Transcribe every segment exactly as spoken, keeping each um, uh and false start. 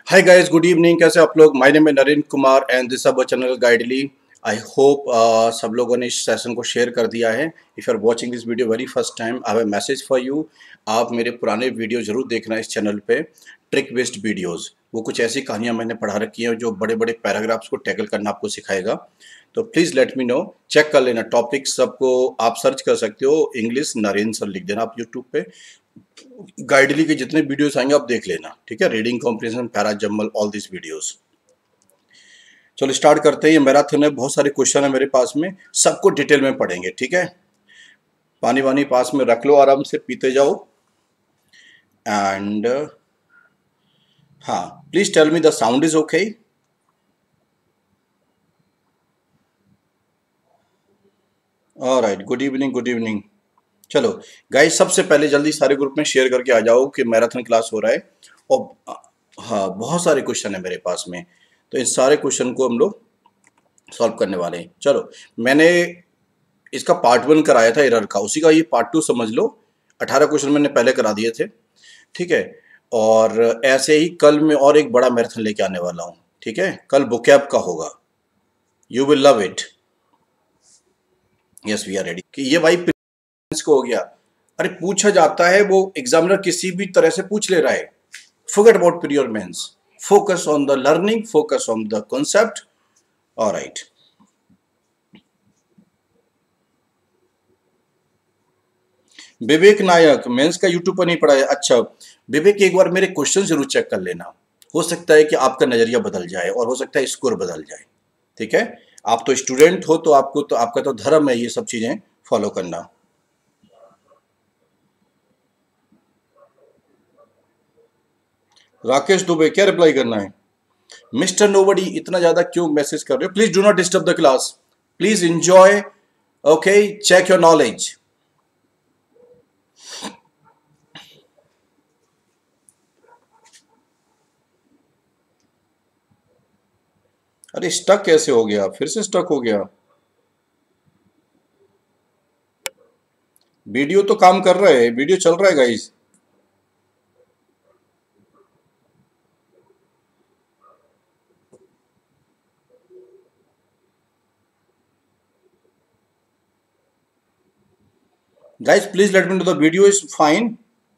Hi guys, good evening. कैसे आप लोग? माय नेम है नरेंद्र कुमार एंड दिस अब चैनल गाइडली। आई होप सब लोगों ने इस सेशन को शेयर कर दिया है। If you are watching this video very first time, I have a message for you. आप मेरे पुराने वीडियो जरूर देखना इस चैनल पे, ट्रिक बेस्ड वीडियोस। वो कुछ ऐसी कहानियां मैंने पढ़ा रखी हैं जो बड़े बड़े पैराग्राफ्स को टैकल करना आपको सिखाएगा। तो please let me know, check कर लेना। टॉपिक सबको आप सर्च कर सकते हो, इंग्लिश नरेंद्र सर लिख देना आप यूट्यूब पे। गाइडली के जितने वीडियोस आएंगे आप देख लेना, ठीक है। Reading comprehension, para jumble, all this videos. चलो स्टार्ट करते हैं। ये मैराथन है, बहुत सारे क्वेश्चन है मेरे पास में, सबको डिटेल में पढ़ेंगे, ठीक है। पानी वानी पास में रख लो, आराम से पीते जाओ। एंड हाँ, please tell me the sound is okay. Alright, good evening, good evening. चलो गाइस, सबसे पहले जल्दी सारे ग्रुप में शेयर करके आ जाओ कि मैराथन क्लास हो रहा है। और हाँ, बहुत सारे क्वेश्चन है मेरे पास में, तो इन सारे क्वेश्चन को हम लोग सॉल्व करने वाले हैं। चलो, मैंने इसका पार्ट वन कराया था एरर का, उसी का ये पार्ट टू समझ लो। अठारह क्वेश्चन मैंने पहले करा दिए थे, ठीक है। और ऐसे ही कल मैं और एक बड़ा मैराथन लेके आने वाला हूँ, ठीक है। कल बुकैब का होगा, you will love it. Yes, we are ready. कि ये भाई को हो गया। अरे पूछा जाता है, वो एग्जामिनर किसी भी तरह से पूछ ले रहा है। forget about prior means, focus on the learning, focus on the concept. all right, Vivek Nayak mains का यूट्यूब पर नहीं पढ़ा है। अच्छा विवेक, एक बार मेरे क्वेश्चन जरूर चेक कर लेना। हो सकता है कि आपका नजरिया बदल जाए और हो सकता है स्कोर बदल जाए, ठीक है। आप तो स्टूडेंट हो, तो आपको तो आपका तो धर्म है ये सब चीजें फॉलो करना। राकेश दुबे, क्या रिप्लाई करना है? मिस्टर नोबडी, इतना ज्यादा क्यों मैसेज कर रहे हो? Please do not disturb the class, please enjoy. Okay, check your knowledge. अरे स्टक कैसे हो गया? फिर से स्टक हो गया। वीडियो तो काम कर रहा है, वीडियो चल रहा है guys. Guys please let me know the video is fine.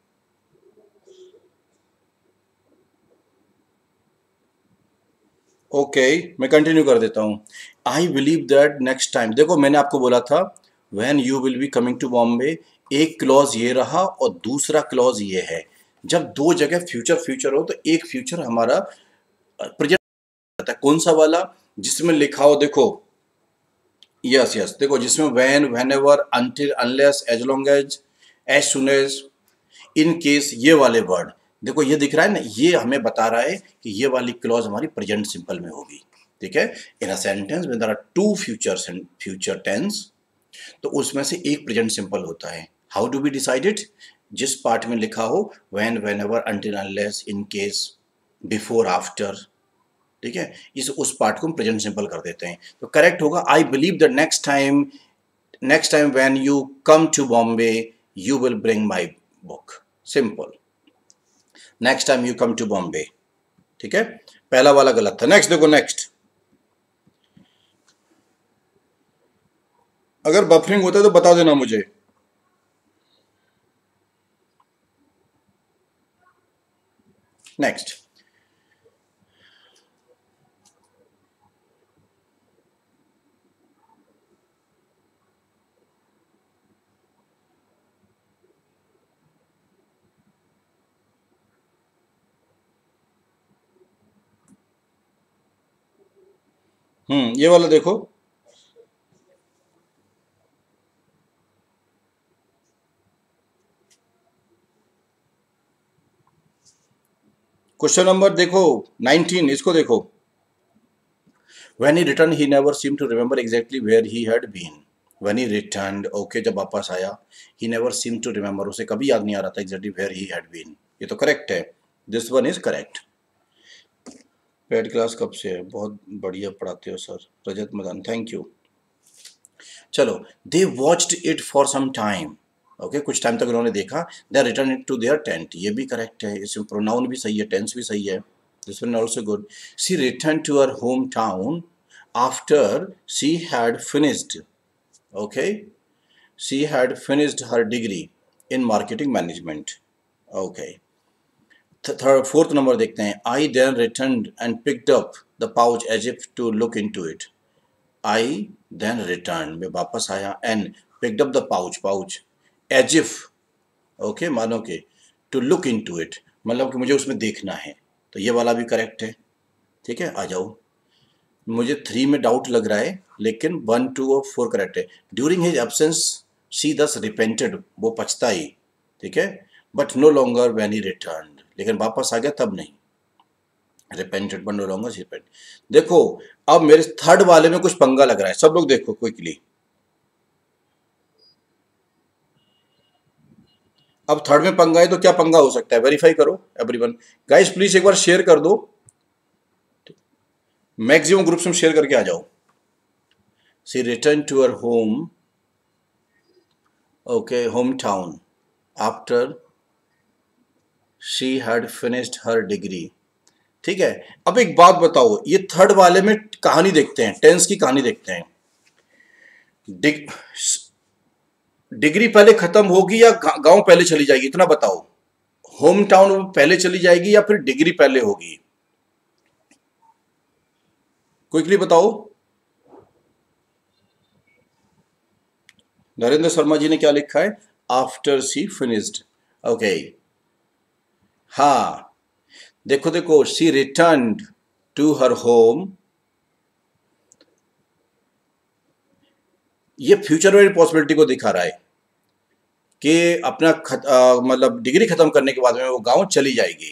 Okay, मैं कंटिन्यू कर देता हूँ। I believe that next time, देखो मैंने आपको बोला था when you will be coming to Bombay, एक क्लॉज ये रहा और दूसरा क्लॉज ये है। जब दो जगह फ्यूचर फ्यूचर हो तो एक फ्यूचर हमारा प्रेजेंट रहता है। कौन सा वाला? जिसमें लिखा हो, देखो यस यस, देखो जिसमें when, whenever, until, unless, as long as, as soon as, in case, ये वाले वर्ड देखो, ये दिख रहा है ना, ये हमें बता रहा है कि ये वाली क्लॉज हमारी प्रेजेंट सिंपल में होगी, ठीक है। In a sentence when there are two futures and future tense, तो उसमें से एक प्रेजेंट सिंपल होता है। How do we decide it? जिस पार्ट में लिखा हो when, whenever, until, unless, in case, before, after, ठीक है, इस उस पार्ट को हम प्रेजेंट सिंपल कर देते हैं। तो करेक्ट होगा, I believe that next time, next time when you come to Bombay you will bring my book. Simple, next time you come to Bombay, ठीक है। पहला वाला गलत था। नेक्स्ट देखो, नेक्स्ट अगर बफरिंग होता है तो बता देना मुझे। नेक्स्ट, हम्म ये वाला देखो। क्वेश्चन नंबर देखो नाइनटीन, इसको देखो। When he returned, he never seemed to remember exactly where he had been. When he returned, okay, जब वापस आया, he never seemed to remember, उसे कभी याद नहीं आ रहा था exactly where he had been। ये तो करेक्ट है, this one is correct. Paid class कब से है? बहुत बढ़िया पढ़ाते हो sir. Rajat Madan, thank you. चलो, they watched it for some time, okay, कुछ टाइम तक उन्होंने देखा। They return it to their tent, ये भी करेक्ट है, इसमें प्रोनाउन भी सही है, टेंस भी सही है, This one also good. She returned to her hometown after she had finished. Okay. She had finished her degree in marketing management. Okay. Third, fourth number देखते हैं. I then returned and picked up the pouch as if to look into it. I then returned, मैं वापस आया and picked up the pouch, pouch as if, okay, मानो के to look into it, मतलब कि मुझे उसमें देखना है. तो ये वाला भी करेक्ट है. ठीक है, आ जाओ. मुझे थ्री में डाउट लग रहा है, लेकिन वन टू और फोर करेक्ट है. During his absence she thus repented, वो पछताई. ठीक है, but no longer when he returned, लेकिन वापस आ गया तब नहीं. Repented but no longer she repent. देखो अब मेरे थर्ड वाले में कुछ पंगा लग रहा है. सब लोग देखो क्विकली. अब थर्ड में पंगा है तो क्या पंगा हो सकता है, वेरीफाई करो एवरीवन. गाइस प्लीज एक बार शेयर कर दो, मैक्सिमम ग्रुप्स में शेयर करके आ जाओ. She return to her home, okay, home town after she had finished her degree. ठीक है, अब एक बात बताओ, ये थर्ड वाले में कहानी देखते हैं, टेंस की कहानी देखते हैं. डिग, डिग्री पहले खत्म होगी या गांव पहले चली जाएगी, इतना बताओ. होम टाउन पहले चली जाएगी या फिर डिग्री पहले होगी, क्विकली बताओ. नरेंद्र शर्मा जी ने क्या लिखा है, आफ्टर शी फिनिश्ड. ओके, हाँ देखो देखो, she returned to her home. ये फ्यूचर में पॉसिबिलिटी को दिखा रहा है कि अपना खत, आ, मतलब डिग्री खत्म करने के बाद में वो गांव चली जाएगी.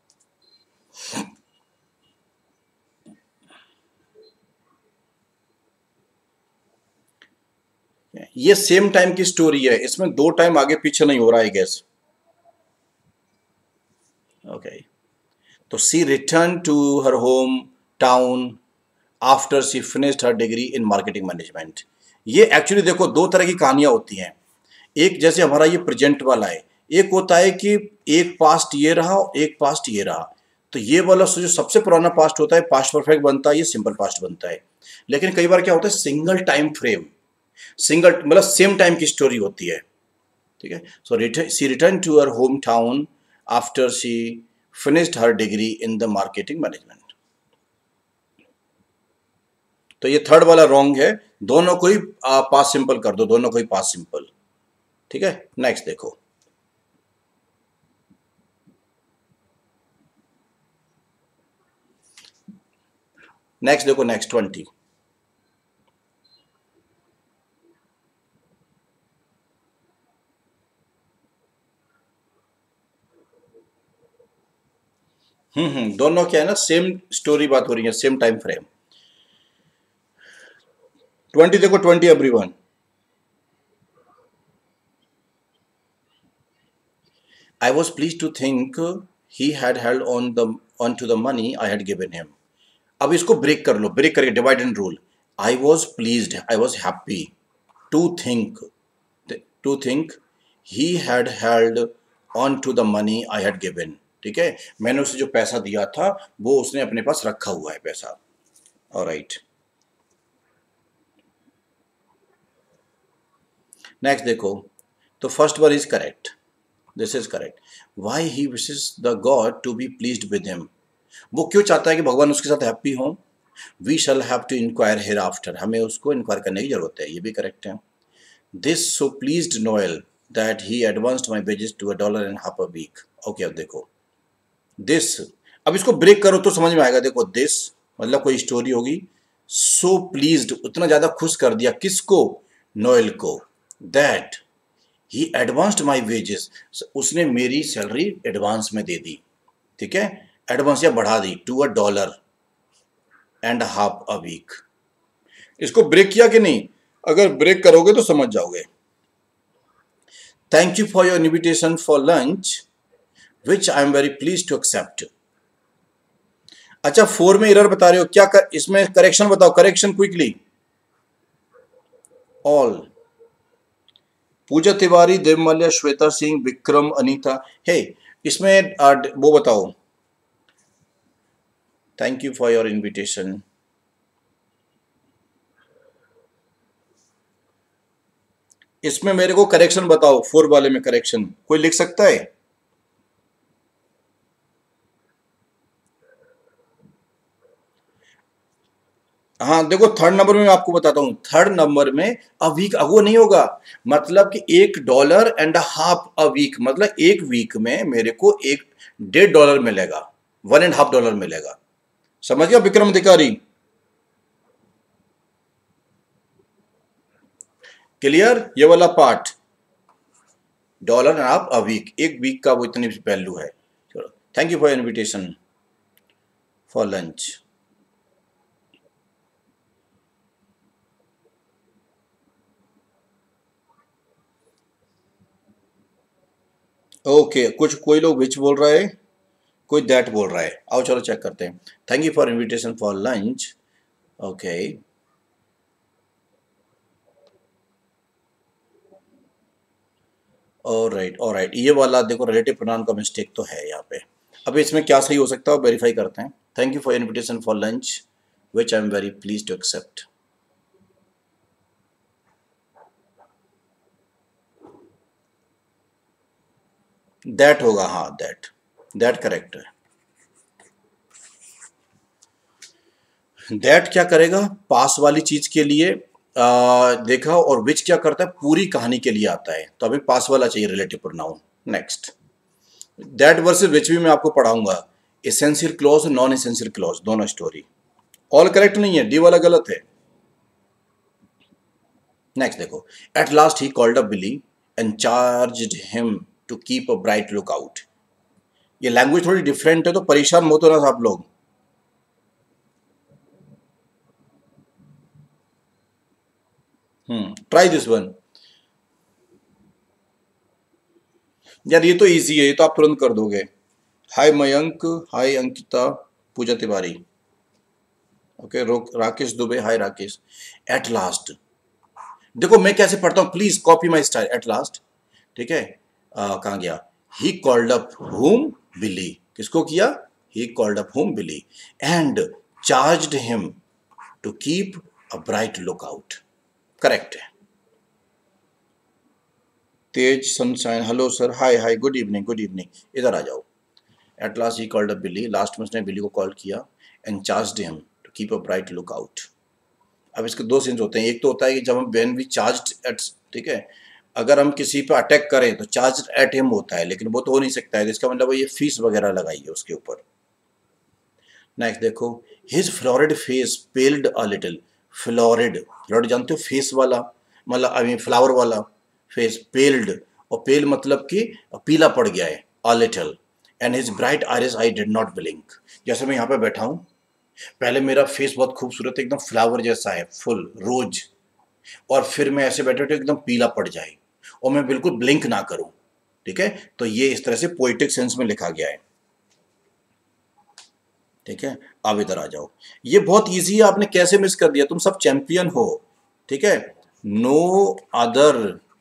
ये सेम टाइम की स्टोरी है, इसमें दो टाइम आगे पीछे नहीं हो रहा है गैस. ओके, तो she return to her home town after she finished her degree in marketing management. ये एक्चुअली देखो दो तरह की कहानियां होती हैं. एक जैसे हमारा ये प्रेजेंट वाला है, एक होता है कि एक पास्ट ये रहा और एक पास्ट ये रहा. तो ये वाला जो सबसे पुराना पास्ट होता है पास्ट परफेक्ट बनता है, ये सिंपल पास्ट बनता है. लेकिन कई बार क्या होता है, सिंगल टाइम फ्रेम, सिंगल मतलब सेम टाइम की स्टोरी होती है. ठीक है, so she return to her home town after she finished her degree in the marketing management. तो ये थर्ड वाला रॉन्ग है, दोनों को ही पास्ट सिंपल कर दो, दोनों को ही पास्ट सिंपल. ठीक है, नेक्स्ट देखो. नेक्स्ट देखो, नेक्स्ट ट्वेंटी. हम्म हम्म दोनों क्या है ना, सेम स्टोरी बात हो रही है, सेम टाइम फ्रेम. ट्वेंटी देखो, twenty everyone. I was pleased to think he had held on the on to the money I had given him. अब इसको ब्रेक कर लो, ब्रेक करके divide and rule. I was pleased, I was happy to think to think he had held on to the money I had given. ठीक है, मैंने उसे जो पैसा दिया था वो उसने अपने पास रखा हुआ है पैसा. ऑलराइट, नेक्स्ट देखो. तो first one is correct, this is correct. Why he wishes the god to be pleased with him. वो क्यों चाहता है कि भगवान उसके साथ हैप्पी हो. We shall have to inquire hereafter, हमें उसको इंक्वायर करने की जरूरत है, ये भी करेक्ट है. This so pleased Noel that he advanced my wages to a dollar and half a a. Okay, अब देखो दिस, अब इसको ब्रेक करो तो समझ में आएगा. देखो दिस मतलब कोई स्टोरी होगी. सो प्लीज्ड, उतना ज्यादा खुश कर दिया किसको, नोएल को. That he advanced my wages, उसने मेरी सैलरी एडवांस में दे दी. ठीक है, एडवांस या बढ़ा दी to a dollar and half a week. इसको ब्रेक किया कि नहीं, अगर ब्रेक करोगे तो समझ जाओगे. Thank you for your invitation for lunch which I am very please to accept. अच्छा, फोर में एरर बता रहे हो क्या कर, इसमें करेक्शन बताओ, correction quickly. All, Pooja Tiwari, Dev Malya, Shweta Singh, Vikram, Anita. Hey इसमें वो बताओ, thank you for your invitation. इसमें मेरे को करेक्शन बताओ, फोर वाले में करेक्शन कोई लिख सकता है? हाँ देखो, थर्ड नंबर में मैं आपको बताता हूँ, थर्ड नंबर में अ वीक वो नहीं होगा, मतलब कि एक dollar and half a week, मतलब एक वीक में मेरे को एक डेढ़ डॉलर मिलेगा, वन एंड हाफ डॉलर मिलेगा। समझ गया विक्रम अधिकारी? क्लियर ये वाला part? Dollar and half a week, एक वीक का वो इतनी वैल्यू है। चलो, thank you for invitation for lunch. Okay, कुछ कोई लोग विच बोल रहा है, कोई दैट बोल रहा है। आओ चलो चेक करते हैं। Thank you for invitation for lunch. Okay, alright alright, ये वाला देखो रिलेटिव प्रोनाउन का मिस्टेक तो है यहाँ पे। अब इसमें क्या सही हो सकता है वेरीफाई करते हैं। Thank you for invitation for lunch which I am very please to accept. That होगा, हाँ दैट, दैट करेक्ट है। दैट क्या करेगा पास वाली चीज के लिए, आ, देखा, और विच क्या करता है पूरी कहानी के लिए आता है, तो अभी पास वाला चाहिए relative pronoun. Next, that versus which भी मैं आपको पढ़ाऊंगा, essential clause non essential clause दोनों स्टोरी। ऑल करेक्ट नहीं है, डी वाला गलत है। नेक्स्ट देखो, at last he called up Billy and charged him to keep a bright look out. ये लैंग्वेज थोड़ी डिफरेंट है तो परेशान मत होना आप लोग। Hmm, try this one. यार ये तो इजी है, ये तो आप तुरंत कर दोगे। Hi Mayank, hi Ankita, Pooja Tiwari, okay, Rakesh Dube, hi Rakesh. At last, देखो मैं कैसे पढ़ता हूँ, please copy my style. At last, ठीक है, आ, कहाँ गया, he called up home Billy, किसको किया, he called up home Billy and charged him to keep a bright look out. Correct है। Tej Sunshine, hello sir, hi hi, good evening good evening, इधर आ जाओ। Eight last he called up Billy, last में उसने Billy को call किया, and charged him to keep a bright look out. अब इसके दो सेंस होते हैं, एक तो होता है कि जब हम व्हेन वी चार्ज्ड एट, ठीक है, अगर हम किसी पे अटैक करें तो चार्ज एट हिम होता है, लेकिन वो तो हो नहीं सकता है, तो इसका मतलब ये फीस वगैरह लगाई है उसके ऊपर। नेक्स्ट देखो, his florid face paled a little. Florid, florid जानते हो, फेस वाला, मतलब आई मीन फ्लावर वाला फेस, पेल्ड, और पेल मतलब कि पीला पड़ गया है, a little, and his bright eyes I did not blink. जैसे मैं यहाँ पे बैठा हूँ, पहले मेरा फेस बहुत खूबसूरत है, एकदम फ्लावर जैसा है, फुल रोज, और फिर मैं ऐसे बैठे बैठे एकदम पीला पड़ जाए और मैं बिल्कुल ब्लिंक ना करूं, ठीक है, तो ये इस तरह से पोइटिक सेंस में लिखा गया है। ठीक है, अब इधर आ जाओ, ये बहुत इजी है, आपने कैसे मिस कर दिया, तुम सब चैंपियन हो। ठीक है, नो अदर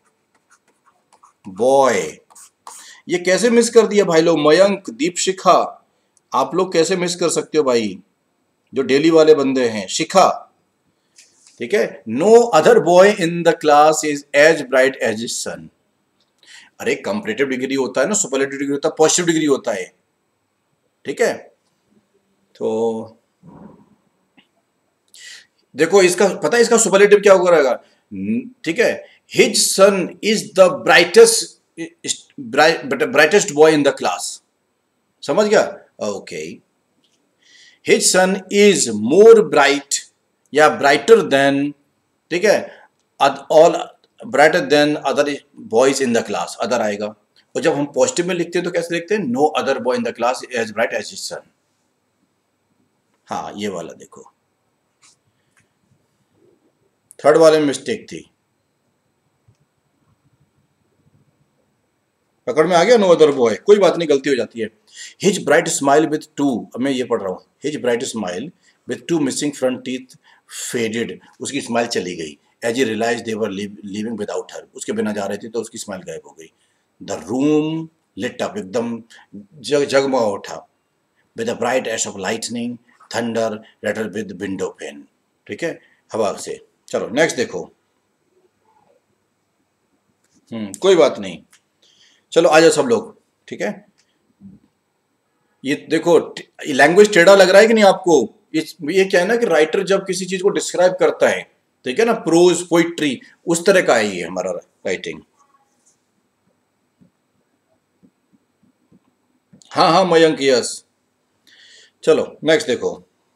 बॉय, ये कैसे मिस कर दिया भाई लोग, मयंक, दीप शिखा, आप लोग कैसे मिस कर सकते हो भाई, जो डेली वाले बंदे हैं, शिखा। ठीक है, no other boy in the class is as bright as is son. अरे कंपैरेटिव डिग्री होता है ना, सुपरलेटिव डिग्री होता है, पॉजिटिव डिग्री होता है। ठीक है, तो देखो इसका पता है, इसका सुपरलेटिव क्या होगा रहेगा, ठीक है, his son is the brightest brightest boy in the class. समझ गया, okay, his son is more bright या ब्राइटर देन, ठीक है, all brighter than other boys in the class, other आएगा। और जब हम पॉजिटिव में लिखते हैं तो कैसे लिखते हैं, no other boy in the class as bright as his son. हाँ ये वाला देखो, थर्ड वाले में मिस्टेक थी, पकड़ में आ गया, नो अदर बॉय, कोई बात नहीं, गलती हो जाती है। His bright smile with two, अब मैं ये पढ़ रहा हूँ, his bright smile with two missing front teeth faded, उसकी स्माइल चली गई, as he realize they were living without her, उसके बिना जा रहे थे तो उसकी स्माइल गायब हो गई। द रूम लिट अप, एकदम जग जगमगा उठा, with a bright ash of lightning thunder rattle with window pane, ठीक है, हवा से। चलो नेक्स्ट देखो। हम्म कोई बात नहीं, चलो आ जाओ सब लोग, ठीक है। ये देखो लैंग्वेज टेढ़ा लग रहा है कि नहीं आपको? इस ये क्या है ना कि राइटर जब किसी चीज को डिस्क्राइब करता है, ठीक है ना, प्रोज पोइट्री उस तरह का है ये हमारा राइटिंग। हाँ हाँ मयंक, यस। चलो नेक्स्ट देखो।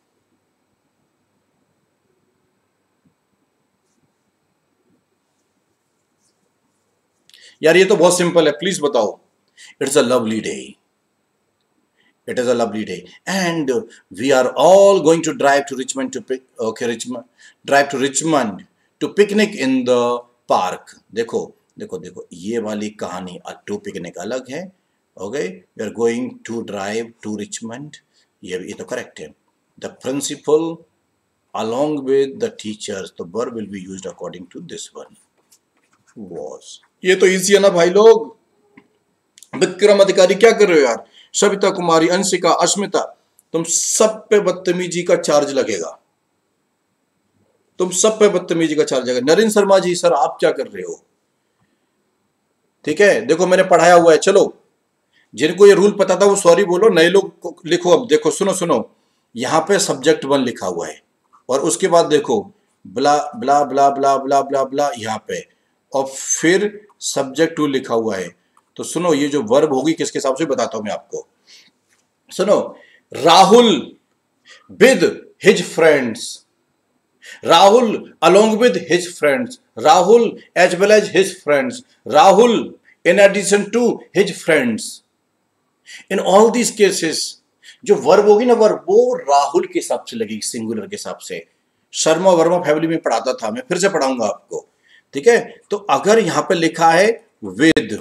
यार ये तो बहुत सिंपल है, प्लीज बताओ। It's a lovely day. It is a lovely day, and we are all going to drive to Richmond to pick. Okay, Richmond, drive to Richmond to picnic in the park. देखो देखो देखो, ये वाली कहानी to picnic अलग है। Okay, we are going to drive to Richmond, ये ये तो करेक्ट है। The principal along with the teachers, the verb will be used according to this one. Was, ये तो इजी है ना भाई लोग। विक्रम अधिकारी क्या कर रहे हो यार? सविता कुमारी, अंशिका, अस्मिता, तुम सब पे बदतमीजी का चार्ज लगेगा। तुम सब पे बदतमीजी का चार्ज लगेगा। नरेंद्र शर्मा जी, सर आप क्या कर रहे हो? ठीक है, देखो मैंने पढ़ाया हुआ है। चलो जिनको ये रूल पता था वो सॉरी बोलो, नए लोग लिखो। अब देखो, सुनो सुनो, यहां पे सब्जेक्ट वन लिखा हुआ है और उसके बाद देखो ब्ला ब्ला ब्ला ब्ला ब्ला ब्ला ब्ला यहाँ पे, और फिर सब्जेक्ट टू लिखा हुआ है। तो सुनो, ये जो वर्ब होगी किसके हिसाब से बताता हूं मैं आपको। सुनो, Rahul with his friends, Rahul along with his friends, Rahul as well as his friends, Rahul in addition to his friends. In all these cases जो वर्ब होगी ना, वर्ब वो राहुल के हिसाब से लगेगी, सिंगुलर के हिसाब से। शर्मा वर्मा फैमिली में पढ़ाता था मैं, फिर से पढ़ाऊंगा आपको, ठीक है। तो अगर यहां पे लिखा है विद,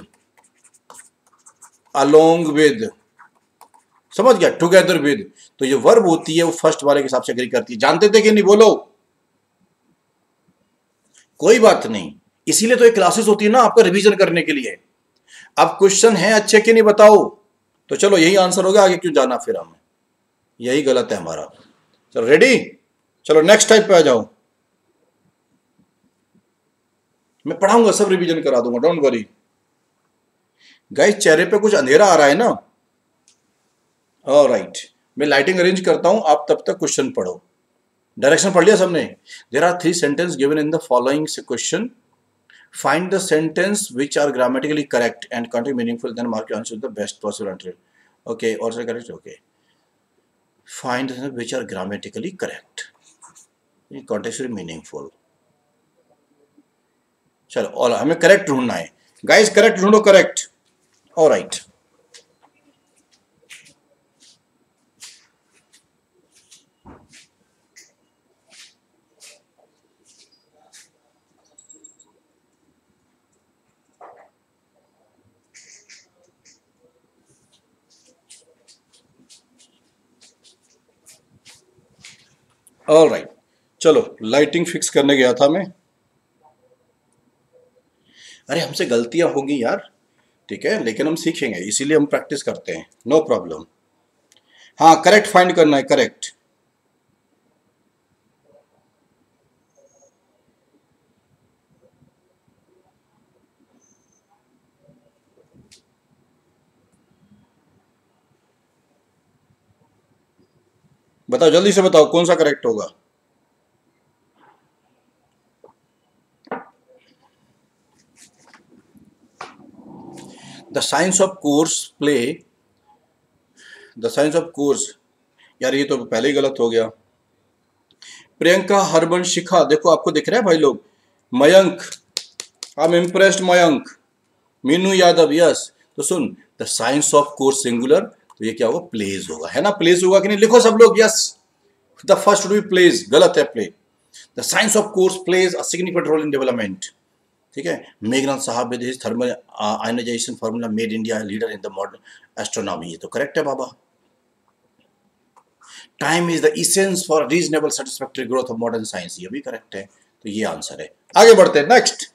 along with, समझ गया, टुगेदर विद, तो ये वर्ब होती है वो फर्स्ट वाले के हिसाब से एग्री करती है। जानते थे कि नहीं? बोलो। कोई बात नहीं, इसीलिए तो ये क्लासेस होती है ना, आपका रिवीजन करने के लिए। अब क्वेश्चन है अच्छे कि नहीं बताओ। तो चलो यही आंसर हो गया, आगे क्यों जाना फिर हमें, यही गलत है हमारा। चलो रेडी, चलो नेक्स्ट टाइप पे आ जाओ। मैं पढ़ाऊंगा, सब रिवीजन करा दूंगा, डोंट वरी। गाइस चेहरे पे कुछ अंधेरा आ रहा है ना? ऑलराइट, मैं लाइटिंग अरेंज करता हूं, आप तब तक क्वेश्चन पढ़ो। डायरेक्शन पढ़ लिया सबने? There are three sentence given in the following question, find the sentence which are grammatically correct and contain meaningful, then mark your answer with the best possible answer. Okay, also correct. Okay, find the which are grammatically correct, contextually meaningful. चलो, और हमें correct ढूंढना है guys, correct ढूंढो, correct. Alright, alright, चलो lighting fix करने गया था मैं। अरे हमसे गलतियां होगी यार, ठीक है, लेकिन हम सीखेंगे, इसीलिए हम प्रैक्टिस करते हैं, नो प्रॉब्लम। हाँ करेक्ट फाइंड करना है, करेक्ट। बताओ जल्दी से, बताओ कौन सा करेक्ट होगा। The science of course play, the science of course, यार ये तो पहले ही गलत हो गया। प्रियंका, हरबन, शिखा, देखो आपको दिख रहा है भाई लोग। Mayank, I am impressed, Mayank. Meenu Yadav, yes. तो सुन, the science of course singular, तो ये क्या होगा? प्लेज होगा, है ना? प्लेज होगा कि नहीं? लिखो सब लोग, yes. The first B plays, गलत है play. The science of course plays a significant role in development, ठीक है। मेघनाथ साहब with his thermal ionization formula made India leader in the modern astronomy, ये तो करेक्ट है बाबा। Time is the essence for reasonable satisfactory growth of modern science, ये भी correct है। तो ये आंसर है। आगे बढ़ते हैं, नेक्स्ट।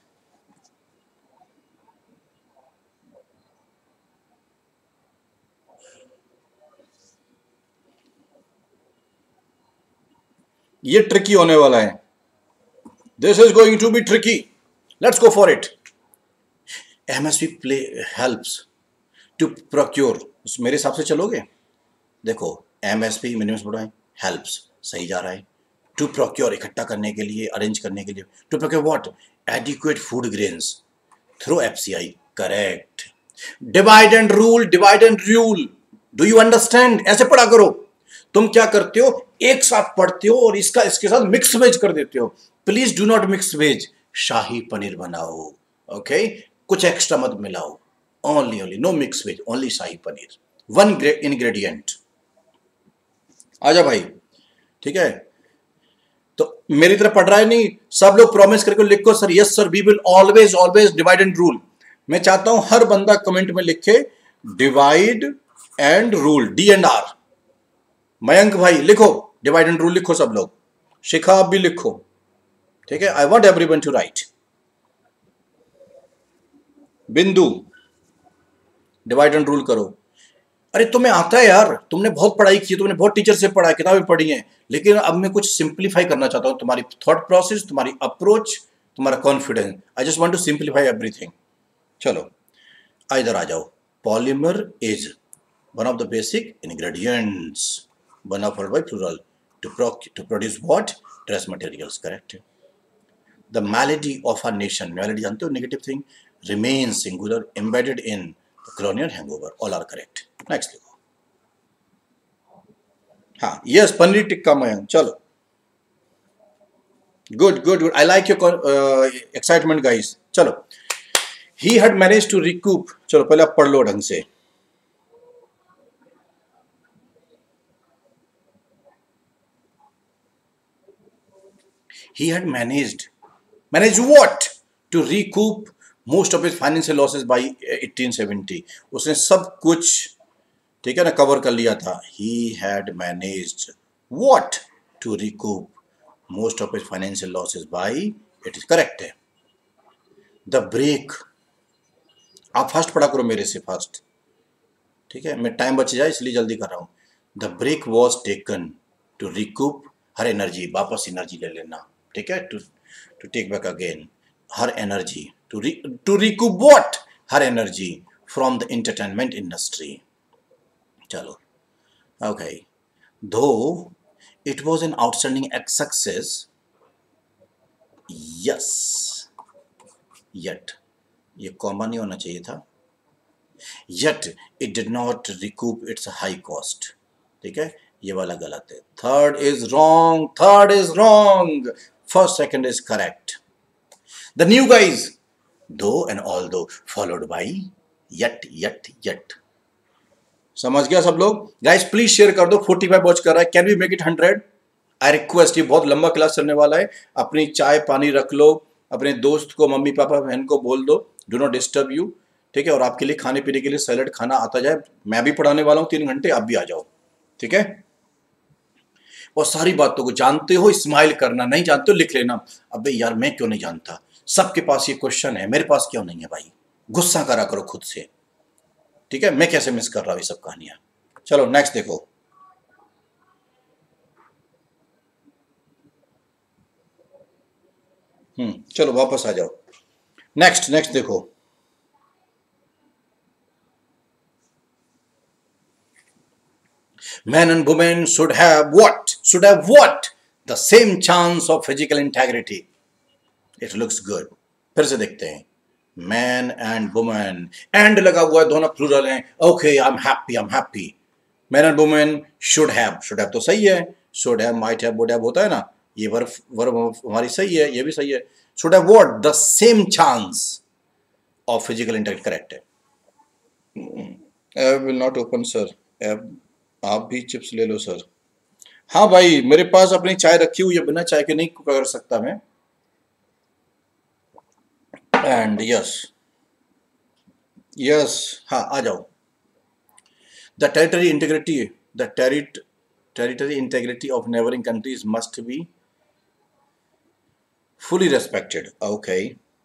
ये ट्रिकी होने वाला है, this is going to be tricky, let's go for it. MSP play helps to procure, मेरे हिसाब से चलोगे, देखो एमएसपी मिनिमम सप्लाई हेल्प्स सही जा रहा है, टू प्रोक्योर इकट्ठा करने के लिए, अरेंज करने के लिए, to procure what, adequate food grains through FCI, correct. Divide and rule, divide and rule, do you understand, ऐसे पढ़ा करो। तुम क्या करते हो, एक साथ पढ़ते हो और इसका इसके साथ मिक्स वेज कर देते हो। Please do not mix veg, shahi paneer बनाओ, ओके okay? कुछ एक्स्ट्रा मत मिलाओ, only only no mix veg, only shahi paneer, one ingredient. आजा भाई, ठीक है। तो मेरी तरफ पढ़ रहा है नहीं, सब लोग प्रॉमिस करके लिखो sir, yes sir we will always always divide and rule. मैं चाहता हूं हर बंदा कमेंट में लिखे divide and rule, D and R. Mayank भाई लिखो डिवाइड एंड रूल, लिखो सब लोग, शिखा आप भी लिखो, ठीक है। I want everyone to write. Bindu divide and rule करो। अरे तुम्हें आता है यार, तुमने बहुत पढ़ाई की, तुमने बहुत टीचर से पढ़ा है, किताबें पढ़ी हैं, लेकिन अब मैं कुछ सिंप्लीफाई करना चाहता हूं तुम्हारी थॉट प्रोसेस, तुम्हारी अप्रोच, तुम्हारा confidence. I just want to simplify everything. चलो इधर आ जाओ। Polymer is one of the basic ingredients, one of by plural, to to produce what, trace materials, correct. The malady of a nation, malady जानते हो, negative thing, remain singular, embedded in colonial hangover, all are correct. Next देखो, हाँ yes paneer tikka Mayank, चलो good good good, I like your excitement guys. चलो, he had managed to recoup, चलो पहले आप पढ़ लो ढंग से। he had managed manage what, to recoup most of is financial losses by eighteen seventy, उसने सब कुछ, ठीक है ना, कवर कर लिया था। He had managed what, to recoup most of is financial losses by, it is correct है। द ब्रेक, आप फास्ट पढ़ा करो मेरे से फास्ट, ठीक है, मैं टाइम बच जाए इसलिए जल्दी कर रहा हूं। The break was taken to recoup her energy, वापस एनर्जी ले लेना, ठीक है, to to take back again her energy, to re, to recoup what, her energy from the entertainment industry. Chalo, okay, though it was an outstanding success, yes, yet ये comma नहीं होना चाहिए था, yet it did not recoup its high cost, ठीक है, ये वाला गलत है। Third is wrong, third is wrong, first second is correct. The new guys, though and although followed by yet yet yet, समझ गया सब लोग? गाइस प्लीज शेयर कर दो, पैंतालीस वॉच कर रहा है, can we make it hundred? I request, ये बहुत लंबा क्लास चलने वाला है, अपनी चाय पानी रख लो, अपने दोस्त को, मम्मी पापा बहन को बोल दो डू नॉट डिस्टर्ब यू, ठीक है, और आपके लिए खाने पीने के लिए सैलड खाना आता जाए, मैं भी पढ़ाने वाला हूँ तीन घंटे, आप भी आ जाओ, ठीक है। और सारी बातों को जानते हो, स्माइल करना, नहीं जानते हो लिख लेना, अबे यार मैं क्यों नहीं जानता, सबके पास ये क्वेश्चन है, मेरे पास क्यों नहीं है भाई, गुस्सा करा करो खुद से, ठीक है, मैं कैसे मिस कर रहा हूं ये सब कहानियां। चलो नेक्स्ट देखो, हम्म चलो वापस आ जाओ, नेक्स्ट नेक्स्ट देखो, men and women should have what, should have what, the same chance of physical integrity. It looks good. फिर से देखते हैं, मैन एंड वुमेन, एंड लगा हुआ है, दोनों प्लूरल हैं, okay I am happy, I am happy, man and women should have, should have तो सही है, should have, might have, would have होता है ना, ये वर्ब वर्ब हमारी सही है, ये भी सही है, should have what, the same chance of physical intellect, correct है। एब विल नॉट ओपन सर, एब आप भी चिप्स ले लो सर। हाँ भाई मेरे पास अपनी चाय रखी हुई है, बिना चाय के नहीं कर सकता मैं। एंड यस यस, हाँ आ जाओ। The territory integrity, the territory integrity of neighbouring countries must be fully respected. Okay.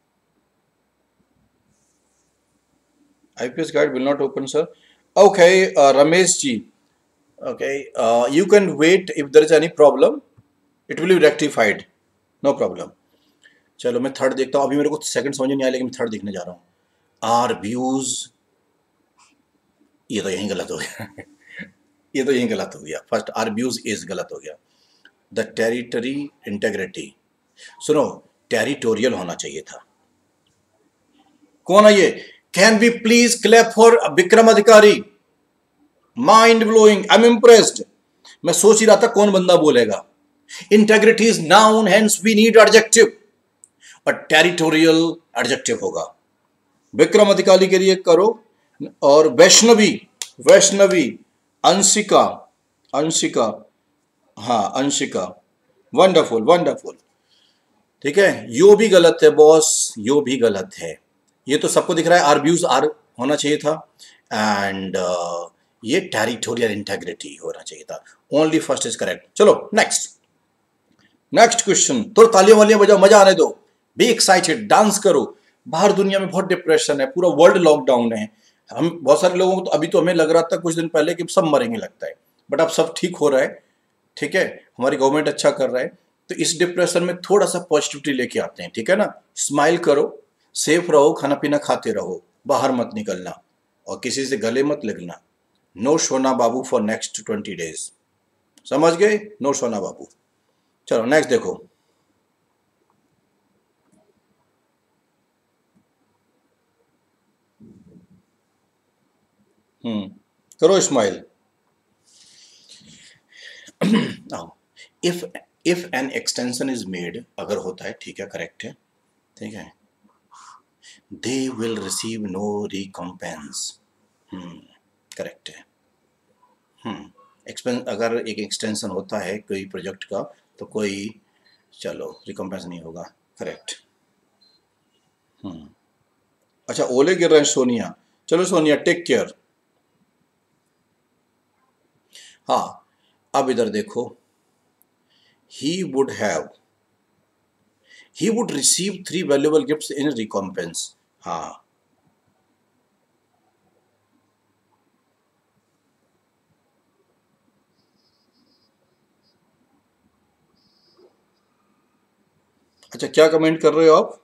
I P S guide will not open, sir. Okay, uh, Ramesh ji. Okay, uh, you can wait if there is any problem. It will be rectified, no problem. चलो मैं third देखता हूँ, अभी मेरे को second समझ नहीं आया लेकिन मैं थर्ड देखने जा रहा हूँ। आर व्यूज, ये तो यहीं गलत हो गया ये तो यहीं गलत हो गया, फर्स्ट आर व्यूज इज गलत हो गया। द टेरिटरी इंटेग्रिटी, सुनो टेरिटोरियल होना चाहिए था। कौन है ये? Can be please clap for Vikram Adhikari, mind blowing, I am impressed. मैं सोच ही रहा था कौन बंदा बोलेगा। Integrity is noun, hence we need adjective, और टेरिटोरियल एडजेक्टिव होगा। विक्रम अधिकारी के लिए करो। और वैष्णवी, वैष्णवी, अंशिका, अंशिका, हाँ अंशिका, वंडरफुल वंडरफुल। ठीक है, यो भी गलत है बॉस, यो भी गलत है। ये तो सबको दिख रहा है, आर व्यूज आर होना चाहिए था, एंड uh, ये टेरिटोरियल इंटेग्रिटी होना चाहिए था। Only first is correct. चलो नेक्स्ट, नेक्स्ट क्वेश्चन। तो तालियां वालियां बजाओ, मजा आने दो, बी एक्साइटेड, डांस करो। बाहर दुनिया में बहुत डिप्रेशन है, पूरा वर्ल्ड लॉकडाउन है। हम बहुत सारे लोगों को तो अभी तो हमें लग रहा था कुछ दिन पहले कि सब मरेंगे लगता है, बट अब सब ठीक हो रहा है। ठीक है, हमारी गवर्नमेंट अच्छा कर रहा है, तो इस डिप्रेशन में थोड़ा सा पॉजिटिविटी लेके आते हैं। ठीक है ना, स्माइल करो, सेफ रहो, खाना पीना खाते रहो, बाहर मत निकलना और किसी से गले मत लगना। नो सोना बाबू फॉर नेक्स्ट ट्वेंटी डेज, समझ गए? नो सोना बाबू। चलो नेक्स्ट देखो। हम्म करो smile. If if an extension is made, अगर होता है, ठीक है करेक्ट है, ठीक है। They will receive no recompense, हम्म करेक्ट है। हम्म एक्सपेंस, अगर एक एक्सटेंशन होता है कोई प्रोजेक्ट का तो कोई, चलो रिकॉम्पेंस नहीं होगा, करेक्ट। हम्म अच्छा, ओले गिर रहे हैं सोनिया, चलो सोनिया टेक केयर। हाँ, अब इधर देखो, he would have, he would receive three valuable gifts in recompense। हाँ, अच्छा क्या कमेंट कर रहे हो आप?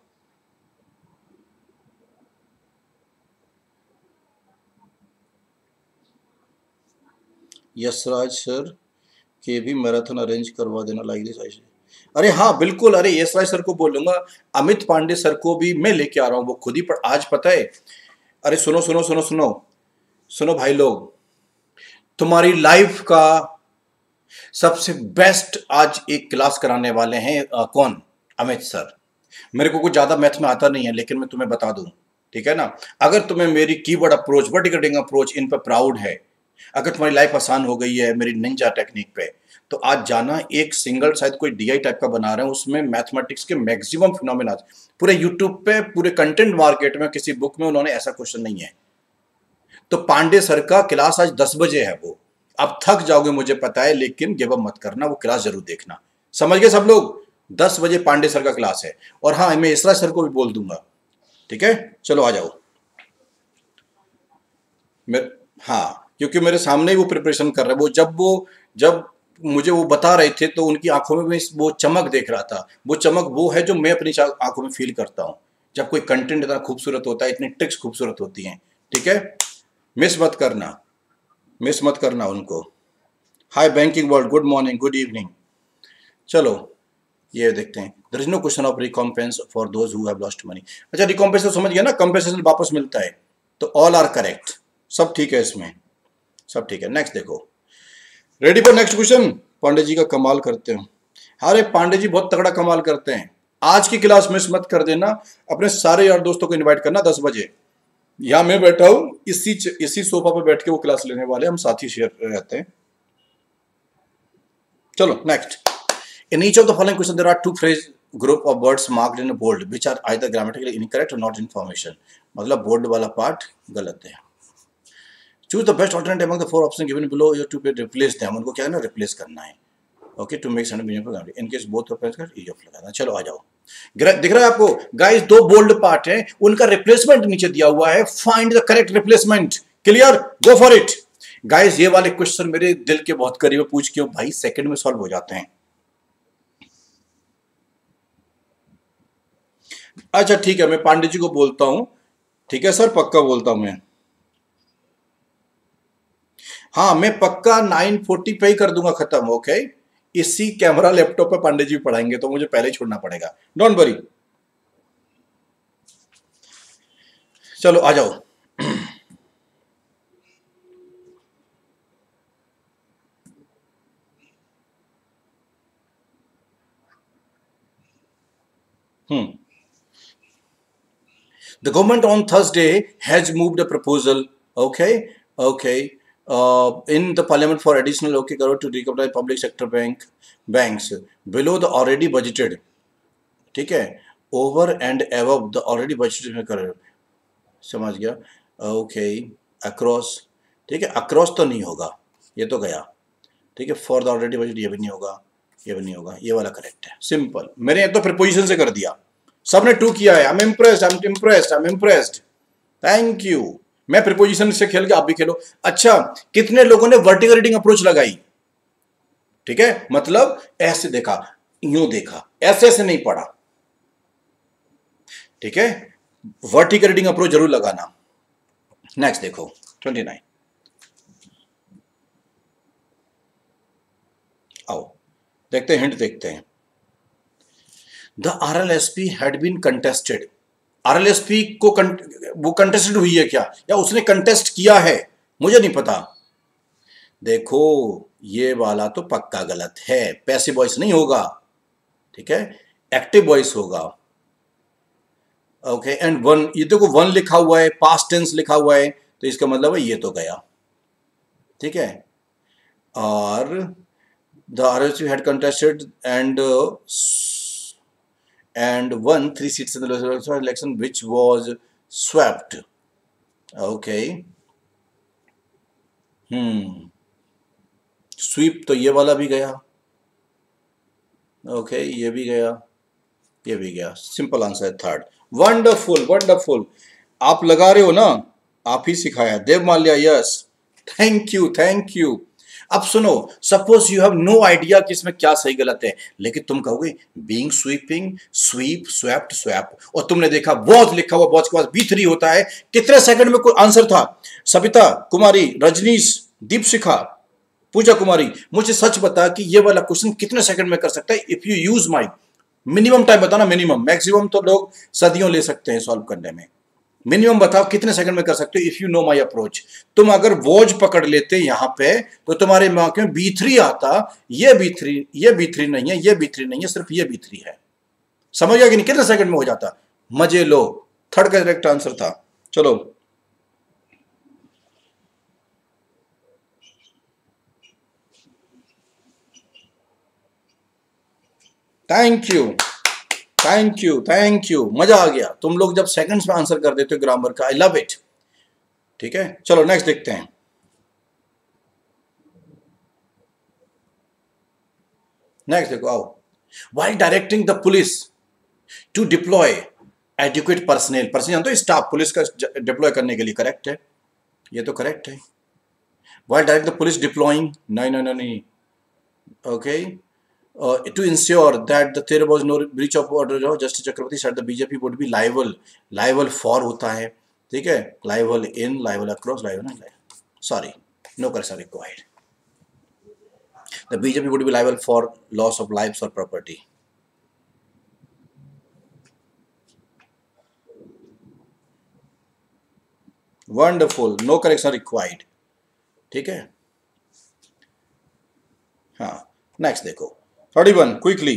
यशराज सर के भी मैराथन अरेंज करवा देना, लाइक दिस ऐसे। अरे हाँ बिल्कुल, अरे यशराज सर को बोलूंगा, अमित पांडे सर को भी मैं लेके आ रहा हूँ, वो खुद ही पर आज पता है। अरे सुनो सुनो सुनो सुनो सुनो भाई लोग, तुम्हारी लाइफ का सबसे बेस्ट आज एक क्लास कराने वाले हैं, अ, कौन? अमित सर। मेरे को कुछ ज्यादा मैथ में आता नहीं है, लेकिन मैं तुम्हें बता दूं, ठीक है ना, अगर तुम्हें मेरी keyword approach, vertical cutting approach, इन पर प्राउड है, अगर तुम्हारी लाइफ आसान हो गई है मेरी निंजा टेक्निक पे, तो आज जाना, एक सिंगल शायद कोई डीआई टाइप का बना रहे हैं, उसमें मैथमेटिक्स के मैक्सिमम फिनोमेना पूरे यूट्यूब पे, पूरे कंटेंट मार्केट में किसी बुक में उन्होंने ऐसा क्वेश्चन नहीं है। तो पांडे सर का क्लास आज दस बजे है, वो अब थक जाओगे मुझे पता है, लेकिन गिव अप मत करना, वो क्लास जरूर देखना। समझ गए सब लोग? दस बजे पांडे सर का क्लास है। और हाँ, मैं इसरा सर को भी बोल दूंगा, ठीक है। चलो आ जाओ। मैं, हाँ, क्योंकि मेरे सामने ही वो प्रिपरेशन कर रहे हैं। वो जब वो जब मुझे वो बता रहे थे तो उनकी आंखों में मैं वो चमक देख रहा था। वो चमक वो है जो मैं अपनी आंखों में फील करता हूँ जब कोई कंटेंट इतना खूबसूरत होता है, इतनी ट्रिक्स खूबसूरत होती हैं। ठीक है, मिस मत करना, मिस मत करना उनको। Hi banking world, good morning, good evening. चलो ये देखते हैं। There is no question of recompense for those who have lost money. अच्छा, रिकॉम्पेंस तो समझ गया ना, कंपेंसेशन वापस मिलता है, तो ऑल आर करेक्ट, सब ठीक है इसमें, सब ठीक है। नेक्स्ट देखो, ready for next question. Pandey ji का कमाल करते हैं, अरे पांडे जी बहुत तगड़ा कमाल करते हैं। आज की क्लास मिस मत कर देना, अपने सारे यार दोस्तों को इनवाइट करना दस बजे। यहां मैं बैठा हूं, इसी इसी सोफा पर बैठ के वो क्लास लेने वाले, हम साथ ही शेयर रहते हैं। चलो next. In each of the following questions, there are two phrase group of words marked in bold, which are either grammatically incorrect or not information। मतलब बोल्ड वाला पार्ट गलत है। Choose the best alternate among the four options given below to be replace them। उनको क्या है ना, replace करना है। Okay, to make sentence meaningful grammar in case both of कर ई ऑफ लगाना। चलो आ जाओ, दिख रहा है आपको गाइस, दो बोल्ड पार्ट है, उनका रिप्लेसमेंट नीचे दिया हुआ है। Find the correct replacement. Clear, go for it. Guys ये वाले क्वेश्चन मेरे दिल के बहुत करीब, पूछ क्यों भाई, सेकंड में सॉल्व हो जाते हैं। अच्छा ठीक है, मैं पांडे जी को बोलता हूं। ठीक है सर, पक्का बोलता हूं मैं। हाँ, मैं पक्का नाइन फोर्टी पे ही कर दूंगा खत्म। ओके, इसी कैमरा लैपटॉप पे पांडे जी पढ़ाएंगे, तो मुझे पहले ही छोड़ना पड़ेगा। Don't worry. चलो आ जाओ। हम्म The government on Thursday has moved a proposal, okay, okay, uh, in the parliament for additional okay crore to recapitalize public sector bank banks below the already budgeted. ठीक है, over and above the already budgeted में कर, समझ गया। Okay, across, ठीक है, across तो नहीं होगा, ये तो गया। ठीक है, फॉर द ऑलरेडी बजट ये भी नहीं होगा, ये भी नहीं होगा, ये वाला करेक्ट है। सिंपल, मैंने तो प्रीपोजिशन से कर दिया। सबने टू किया है। I am impressed, I am impressed, I am impressed. Thank you. मैं प्रीपोजिशन से खेल के आप भी खेलो। अच्छा, कितने लोगों ने वर्टिकल रीडिंग अप्रोच लगाई? ठीक है, मतलब ऐसे देखा, यूं देखा, ऐसे ऐसे नहीं पढ़ा। ठीक है, वर्टिकल रीडिंग अप्रोच जरूर लगाना। नेक्स्ट देखो ट्वेंटी नाइन। आओ देखते हैं, हिंट देखते हैं। The R L S P had been contested. R L S P को कंट, वो कंटेस्टेड हुई है क्या, या उसने कंटेस्ट किया है, मुझे नहीं पता। देखो, ये वाला तो पक्का गलत है, पैसिव वॉइस नहीं होगा। ठीक है, एक्टिव वॉइस होगा। ओके, एंड वन, ये देखो वन लिखा हुआ है, पास्ट टेंस लिखा हुआ है, तो इसका मतलब है ये तो गया। ठीक है, और the R L S P had contested and and won three seats in the local election which was swept. Okay. हम्म स्वीप तो ये वाला भी गया। ओके okay, ये भी गया, ये भी गया। सिंपल आंसर है थर्ड। वंडरफुल वंडरफुल, आप लगा रहे हो ना, आप ही सिखाया। Dev Malya, yes, thank you thank you. अब सुनो, suppose you have no idea कि इसमें क्या सही गलत है, लेकिन तुम कहोगे being, sweeping, sweep, swapped, swap, और तुमने देखा वॉज लिखा हुआ, वॉज के पास बी थ्री होता है। कितने सेकंड में कोई आंसर था? सविता कुमारी, रजनीश, दीपशिखा, पूजा कुमारी, मुझे सच बता कि ये वाला क्वेश्चन कितने सेकंड में कर सकता है if you use my minimum time. बताना मिनिमम, मैक्सिमम तो लोग सदियों ले सकते हैं सॉल्व करने में। मिनिमम बताओ कितने सेकंड में कर सकते हो if you know my approach. तुम अगर वॉज पकड़ लेते यहां पे, तो तुम्हारे मार्क में बी थ्री आता। ये बी थ्री, ये बी थ्री नहीं है, ये बी थ्री नहीं है, सिर्फ ये बी थ्री है। समझ गया कि नहीं? कितने सेकंड में हो जाता? मजे लो, थर्ड का करेक्ट आंसर था। चलो thank you thank you thank you, मजा आ गया। तुम लोग जब सेकंड्स में आंसर कर देते हो ग्रामर का, आई लव इट। ठीक है, चलो नेक्स्ट देखते हैं। नेक्स्ट देखो, आओ। While directing the police to deploy educate personnel, personnel जानते हो, स्टाफ, पुलिस का डिप्लॉय करने के लिए, करेक्ट है, ये तो करेक्ट है। While direct the police deploying, नहीं नहीं नहीं, okay, to ensure that there was no breach of order, justice Chakravarti said the BJP would be liable. Liable for होता है, ठीक है, liable in, liable across, liable, sorry, no correction required. The B J P would be liable for loss of lives or property. Wonderful, no correction required. ठीक है, हाँ। Next देखो thirty one, quickly.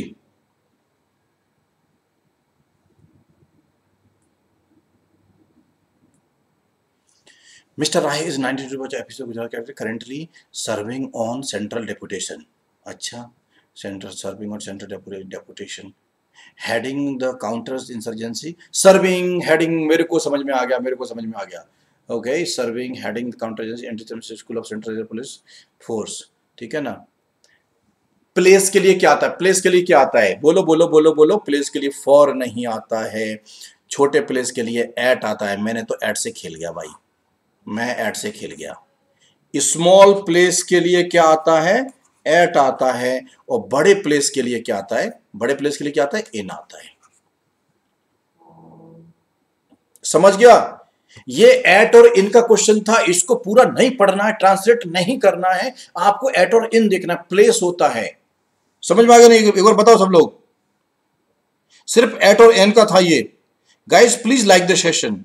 Mister Rai is ninety-two episode Gujarat capital, currently serving on central deputation. अच्छा, central serving on central deputation, heading the counters insurgency, serving, heading, मेरे को समझ में आ गया, मेरे को समझ में आ गया। Okay, serving, heading counter agency, anti school of central police force. ठीक है ना। प्लेस के लिए क्या आता है? प्लेस के लिए क्या आता है? बोलो बोलो बोलो बोलो। प्लेस के लिए फॉर नहीं आता है, छोटे प्लेस के लिए एट आता है। मैंने तो एट से खेल गया भाई, मैं एट से खेल गया। स्मॉल प्लेस के लिए क्या आता है? एट आता है। और बड़े प्लेस के लिए क्या आता है? बड़े प्लेस के लिए क्या आता है? इन आता है। समझ गया? ये एट और इन का क्वेश्चन था, इसको पूरा नहीं पढ़ना है, ट्रांसलेट नहीं करना है, आपको एट और इन देखना, प्लेस होता है। समझ में आ गया नहीं? एक बार बताओ सब लोग, सिर्फ एट और एन का था ये। Guys please like the session.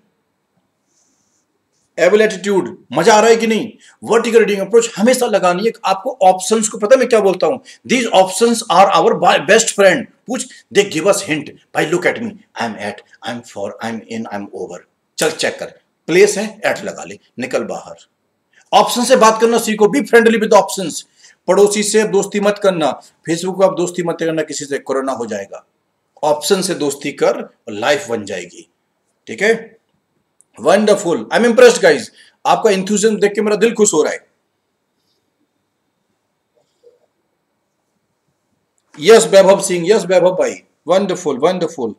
Able attitude, मजा आ रहा है कि नहीं? वर्टिकल रीडिंग अप्रोच हमेशा लगानी है। आपको ऑप्शंस को पता है मैं क्या बोलता हूं? These options are our best friend. पूछ, दे गिव अस हिंट, भाई look at me, I am at, I am for, I am in, I am over. चल चेक कर, प्लेस है, एट लगा ले, निकल बाहर। ऑप्शन से बात करना सीखो, बी फ्रेंडली विद ऑप्शंस। पड़ोसी से दोस्ती मत करना, फेसबुक पर आप दोस्ती मत करना किसी से, कोरोना हो जाएगा। ऑप्शन से दोस्ती कर और लाइफ बन जाएगी। ठीक है, wonderful, I am impressed guys. आपका इंथुजिज्म देख के मेरा दिल खुश हो रहा है। यस वैभव सिंह, यस वैभव भाई, वंडरफुल वंडरफुल।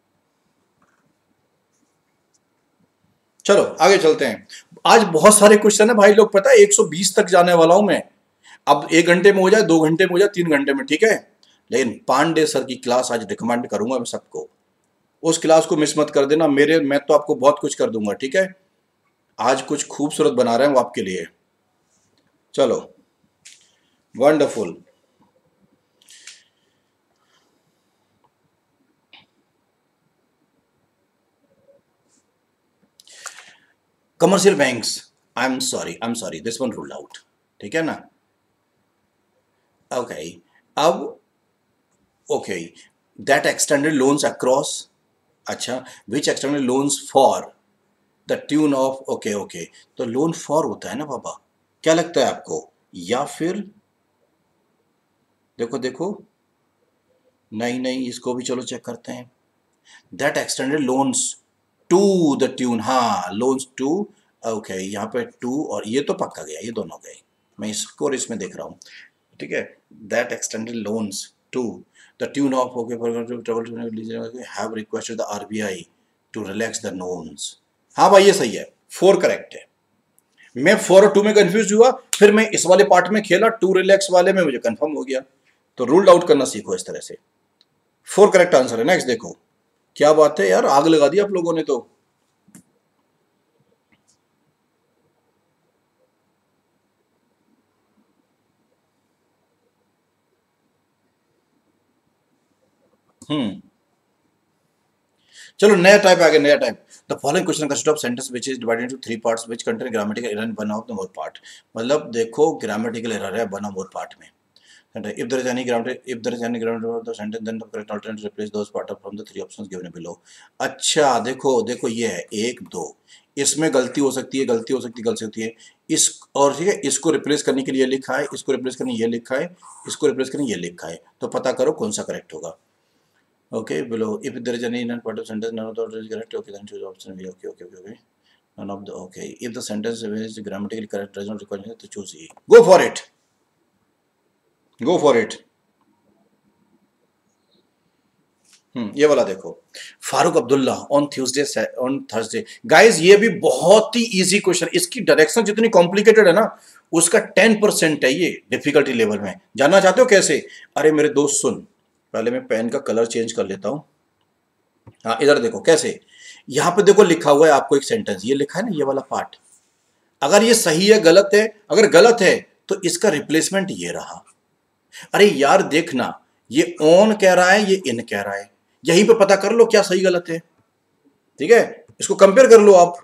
चलो आगे चलते हैं। आज बहुत सारे क्वेश्चन है भाई लोग, पता है एक सौ बीस तक जाने वाला हूं मैं। अब एक घंटे में हो जाए, दो घंटे में हो जाए, तीन घंटे में, ठीक है। लेकिन पांडे सर की क्लास आज रिकमेंड करूंगा मैं सबको, उस क्लास को मिस मत कर देना। मेरे मैं तो आपको बहुत कुछ कर दूंगा, ठीक है। आज कुछ खूबसूरत बना रहे हैं वो आपके लिए। चलो wonderful. Commercial banks, I am sorry I am sorry this one ruled out, ठीक है ना। ओके, अब okay, that extended loans across, अच्छा, which extended loans for the tune of, okay okay, तो लोन फॉर होता है ना बाबा, क्या लगता है आपको? या फिर देखो देखो, नहीं नहीं, इसको भी चलो चेक करते हैं। That extended loans to the tune, हाँ लोन्स टू, ओके, यहाँ पे टू और ये तो पक्का गया, ये दोनों गए, मैं इसको और इसमें देख रहा हूँ, ठीक है। That extended loans to the tune of, okay, have requested the RBI to relax the norms. हाँ भाई ये सही है, फोर करेक्ट है। मैं फोर और टू में कंफ्यूज हुआ, फिर मैं इस वाले पार्ट में खेला, टू रिलैक्स वाले में मुझे कंफर्म हो गया। तो रूल्ड आउट करना सीखो इस तरह से। फोर करेक्ट आंसर है। नेक्स्ट देखो, क्या बात है यार, आग लगा दी आप लोगों ने तो। हम्म, चलो नया टाइप आ गया, नया type. The following question consist of sentence which is divided into three parts which contain grammatical error in one of the more part. मतलब देखो ग्रामेटिकल एरर है वन ऑफ मोर पार्ट में। If there is any grammar, if there is any grammar of the sentence, then the correct alternative replace those part from the three options given below. अच्छा देखो देखो, ये है एक दो, इसमें गलती हो सकती है, गलती हो सकती है, गलती होती है इस, और ठीक है, इसको रिप्लेस करने के लिए लिखा है, इसको रिप्लेस करने ये लिखा है, इसको रिप्लेस करने ये लिखा है, तो पता करो कौन सा करेक्ट होगा। Okay below, if there is any part of sentence none of the is correct, okay then choose option B. Okay okay okay, none of the, okay, if the sentence is grammatically correct does not require तो choose E. Go for it, go for it. हम्म, ये वाला देखो, Farooq Abdullah on Tuesday on Thursday. Guys ये भी बहुत ही easy question, इसकी डायरेक्शन जितनी कॉम्प्लिकेटेड है ना, उसका टेन परसेंट है ये डिफिकल्टी लेवल में। जानना चाहते हो कैसे? अरे मेरे दोस्त सुन, पहले मैं पेन का कलर चेंज कर लेता हूं। हाँ इधर देखो कैसे, यहां पे देखो लिखा हुआ है आपको एक सेंटेंस, ये लिखा है ना ये वाला पार्ट, अगर ये सही है गलत है, अगर गलत है तो इसका रिप्लेसमेंट ये रहा। अरे यार देखना, ये ऑन कह रहा है, ये इन कह रहा है, यहीं पे पता कर लो क्या सही गलत है, ठीक है, इसको कंपेयर कर लो आप।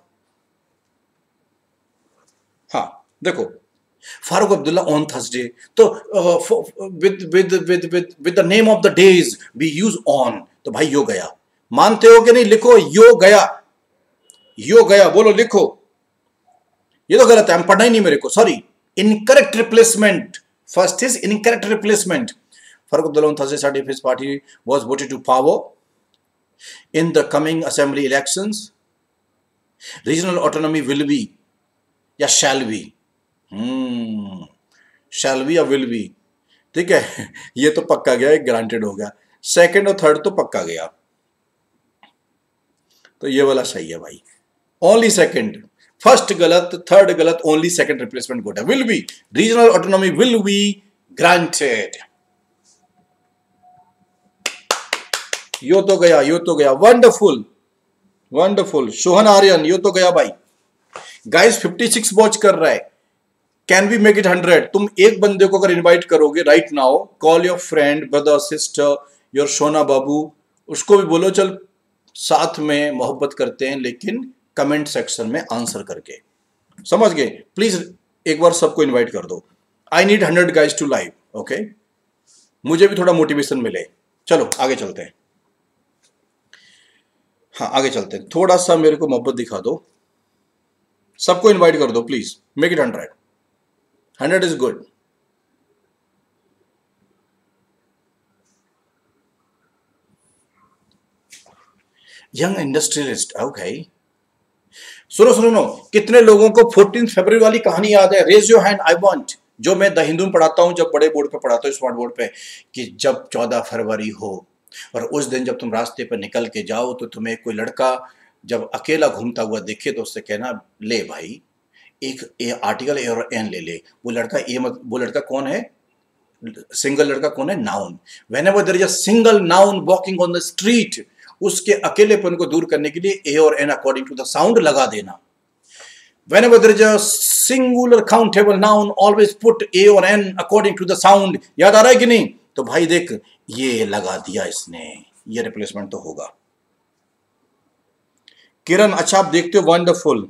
हाँ देखो, फारूक अब्दुल्ला ऑन थर्सडे, तो with with with with with the name of the days we use on, तो भाई यो गया, मानते हो कि नहीं? लिखो यो गया, यो गया बोलो, लिखो। ये तो गलत है, हम पढ़ना ही नहीं मेरे को, sorry, incorrect replacement. First is incorrect replacement. Farooq Abdullah on Thursday said if his party was voted to power in the coming assembly elections, regional autonomy will be या shall be, hmm, shall be या will be, ठीक है। ये तो पक्का गया, एक granted हो गया, सेकंड और थर्ड तो पक्का गया, तो ये वाला सही है भाई। ओनली सेकंड, फर्स्ट गलत, थर्ड गलत, ओनली सेकंड रिप्लेसमेंट गुड है। Will be, regional autonomy will be granted. यो तो गया, यो तो गया, वंडरफुल। वंडरफुल। शोहन आर्यन, ये तो गया भाई। गाइस फिफ्टी सिक्स वॉच कर रहा है। Can we make it hundred? तुम एक बंदे को अगर इनवाइट करोगे right now, call your friend, brother, sister, your सोना बाबू, उसको भी बोलो चल साथ में मोहब्बत करते हैं, लेकिन कमेंट सेक्शन में आंसर करके। समझ गए? प्लीज एक बार सबको इनवाइट कर दो। I need hundred guys to live, okay? मुझे भी थोड़ा मोटिवेशन मिले। चलो आगे चलते हैं। हाँ आगे चलते हैं। थोड़ा सा मेरे को मोहब्बत दिखा दो, सबको इनवाइट कर दो please. Make it hundred. Hundred is good. Young industrialist, okay. सुनो सुनो नो, कितने लोगों को फोर्टीन फरवरी वाली कहानी याद है? Raise your hand, I want. जो मैं द हिंदू में पढ़ाता हूं, जब बड़े बोर्ड पे पढ़ाता हूं, स्मार्ट बोर्ड पे, कि जब चौदह फरवरी हो और उस दिन जब तुम रास्ते पर निकल के जाओ तो तुम्हें कोई लड़का जब अकेला घूमता हुआ दिखे तो उससे कहना, ले भाई एक ए आर्टिकल ए और एन ले ले। वो लड़का ए मत, वो लड़का कौन है? सिंगल लड़का कौन है? Noun. Whenever there is a single noun walking on the street, उसके अकेलेपन को दूर करने के लिए ए और an according to the sound लगा देना। Whenever there is a singular countable noun, always put A or N according to the sound। याद आ रहा है कि नहीं? तो भाई देख, ये लगा दिया इसने, ये रिप्लेसमेंट तो होगा। किरण, अच्छा आप देखते हो, वंडरफुल।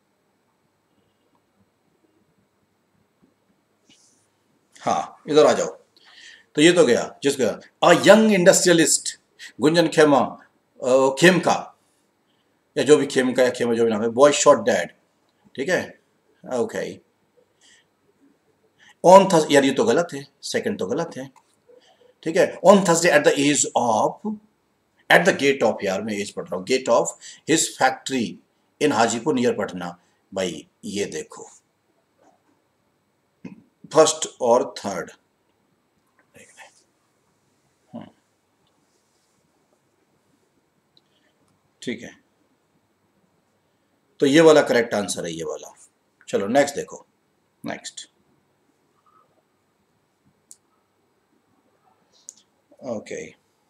हाँ इधर आ जाओ। तो ये तो गया जिसका अ यंग इंडस्ट्रियलिस्ट, गुंजन खेमा, खेमका, या जो भी खेमका या खेमा जो भी नाम है, बॉय शॉट डैड, ठीक है, ओके। ऑन थर्सडे, यार ये तो गलत है, सेकंड तो गलत है, ठीक है। On Thursday at the age of, at the gate of, यार मैं एज पढ़ रहा हूँ, gate of his factory in Hajipur near Patna. भाई ये देखो, फर्स्ट और थर्ड, ठीक है। तो ये वाला करेक्ट आंसर है, ये वाला। चलो नेक्स्ट देखो, नेक्स्ट, ओके।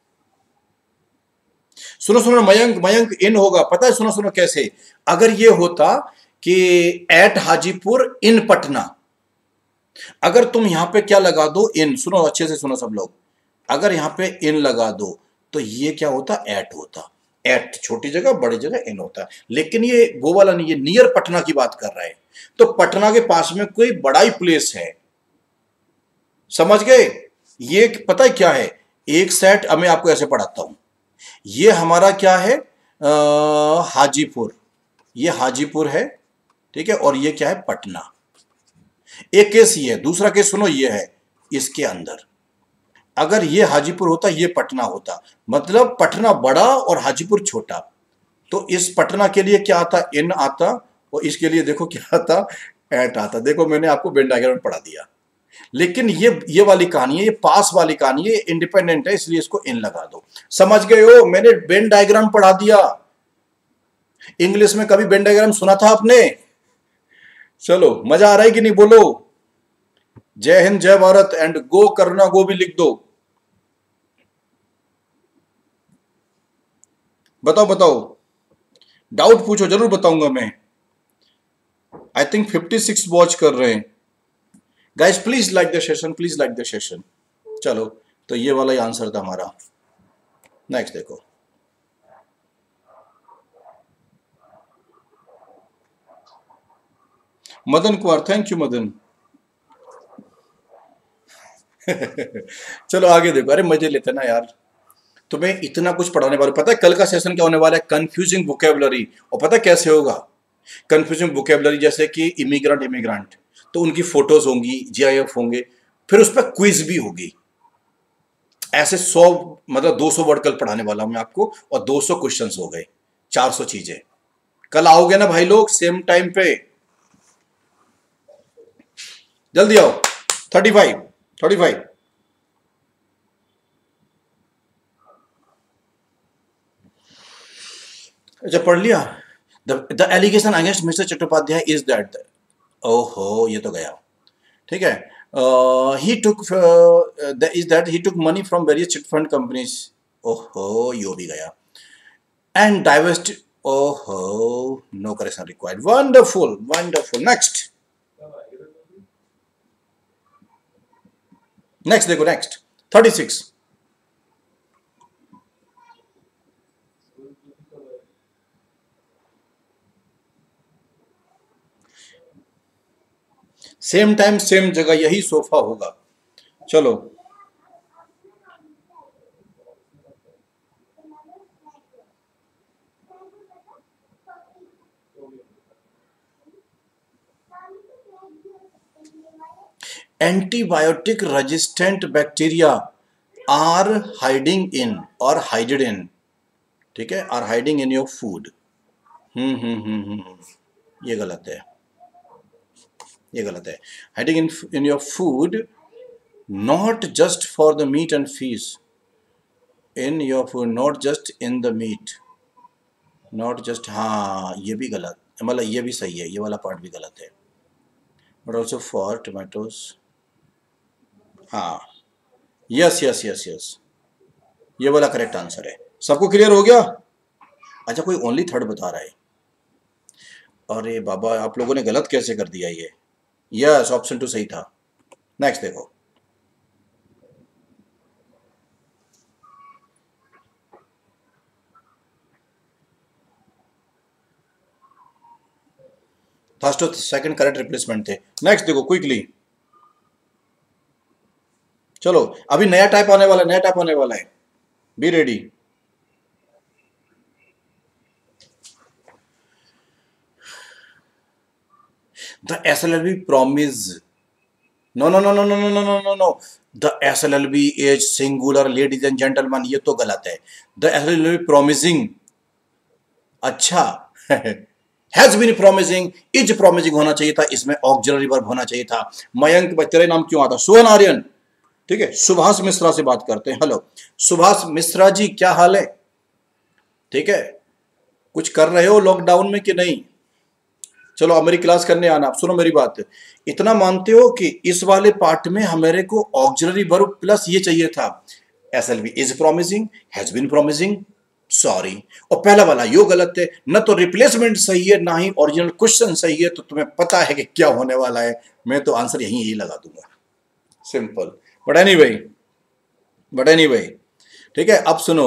सुनो सुनो, मयंक, मयंक इन होगा, पता है? सुनो सुनो कैसे, अगर ये होता कि एट हाजीपुर इन पटना, अगर तुम यहां पे क्या लगा दो, इन, सुनो अच्छे से सुनो सब लोग, अगर यहां पे इन लगा दो तो ये क्या होता? एट होता। एट छोटी जगह, बड़ी जगह इन होता है। लेकिन ये वो वाला नहीं, ये नियर पटना की बात कर रहा है, तो पटना के पास में कोई बड़ा ही प्लेस है, समझ गए? ये पता है क्या है? एक सेट मैं आपको ऐसे पढ़ाता हूं, ये हमारा क्या है? आ, हाजीपुर, ये हाजीपुर है, ठीक है, और ये क्या है? पटना। एक केस ये है, दूसरा केस सुनो, ये है इसके अंदर, अगर ये हाजीपुर होता, ये पटना होता, मतलब पटना बड़ा और हाजीपुर छोटा, तो इस पटना के लिए क्या आता? इन आता, और इसके लिए देखो क्या आता? एट आता। देखो मैंने आपको वेन डायग्राम पढ़ा दिया। लेकिन ये ये वाली कहानी है, ये पास वाली कहानी है, इंडिपेंडेंट है, इसलिए इसको इन लगा दो। समझ गए हो? मैंने वेन डायग्राम पढ़ा दिया। इंग्लिश में कभी वेन डायग्राम सुना था आपने? चलो मजा आ रहा है कि नहीं? बोलो जय हिंद, जय भारत, एंड गो करना, गो भी लिख दो। बताओ बताओ, डाउट पूछो, जरूर बताऊंगा मैं। I think fifty six watch कर रहे हैं guys. Please like the session, please like the session. चलो तो ये वाला ही आंसर था हमारा। नेक्स्ट देखो, मदन कुमार, थैंक यू मदन। चलो आगे देखो, अरे मजे लेते ना यार, तुम्हें इतना कुछ पढ़ाने वाले। पता है कल का सेशन क्या होने वाला है? Confusing vocabulary. और पता है कैसे होगा कंफ्यूजिंग वोकेबलरी? जैसे कि इमिग्रेंट, इमिग्रेंट, तो उनकी फोटोज होंगी, जीआईएफ होंगे, फिर उस पर क्विज भी होगी। ऐसे सौ, मतलब दो सौ वर्ड कल पढ़ाने वाला हूं मैं आपको, और दो सौ क्वेश्चंस हो गए, चार सौ चीजें। कल आओगे ना भाई लोग, सेम टाइम पे? जल्दी आओ। Thirty five, thirty five. अच्छा पढ़ लिया। The allegation against mister Chattopadhyay is that, ओहो ये तो गया, ठीक है। He took is that he took money from various chit fund companies, ओहो यो भी गया, एंड डाइवर्स्ट ओहो, no correction required. Wonderful wonderful. Next next देखो, next thirty six. Same time same जगह यही सोफा होगा। चलो, antibiotic resistant bacteria are hiding in और हाइडेड इन, ठीक है, are hiding in your food. हम्म हम्म हम्म हम्म ये गलत है, ये गलत है। Hiding in in your food, not just for the meat and fish, in your food, not just in the meat, not just, हाँ ये भी गलत, मतलब ये भी सही है, ये वाला पार्ट भी गलत है। बट ऑल्सो फॉर टोमेटोज, हाँ, यस यस यस यस, ये वाला करेक्ट आंसर है। सबको क्लियर हो गया? अच्छा, कोई ओनली थर्ड बता रहा है। अरे बाबा, आप लोगों ने गलत कैसे कर दिया ये? यस, ऑप्शन टू सही था। नेक्स्ट देखो, फर्स्ट और सेकंड करेक्ट रिप्लेसमेंट थे। नेक्स्ट देखो क्विकली, चलो अभी नया टाइप आने वाला है, नया टाइप आने वाला है, B ready. The S L L B promise, no no no no no no no no no no, the S L L B is singular ladies and gentlemen, ये तो गलत है। The S L L B promising, अच्छा has been promising, is promising होना चाहिए था, इसमें auxiliary verb होना चाहिए था। मयंक, तेरे नाम क्यों आता? सुहन आर्यन, ठीक है। सुभाष मिश्रा से बात करते हैं। हेलो सुभाष मिश्रा जी, क्या हाल है? ठीक है, कुछ कर रहे हो लॉकडाउन में कि नहीं? चलो अब मेरी क्लास करने आना। आप सुनो मेरी बात, इतना मानते हो कि इस वाले पार्ट में हमारे को ऑक्सिलरी वर्ब प्लस ये चाहिए था, S L B is promising, has been promising, sorry. और पहला वाला यो गलत है, न तो रिप्लेसमेंट सही है ना ही ओरिजिनल क्वेश्चन सही है, तो तुम्हें पता है कि क्या होने वाला है। मैं तो आंसर यही यही लगा दूंगा, simple. But anyway, but anyway ठीक है। अब सुनो,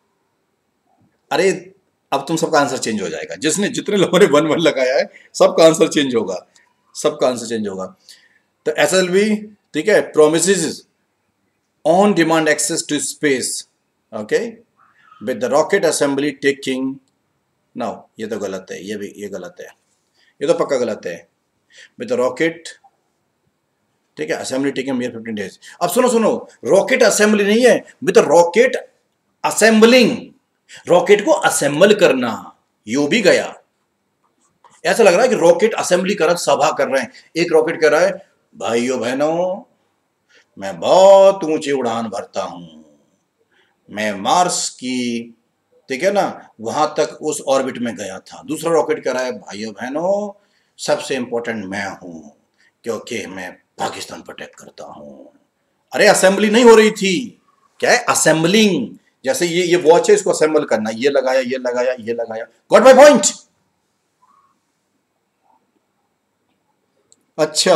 अरे अब तुम सबका आंसर चेंज हो जाएगा, जिसने जितने लोगों ने वन वन लगाया है सबका आंसर चेंज होगा, सबका आंसर चेंज होगा। तो एस एल बी, ठीक है, promises on demand access to space, okay, with the rocket assembly taking, now ये तो गलत है, ये भी ये गलत है, ये तो पक्का गलत है। विद द रॉकेट, ठीक है, assembly taking mayor fifteen days. अब सुनो सुनो, रॉकेट असेंबली नहीं है, with the rocket assembling, rocket को असेंबल करना, यो भी गया। ऐसा लग रहा है कि रॉकेट असेंबली कर सभा कर रहे हैं। एक रॉकेट कह रहा है, भाइयों बहनों, मैं बहुत ऊंची उड़ान भरता हूं, मैं मार्स की, ठीक है ना, वहां तक उस ऑर्बिट में गया था। दूसरा रॉकेट कह रहा है, भाइयों बहनों, सबसे इंपॉर्टेंट मैं हूं, क्योंकि मैं पाकिस्तान पर अटैक करता हूं। अरे असेंबली नहीं हो रही थी, क्या है, असेंबलिंग। जैसे ये ये वॉच है, इसको असेंबल करना, ये लगाया ये लगाया ये लगाया, गॉट माय पॉइंट। अच्छा,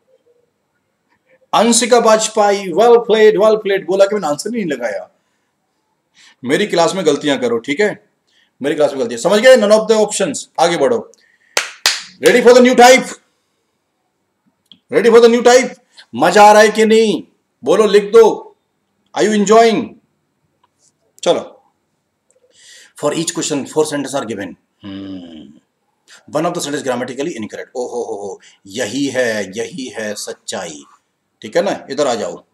Anshika Vajpayee, well played well played, बोला कि मैंने आंसर नहीं लगाया। मेरी क्लास में गलतियां करो, ठीक है, मेरी क्लास में गलतियां, समझ गए? नन ऑफ द ऑप्शंस, आगे बढ़ो। Ready for the new type, ready for the new type. मजा आ रहा है कि नहीं? बोलो, लिख दो, आर यू एंजॉइंग? चलो, for each question four sentences are given, one of the sentence grammatically incorrect. ओ हो हो हो, यही है, यही है सच्चाई, ठीक है ना। इधर आ जाओ,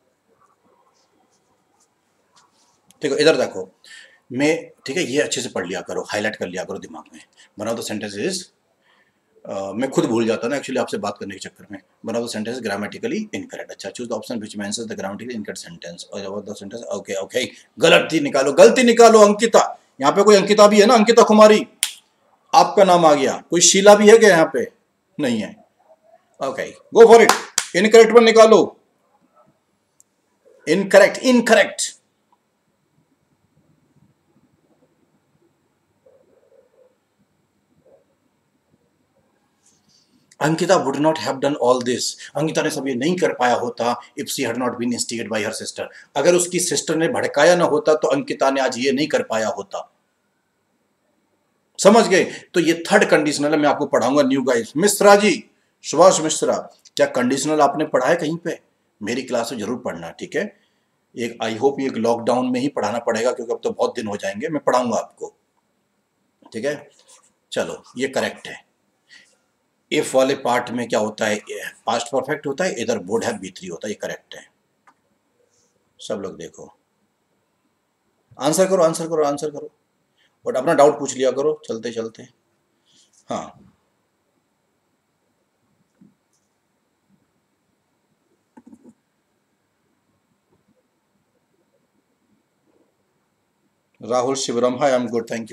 ठीक है, इधर देखो, मैं, ठीक है, ये अच्छे से पढ़ लिया करो, हाईलाइट कर लिया करो दिमाग में। वन ऑफ द सेंटेंसेस, मैं खुद भूल जाता ना एक्चुअली आपसे बात करने के चक्कर में। One of the sentence grammatically incorrect, अच्छा, choose the option which mentions the grammatically incorrect sentence, और one of the sentence, okay okay, गलती निकालो, गलती निकालो। अंकिता, यहाँ पे कोई अंकिता भी है ना? अंकिता कुमारी, आपका नाम आ गया। कोई शीला भी है क्या यहाँ पे? नहीं है, okay, go for it. Incorrect पर निकालो, incorrect, incorrect, Ankita would not have done all this, Ankita ने सब ये नहीं कर पाया होता if she had not been instigated by her sister, अगर उसकी सिस्टर ने भड़काया ना होता तो अंकिता ने आज ये नहीं कर पाया होता। समझ गए? तो ये थर्ड कंडीशनल है, मैं आपको पढ़ाऊंगा न्यू गाइस। मिश्रा जी, सुभाष मिश्रा, क्या कंडीशनल आपने पढ़ा है कहीं पे? मेरी क्लास में जरूर पढ़ना, ठीक है? एक आई होप एक लॉकडाउन में ही पढ़ाना पड़ेगा क्योंकि अब तो बहुत दिन हो जाएंगे, मैं पढ़ाऊंगा आपको, ठीक है? चलो, ये करेक्ट है। इफ वाले पार्ट में क्या होता है, पास्ट परफेक्ट होता है, इधर वुड हैव बी थ्री होता है, ये करेक्ट है। सब लोग देखो, आंसर करो, आंसर करो, आंसर करो, बट अपना डाउट पूछ लिया करो चलते चलते। हाँ, Rahul Shivram, hi, I am good, thank you.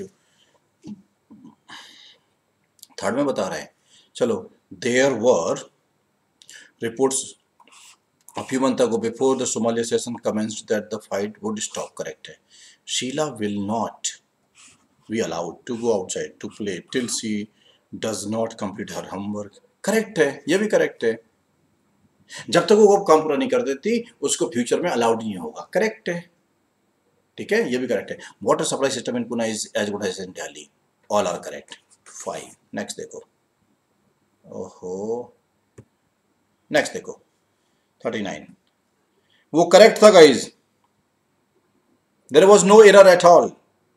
Third में बता रहे हैं, चलो। There were reports a few months ago before the Somalia session commenced that the fight would stop, correct है। Sheila will not be allowed to go outside to play till she does not complete her homework, correct है, ये भी correct है। जब तक वो काम पूरा नहीं कर देती उसको फ्यूचर में अलाउड नहीं होगा, करेक्ट है, ठीक है, ये भी करेक्ट है। Water supply system in Pune is as good as in Delhi, all are correct. Five, next देखो, ओहो, नेक्स्ट देखो, थर्टी नाइन, वो करेक्ट था guys, there was no error at all.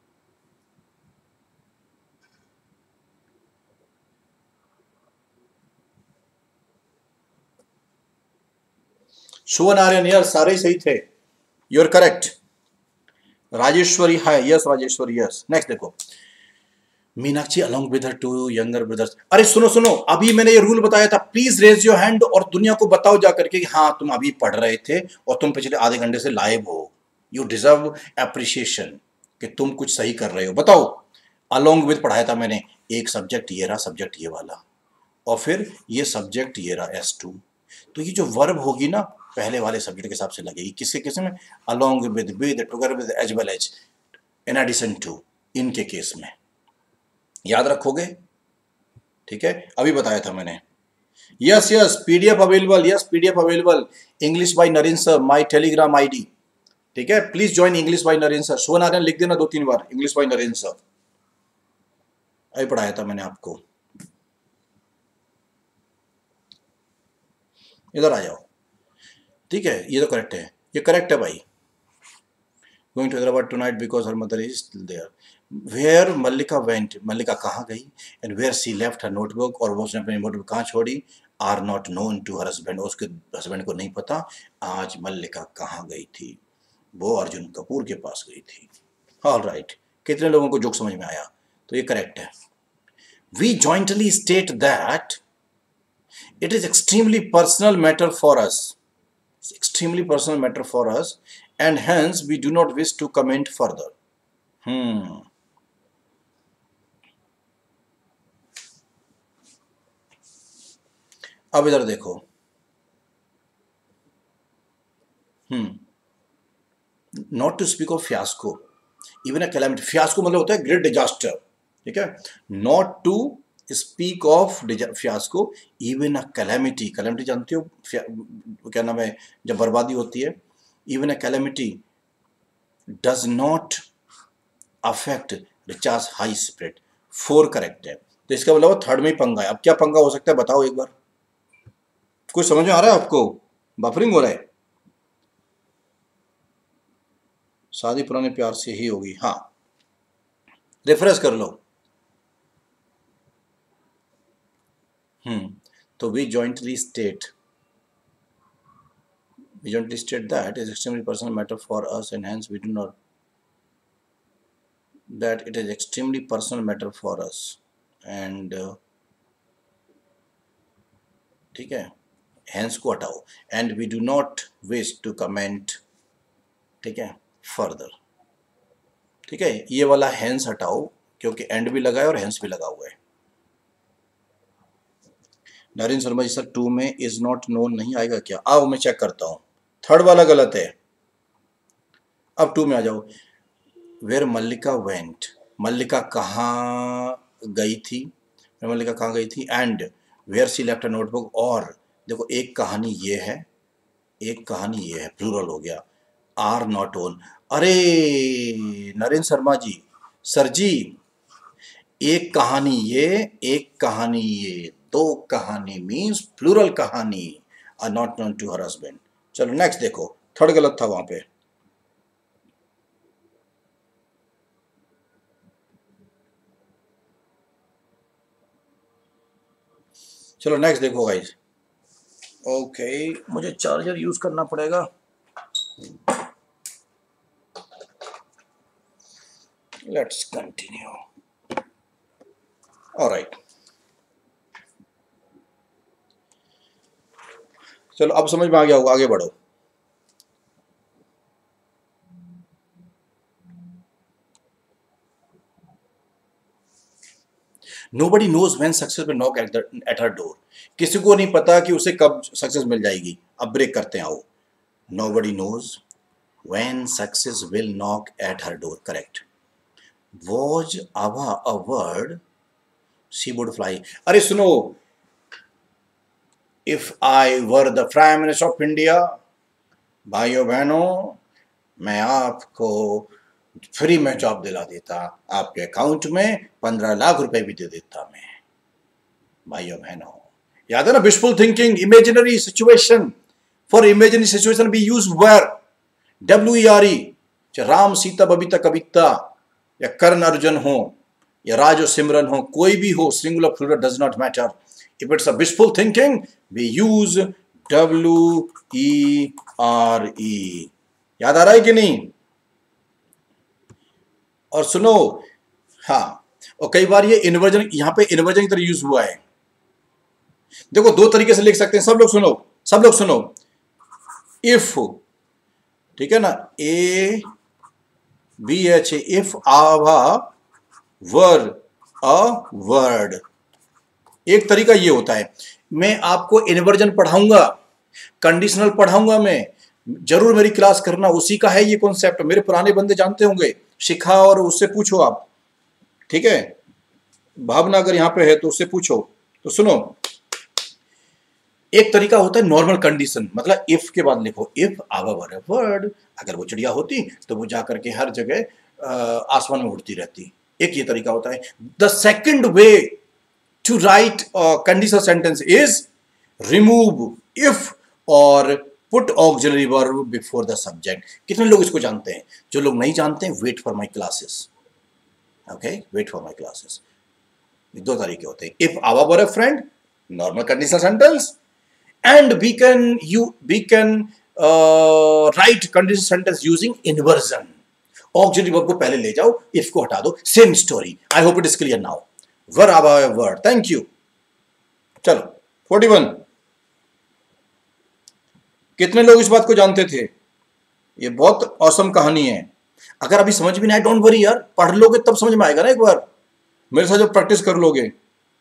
Suvan Aryan, yes, सारे सही थे, you are correct. Rajeshwari, hi, yes Rajeshwari, yes. Next देखो, Meenakshi along with her two younger brothers, अरे सुनो सुनो, अभी मैंने ये रूल बताया था, प्लीज रेज योर हैंड और दुनिया को बताओ जाकर के कि हाँ तुम अभी पढ़ रहे थे और तुम पिछले आधे घंटे से लाइव हो, यू डिजर्व एप्रिसिएशन कि तुम कुछ सही कर रहे हो। बताओ, अलॉन्ग विद पढ़ाया था मैंने, एक सब्जेक्ट ये रहा, सब्जेक्ट ये वाला, और फिर ये सब्जेक्ट ये रहा एस टू, तो ये जो वर्ब होगी ना पहले वाले सब्जेक्ट के हिसाब से लगेगी, किसके किसमें, along with, with, together with, as well as, in addition to, इनके केस में याद रखोगे, ठीक है? अभी बताया था मैंने। Yes yes, PDF available, yes PDF available, English by Naren sir, my Telegram ID, ठीक है? Please join English by Naren sir, Suvan Aryan लिख देना दो तीन बार, इंग्लिश बाय नरेन सर, अभी पढ़ाया था मैंने आपको। इधर आ जाओ, ठीक है, ये तो करेक्ट है, ये करेक्ट है भाई। Going to Hyderabad tonight because her mother is still there, where Mallika went, Mallika कहाँ गई, and where she left her notebook, और वो उसने अपनी नोटबुक कहाँ छोड़ी, are not known to her husband, उसके हस्बैंड को नहीं पता आज मल्लिका कहाँ गई थी, वो अर्जुन कपूर के पास गई थी। ऑल राइट, कितने लोगों को जोक समझ में आया? तो ये करेक्ट है। We jointly state that it is extremely personal matter for us, extremely personal matter for us and hence we do not wish to comment further. hmm अब इधर देखो, hmm not to speak of fiasco, even a calamity, fiasco मतलब होता है great disaster, ठीक है? Not to speak of fiasco, even a calamity, calamity जानते हो क्या नाम है जब बर्बादी होती है, even a calamity does not affect Richard's high spirit, four correct है। तो इसका मतलब थर्ड में ही पंगा है। अब क्या पंगा हो सकता है बताओ एक बार, कुछ समझ में आ रहा है आपको? बफरिंग हो रहा है, शादी पुराने प्यार से ही होगी, हाँ, रिफ्रेश कर लो। हम्म तो we jointly state, we jointly state that is extremely personal matter for us and hence we do not, that it is extremely personal matter for us and uh, ठीक है, hence को हटाओ, and we do not wish to comment, ठीक है, further, ठीक है? ये वाला hence हटाओ क्योंकि end भी लगा है और hence भी लगा हुआ है। नरेन शर्मा जी सर टू में इज नॉट नोन नहीं आएगा क्या? आओ मैं चेक करता हूँ, थर्ड वाला गलत है, अब टू में आ जाओ। वेयर मल्लिका वेंट, मल्लिका कहाँ गई थी, मल्लिका कहाँ गई थी, and where she left a notebook. और देखो एक कहानी ये है, एक कहानी ये है, प्लूरल हो गया, आर नॉट ओन। अरे नरेंद्र शर्मा जी, सर जी, एक कहानी ये, एक कहानी ये, दो कहानी मीन्स प्लूरल कहानी, are not known to her husband. चलो नेक्स्ट देखो, थर्ड गलत था वहां पे। चलो नेक्स्ट देखो गाइस। ओके, मुझे चार्जर यूज करना पड़ेगा। Let's continue. ऑलराइट, चलो अब समझ में आ गया होगा, आगे बढ़ो। Nobody knows when success will knock at at her door. किसी को नहीं पता कि उसे कब सक्सेस मिल जाएगी। अब ब्रेक करते हैं, आओ। Nobody knows when success will knock at her door, correct. Was अवा a word she would fly. अरे सुनो, if I were the prime minister of India, भाइयों बहनों, मैं आपको फ्री में जॉब दिला देता, आपके अकाउंट में पंद्रह लाख रुपए भी दे देता मैं। भाइयों बहनों, याद है ना, wishful thinking, imaginary situation. For imaginary situation we use were, W E R E. Ram Sita Babita Kavita, या कर्ण अर्जुन हो, या राज और सिमरन हो, कोई भी हो, singular plural does not matter. If it's a wishful thinking we use W E R E. याद आ रहा है कि नहीं? और सुनो, हाँ, और कई बार ये इन्वर्जन, यहां पे इन्वर्जन की तरह यूज हुआ है। देखो दो तरीके से लिख सकते हैं, सब लोग सुनो, सब लोग सुनो। इफ, ठीक है ना, ए बी एच, इफ आवा वर अ वर्ड। एक तरीका ये होता है, मैं आपको इन्वर्जन पढ़ाऊंगा, कंडीशनल पढ़ाऊंगा मैं, जरूर मेरी क्लास करना, उसी का है ये कॉन्सेप्ट। मेरे पुराने बंदे जानते होंगे, शिखा और उससे पूछो आप, ठीक है। भावना अगर यहां पे है तो उससे पूछो। तो सुनो, एक तरीका होता है नॉर्मल कंडीशन, मतलब इफ के बाद लिखो, इफ आवर वर्ड, अगर वो चिड़िया होती तो वो जाकर के हर जगह आसमान में उड़ती रहती। एक ये तरीका होता है। The second way to write conditional sentence is remove if और put auxiliary verb before the subject. कितने लोग इसको जानते हैं? जो लोग नहीं जानते हैं, wait for my classes, okay, wait for my classes. दो तरीके होते हैं, if our were a friend, normal conditional sentence, and we can you we can uh, write conditional sentence using inversion। auxiliary verb को पहले ले जाओ, if को हटा दो, same story। I hope it is clear now। वर आवा word, thank you। चलो forty one, कितने लोग इस बात को जानते थे? ये बहुत औसम कहानी है। अगर अभी समझ भी नहीं आए, डोंट वरी यार, पढ़ लोगे तब समझ में आएगा ना, एक बार मेरे साथ जब प्रैक्टिस कर लोगे।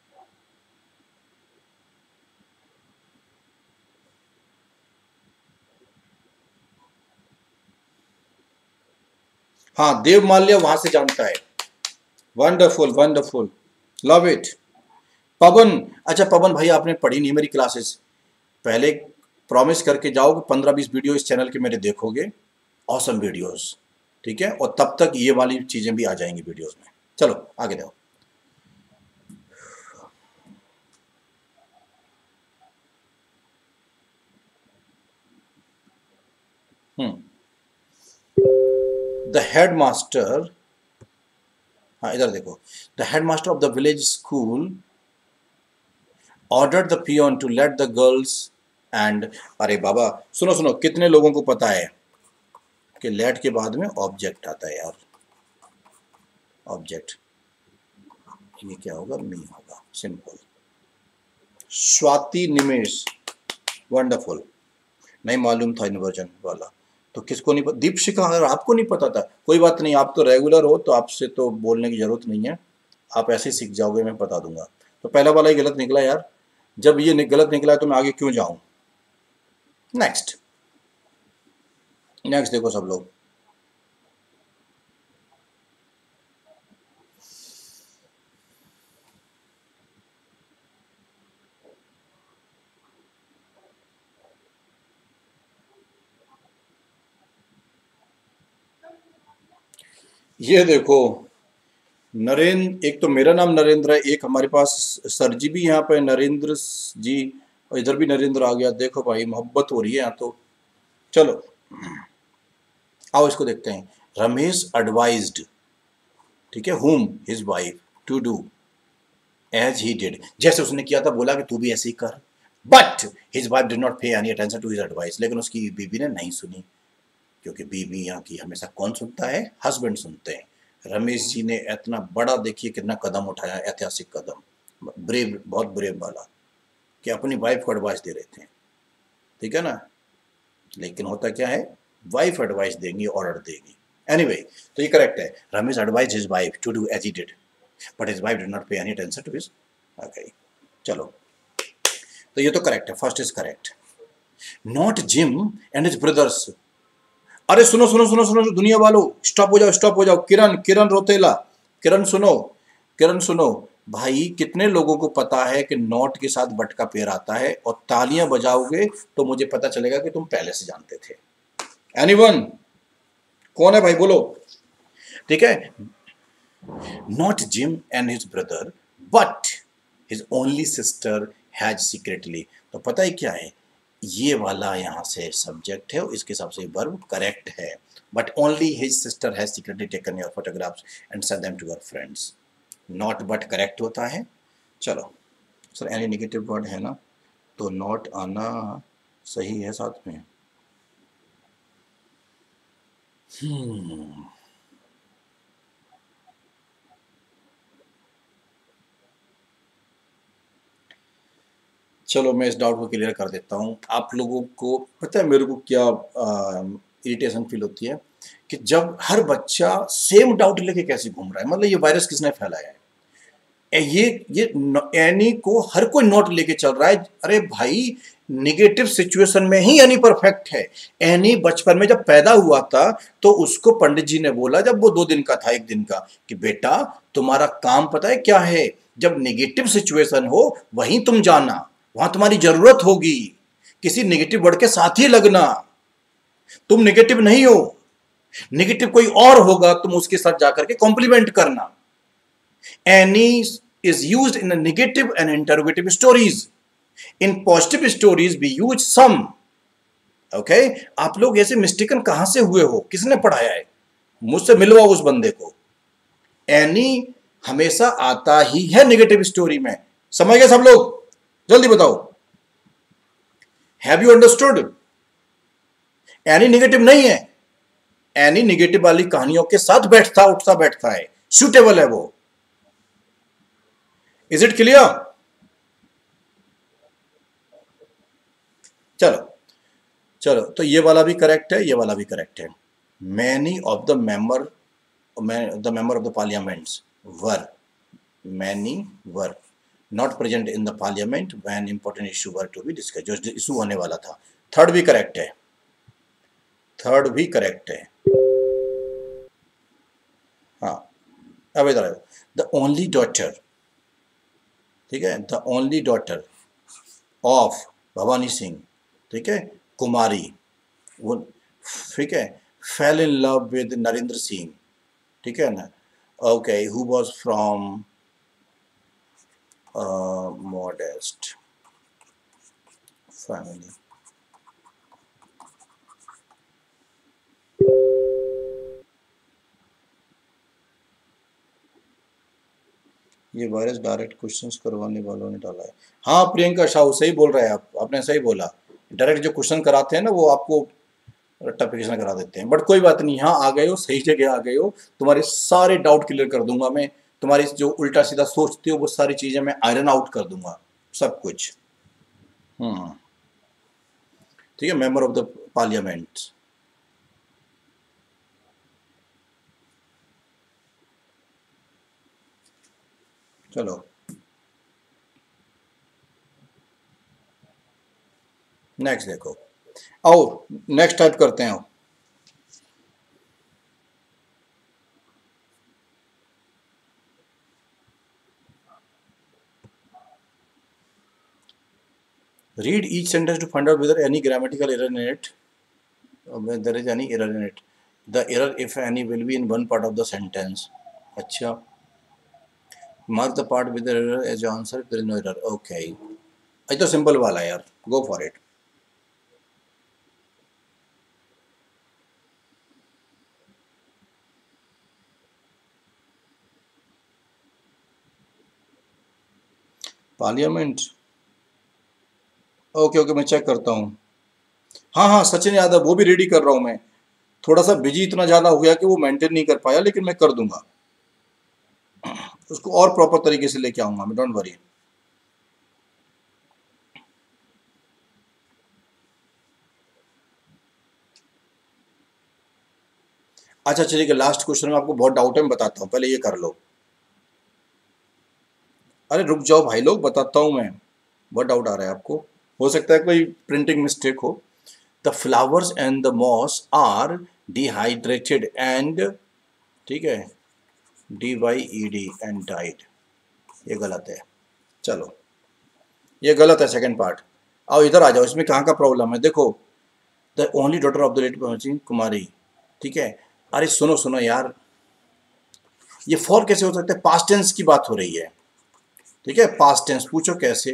हाँ, देव माल्य वहां से जानता है। Wonderful wonderful, love it. Pawan, अच्छा पवन भाई, आपने पढ़ी नहीं मेरी क्लासेस। पहले प्रॉमिस करके जाओ कि पंद्रह बीस वीडियो इस चैनल के मेरे देखोगे, ऑसम वीडियोस, ठीक है। और तब तक ये वाली चीजें भी आ जाएंगी वीडियोस में। चलो आगे जाओ। हम्म, द हेड मास्टर, हाँ इधर देखो, the head master of the village school ordered the peon to let the girls end. अरे बाबा, सुनो सुनो, कितने लोगों को पता है कि लेट के बाद में ऑब्जेक्ट आता है यार? ऑब्जेक्ट, ये क्या होगा? मी होगा, सिंपल। स्वाति निमेश, वंडरफुल। नहीं मालूम था इन्वर्जन वाला, तो किसको नहीं पता? दीपशिखा, अगर आपको नहीं पता था, कोई बात नहीं, आप तो रेगुलर हो तो आपसे तो बोलने की जरूरत नहीं है, आप ऐसे ही सीख जाओगे, मैं बता दूंगा। तो पहला वाला ही गलत निकला यार। जब ये गलत निकला है तो मैं आगे क्यों जाऊं? नेक्स्ट, नेक्स्ट देखो सब लोग। ये देखो, नरेंद्र, एक तो मेरा नाम नरेंद्र है, एक हमारे पास सर जी भी यहाँ पे नरेंद्र जी, और इधर भी नरेंद्र आ गया। देखो भाई, मोहब्बत हो रही है यहाँ तो। चलो आओ इसको देखते हैं। रमेश एडवाइज्ड, ठीक है, whom his wife to do as he did, जैसे उसने किया था, बोला कि तू भी ऐसे ही कर। But his wife did not pay any attention to his advice, लेकिन उसकी बीवी ने नहीं सुनी, क्योंकि बीवी यहाँ की हमेशा कौन सुनता है? हस्बैंड सुनते हैं। रमेश जी ने इतना बड़ा, देखिए कितना कदम उठाया, ऐतिहासिक कदम, ब्रेव, बहुत ब्रेव वाला, कि अपनी वाइफ को एडवाइस दे रहे थे, ठीक है ना। लेकिन होता क्या है, वाइफ एडवाइस देंगी, ऑर्डर देगी। एनीवे anyway, तो ये करेक्ट है। Ramesh advise his wife to do as he did, but his wife did not pay any attention to his. Okay, चलो, तो ये तो करेक्ट है, first is correct. Not Jim and his brothers. अरे सुनो सुनो सुनो सुनो दुनिया वालों, स्टॉप हो जाओ, स्टॉप हो जाओ। किरण, किरण रोतेला, किरण सुनो, किरण सुनो। भाई, कितने लोगों को पता है कि नॉट के साथ बट का पेयर आता है? और तालियां बजाओगे तो मुझे पता चलेगा कि तुम पहले से जानते थे। एनीवन? कौन है भाई, बोलो। ठीक है, not Jim and his brother but his only sister has secretly. तो पता है क्या है, ये वाला यहाँ से सब्जेक्ट है, इसके हिसाब से वर्ब करेक्ट है। But only his sister has secretly taken your photographs and send them to your friends. Not but correct होता है। चलो सर, एनी नेगेटिव वर्ड है ना, तो नॉट आना सही है साथ में। हम्म चलो मैं इस डाउट को क्लियर कर देता हूँ। आप लोगों को पता है मेरे को क्या इरिटेशन फील होती है, कि जब हर बच्चा सेम डाउट लेके कैसे घूम रहा है। मतलब ये वायरस किसने फैलाया है? ए, ये ये एनी को हर कोई नोट लेके चल रहा है। अरे भाई, निगेटिव सिचुएशन में ही एनी परफेक्ट है। एनी बचपन में जब पैदा हुआ था तो उसको पंडित जी ने बोला, जब वो दो दिन का था, एक दिन का, कि बेटा तुम्हारा काम पता है क्या है? जब निगेटिव सिचुएशन हो वहीं तुम जाना, वहां तुम्हारी जरूरत होगी, किसी निगेटिव वर्ड के साथ ही लगना। तुम निगेटिव नहीं हो, निगेटिव कोई और होगा, तुम उसके साथ जाकर के कॉम्प्लीमेंट करना। Any is used in a negative and interrogative stories. In positive stories we use some. Okay? आप लोग ऐसे मिस्टेकन कहां से हुए हो? किसने पढ़ाया है? मुझसे मिलवाओ उस बंदे को। एनी हमेशा आता ही है नेगेटिव स्टोरी में। समझ गए सब लोग? जल्दी बताओ। Have you understood? Any negative नहीं है। एनी नेगेटिव वाली कहानियों के साथ बैठता उठता बैठता है, सूटेबल है वो। Is it clear? चलो चलो, तो ये वाला भी करेक्ट है, ये वाला भी करेक्ट है। Many of the member the member of the parliaments were, many were not present in the parliament when important issue were to be discuss. जो इशू होने वाला था। थर्ड भी करेक्ट है, थर्ड भी करेक्ट है। हाँ, अब इधर आयो। द ओनली डॉटर, ठीक है, the only daughter of Bhawani Singh, ठीक है, कुमारी, वो, ठीक है, fell in love with Narendra Singh, ठीक है ना। Okay, who was from modest family. ये वायरस डायरेक्ट क्वेश्चंस करवाने वालों ने डाला है। हाँ प्रियंका साहू, सही बोल रहे हैं आप, आपने सही बोला। डायरेक्ट जो क्वेश्चन कराते हैं ना, वो आपको रट्टाफिकेशन करा देते हैं। बट कोई बात नहीं, यहाँ आ गए हो, सही जगह आ गए हो। तुम्हारे सारे डाउट क्लियर कर दूंगा मैं। तुम्हारी जो उल्टा सीधा सोचते हो वो सारी चीजें मैं आयरन आउट कर दूंगा, सब कुछ। हम्म ठीक है, मेंबर ऑफ द पार्लियामेंट। चलो नेक्स्ट देखो, आओ नेक्स्ट टाइप करते हैं। Read each sentence to find out whether any grammatical error in it, uh, there is any error in it. The error if any will be in one part of the sentence. अच्छा, mark the part with error as answer, there is no error. Okay, ये तो simple वाला है यार, go for it. Parliament. Okay okay, मैं check करता हूँ. हाँ हाँ, सचिन यादव, वो भी रेडी कर रहा हूँ मैं. थोड़ा सा बिजी इतना ज़्यादा हो गया कि वो मेंटेन नहीं कर पाया, लेकिन मैं कर दूंगा उसको, और प्रॉपर तरीके से लेके आऊंगा मैं, डोंट वरी. अच्छा चलिए, लास्ट क्वेश्चन में आपको बहुत डाउट है, मैं बताता हूँ, पहले ये कर लो. अरे रुक जाओ भाई लोग, बताता हूँ मैं. बहुत डाउट आ रहा है आपको, हो सकता है कोई प्रिंटिंग मिस्टेक हो. The flowers and the moss are dehydrated and, ठीक है, D Y E D and died. ये गलत है. चलो, ये गलत है सेकंड पार्ट. आओ इधर आ जाओ, इसमें कहाँ का प्रॉब्लम है, देखो. The only daughter of the late Kumari, ठीक है. अरे सुनो सुनो यार, ये फॉर कैसे हो सकता है, पास्ट टेंस की बात हो रही है, ठीक है. पास्ट टेंस पूछो कैसे.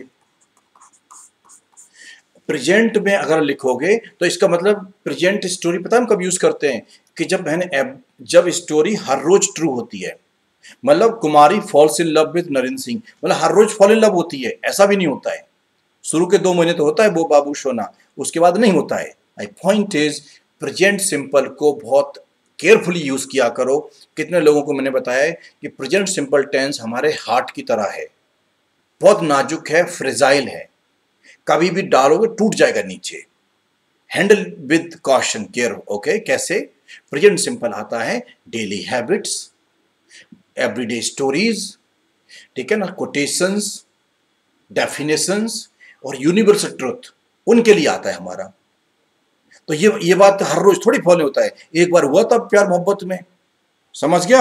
प्रेजेंट में अगर लिखोगे तो इसका मतलब प्रेजेंट स्टोरी पता है हम कब यूज करते हैं, कि जब है जब स्टोरी हर रोज ट्रू होती है. मतलब Kumari falls in love with Narendra Singh, मतलब हर रोज फॉल इन लव होती है, ऐसा भी नहीं होता है. शुरू के दो महीने तो होता है वो बाबू सोना, उसके बाद नहीं होता है. I point is, present simple को बहुत केयरफुली यूज किया करो. कितने लोगों को मैंने बताया है कि प्रेजेंट सिंपल टेंस हमारे हार्ट की तरह है, बहुत नाजुक है, फ्रेजाइल है, कभी भी डालोगे टूट जाएगा नीचे. Handle with caution, care. Okay, कैसे. प्रेजेंट सिंपल आता है डेली हैबिट्स, एवरीडे स्टोरीज, ठीक है ना, कोटेशंस, डेफिनेशंस और यूनिवर्सल ट्रुथ, उनके लिए आता है हमारा. तो ये ये बात हर रोज थोड़ी फॉलो होता है, एक बार हुआ था प्यार मोहब्बत में, समझ गया.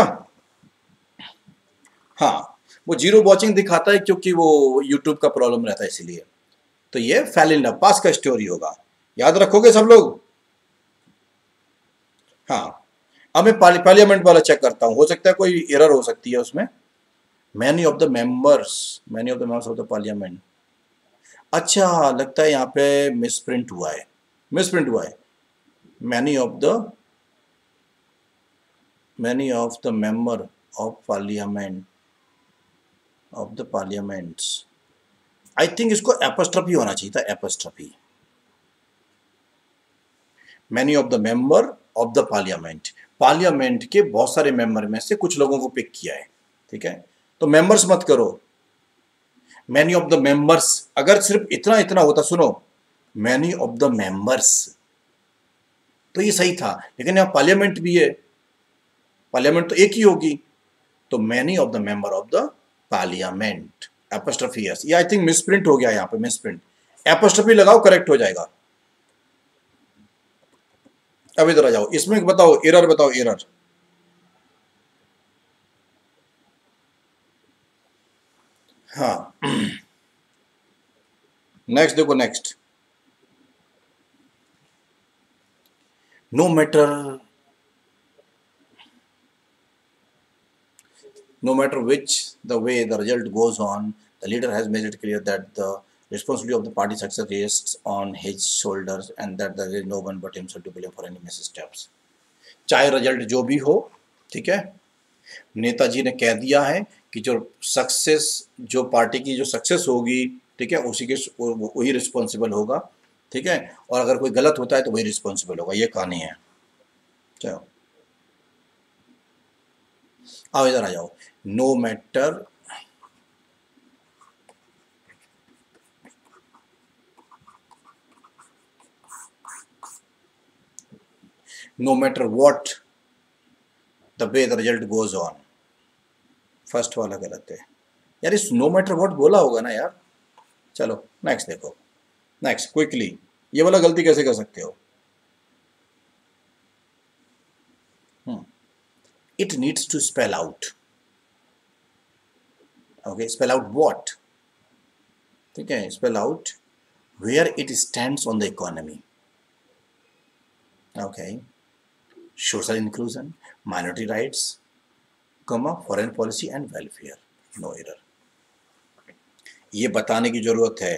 हाँ, वो जीरो वॉचिंग दिखाता है क्योंकि वो यूट्यूब का प्रॉब्लम रहता है इसीलिए. तो ये फेल इन लव पास का स्टोरी होगा, याद रखोगे सब लोग. हाँ, अब मैं पार्लियामेंट वाला चेक करता हूँ, हो सकता है कोई एरर हो सकती है उसमें. Many of the members, many of the members of the parliament. अच्छा, लगता है यहाँ पे मिसप्रिंट हुआ है, मिसप्रिंट हुआ है. Many of the many of the member of parliament of the parliaments. I think इसको एपोस्ट्रोफी होना चाहिए था, apostrophe. Many of the member of the parliament, parliament के बहुत सारे मेंबर में से कुछ लोगों को पिक किया है, ठीक है. तो मेंबर्स मत करो, मैनी ऑफ द मेंबर्स. अगर सिर्फ इतना इतना होता, सुनो, मैनी ऑफ द मेंबर्स, तो ये सही था. लेकिन यहाँ पार्लियामेंट भी है, पार्लियामेंट तो एक ही होगी, तो many of the member of the parliament, apostrophe S. ये आई थिंक मिसप्रिंट हो गया यहाँ पे, मिसप्रिंट. एपोस्ट्रोफी लगाओ, करेक्ट हो जाएगा. अब इधर आ जाओ, इसमें बताओ एरर, बताओ एरर. हाँ, नेक्स्ट देखो, next. No matter, no matter which the way the result goes on, the leader has made it clear that the responsibility of the party success rests on his shoulders and that there is no one but himself to blame for any missteps. चाहे result जो भी हो, ठीक है, नेताजी ने कह दिया है कि जो सक्सेस, जो पार्टी की जो सक्सेस होगी, ठीक है, उसी के वही रिस्पॉन्सिबल होगा, ठीक है. और अगर कोई गलत होता है तो वही रिस्पॉन्सिबल होगा, ये कहानी है. चलो आओ इधर आ जाओ. No matter, no matter what the way the result goes on. First वाला गलत है यार, इस नो मैटर व्हाट बोला होगा ना यार. चलो नेक्स्ट देखो, नेक्स्ट क्विकली. ये वाला गलती कैसे कर सकते हो. It needs to spell out. Okay, spell out what, ठीक है, spell out where it stands on the economy. Okay, social inclusion, minority rights, comma foreign policy and welfare, no error. ये बताने की जरूरत है,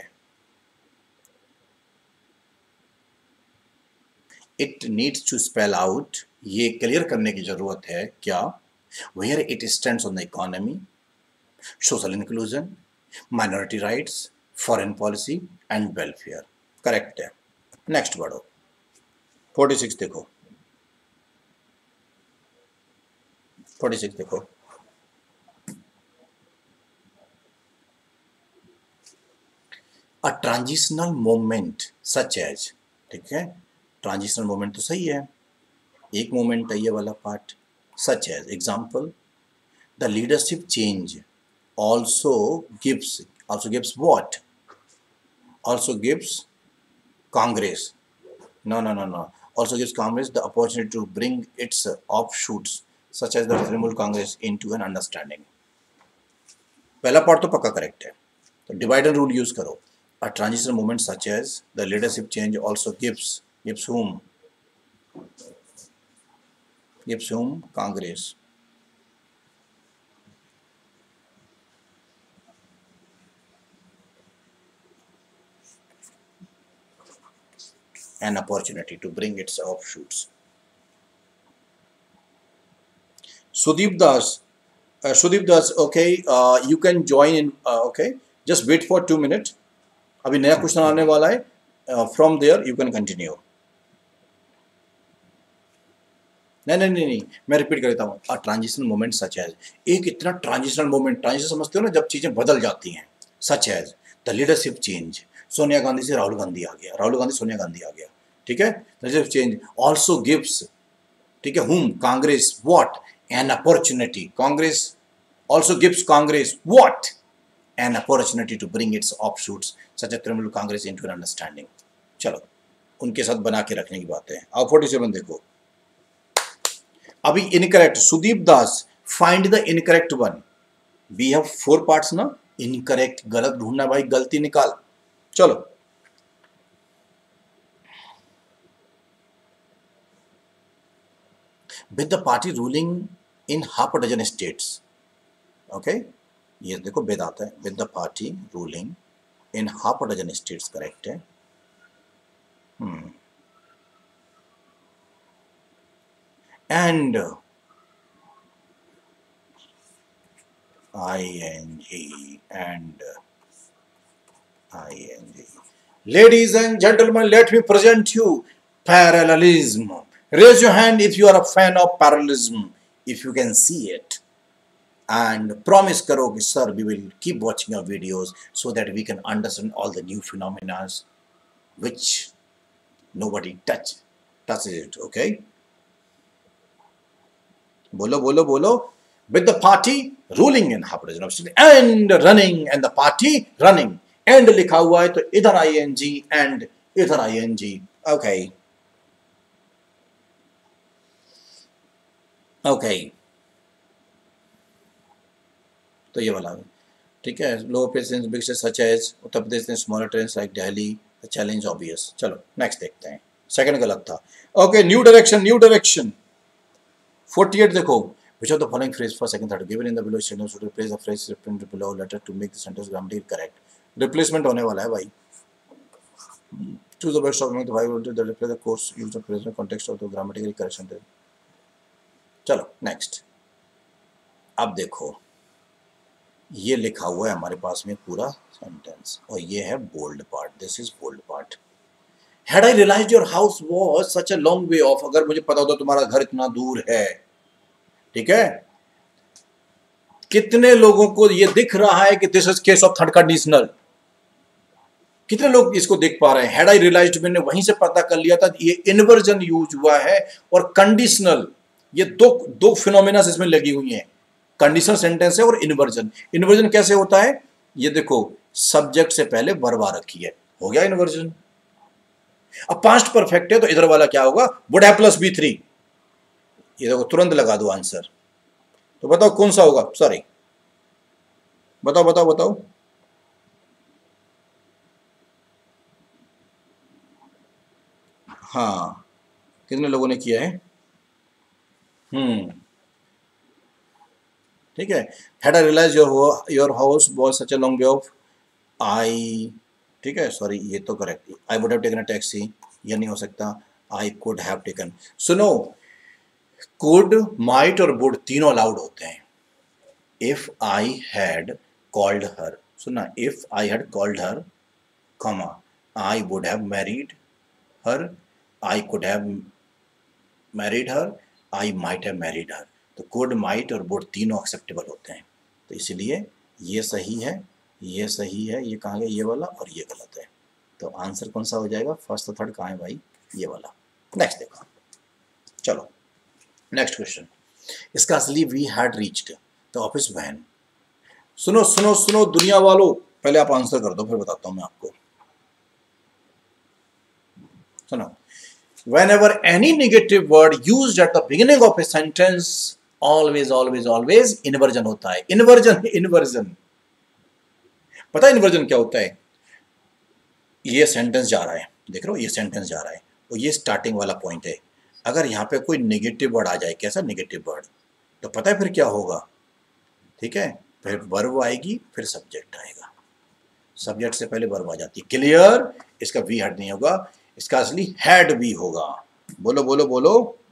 it needs to spell out, ये clear करने की जरूरत है क्या, where it stands on the economy, social inclusion, minority rights, foreign policy and welfare. Correct है। नेक्स्ट बढ़ो, फोर्टी सिक्स देखो, फोर्टी सिक्स देखो, a transitional moment such as, ठीक है, ट्रांजिशनल मोमेंट तो सही है, एक मोमेंट है ये वाला part, such as example, the leadership change also gives also gives what, also gives Congress, no no no no also gives Congress the opportunity to bring its offshoots such as the Trinamool Congress into an understanding। पहला part तो पक्का correct है, तो divide and rule use करो, a transitional movement such as the leadership change also gives gives whom gives whom Congress an opportunity to bring its offshoots। Sudeep Das, uh, Sudeep Das, okay, uh, you can join in, uh, okay, just wait for two minutes, अभी नया question आने वाला है, from there you can continue. नहीं नहीं नहीं नहीं मैं रिपीट कर देता हूँ, a transitional moment such as, एक इतना ट्रांजिशनल मोमेंट, ट्रांजिशन समझते हो ना, जब चीजें बदल जाती हैं, such as the leadership change, Sonia Gandhi से राहुल गांधी आ गया, राहुल गांधी सोनिया गांधी आ गया, ठीक है, लीडरशिप चेंज ऑल्सो गिव्स, ठीक है, whom Congress what, an opportunity, Congress also gives Congress what, an opportunity to bring its offshoots such as Trinamool Congress into an understanding। चलो उनके साथ बना के रखने की बात है। अब फोर्टी सेवन देखो, अभी incorrect, Sudeep Das find the incorrect one, we have four parts ना, इनकरेक्ट गलत ढूंढना भाई, गलती निकाल, चलो with the party ruling in half a dozen states, okay, ये देखो विद आता है, with the party ruling in half a dozen states, correct है। Hmm and ing and ing, ladies and gentlemen, let me present you parallelism। Raise your hand if you are a fan of parallelism, if you can see it, and promise karo ki sir we will keep watching your videos so that we can understand all the new phenomena which nobody touch touches it, okay, bolo bolo bolo, with the party ruling in half a dozen of states and running and the party running, and लिखा हुआ है तो इधर ing and इधर ing, okay okay, तो ये वाला, ठीक है, low patience big state such as Uttar Pradesh ने smaller trains like Delhi, the challenge obvious. चलो नेक्स्ट देखते हैं, सेकंड गलत था, okay, new direction, new direction, forty eight देखो, which of the following phrase for second third given in the below sentence should replace the phrase represented below letter to make the sentence grammatically correct। Replacement होने वाला है भाई, choose the best of among the five that replace the course use the present context of the grammatically correction। चलो next, अब देखो ये लिखा हुआ है हमारे पास में पूरा सेंटेंस, और ये है bold part, this is bold part. Had I realized your house was such a long way off, अगर मुझे पता होता तुम्हारा घर इतना दूर है, ठीक है, कितने लोगों को ये दिख रहा है कि this is case of third conditional, कितने लोग इसको देख पा रहे हैं, हैड आई रियलाइज्ड मैंने वहीं से पता कर लिया था, ये इन्वर्जन यूज हुआ है, और कंडीशनल, ये दो दो फिनोमेना इसमें लगी हुई हैं, कंडीशनल सेंटेंस है और इन्वर्जन। इन्वर्जन कैसे होता है, ये देखो सब्जेक्ट से पहले वर्ब आ रखी है, हो गया इन्वर्जन। अब पास्ट परफेक्ट है तो इधर वाला क्या होगा, would have plus B three, ये देखो तुरंत लगा दो आंसर, तो बताओ कौन सा होगा, सॉरी बताओ बताओ बताओ, हाँ कितने लोगों ने किया है, हम्म ठीक है। Had I realise your your house was such a long way of, I, ठीक है सॉरी ये तो correct, I would have taken a taxi, ये नहीं हो सकता, आई कुड हैव टेकन। सुनो, कुड, माइट और वुड तीनों अलाउड होते हैं। If I had called her, सुना, if I had called her, comma, I would have married her, I could have married her, I might have married her। तो could, might और would तीनों acceptable होते हैं, तो इसलिए ये सही है, ये सही है, ये कहाँ गया ये वाला, और ये गलत है। तो आंसर कौन सा हो जाएगा, फर्स्ट और थर्ड कहाँ है भाई, ये वाला। नेक्स्ट देखो, चलो नेक्स्ट क्वेश्चन। इसका असली we had reached the office van. सुनो सुनो सुनो दुनिया वालों, पहले आप आंसर कर दो फिर बताता हूँ मैं आपको। सुनो, whenever any negative word used at the beginning of a sentence, always always always inversion होता है। inversion inversion पता है inversion क्या होता है? ये सेंटेंस जा रहा है, देख रहे हो ये सेंटेंस जा रहा है और ये स्टार्टिंग वाला पॉइंट है। अगर यहाँ पे कोई नेगेटिव वर्ड आ जाए, कैसा नेगेटिव वर्ड, तो पता है फिर क्या होगा, ठीक है, फिर वर्ब आएगी, फिर सब्जेक्ट आएगा, सब्जेक्ट से पहले वर्ब आ जाती है। क्लियर? इसका वी हेड नहीं होगा, इसका असली हैड भी होगा। बोलो बोलो बोलो।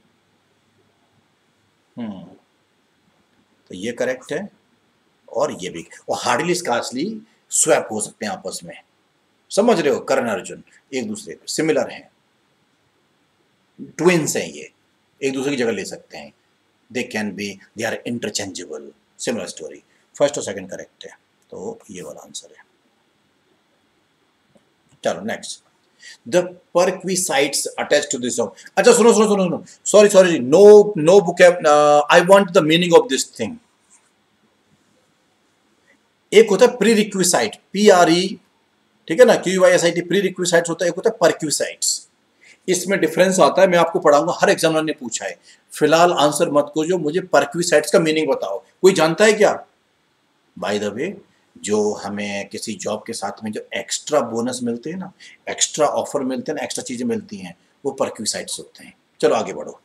हम्म तो ये करेक्ट है और ये भी, और हार्डली इसका असली स्वैप हो सकते हैं आपस में, समझ रहे हो, कर्ण अर्जुन एक दूसरे पे सिमिलर हैं, ट्विंस हैं, ये एक दूसरे की जगह ले सकते हैं, they can be, they are interchangeable, similar story. First और सेकंड करेक्ट है, तो ये वाला आंसर है। चलो next, the perquisites attach to this. अच्छा सुनो सुनो सुनो सुनो, sorry sorry, no no book, I want the meaning of this thing. एक होता है prerequisite, P R E, ठीक है ना, Q Y S I T, prerequisites होता है, एक होता है परक्विसाइट्स। इसमें डिफरेंस आता है, मैं आपको पढ़ाऊंगा, हर एग्जामिनर ने पूछा है। फिलहाल आंसर मत खोजो, मुझे परक्विसाइट्स का मीनिंग बताओ, कोई जानता है क्या? बाय द वे, जो हमें किसी जॉब के साथ में जो एक्स्ट्रा बोनस मिलते हैं ना, एक्स्ट्रा ऑफर मिलते हैं ना, एक्स्ट्रा चीजें मिलती हैं, वो परक्विसाइट्स होते हैं। चलो आगे बढ़ो।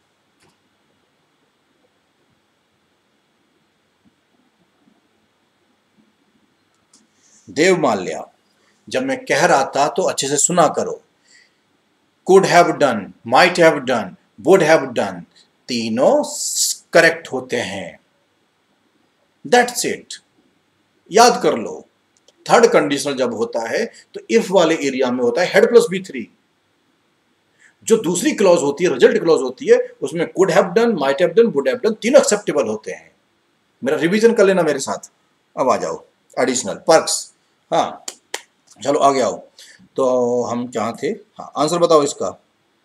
देव माल्या, जब मैं कह रहा था तो अच्छे से सुना करो। Could have done, might have done, would have done, तीनों करेक्ट होते हैं। दैट्स इट, याद कर लो। थर्ड कंडीशनल जब होता है तो इफ वाले एरिया में होता है हेड प्लस बी थ्री। जो दूसरी क्लॉज होती है, रिजल्ट क्लॉज होती है, उसमें could have done, might have done, would have done, तीनों एक्सेप्टेबल होते हैं। मेरा रिवीजन कर लेना मेरे साथ। अब आ जाओ एडिशनल पर्क्स। हाँ चलो आगे आओ। तो हम क्या थे, हाँ आंसर बताओ इसका।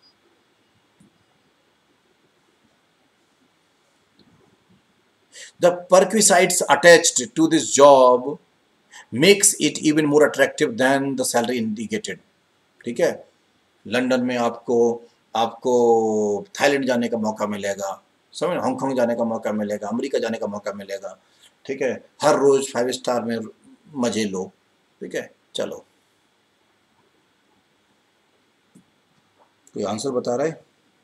The perquisites attached to this job makes it even more attractive than the salary indicated। ठीक है, लंदन में आपको आपको थाईलैंड जाने का मौका मिलेगा, समझ, हांगकांग जाने का मौका मिलेगा, अमेरिका जाने का मौका मिलेगा, ठीक है, हर रोज फाइव स्टार में मजे लो, ठीक है। चलो कोई आंसर बता रहा है?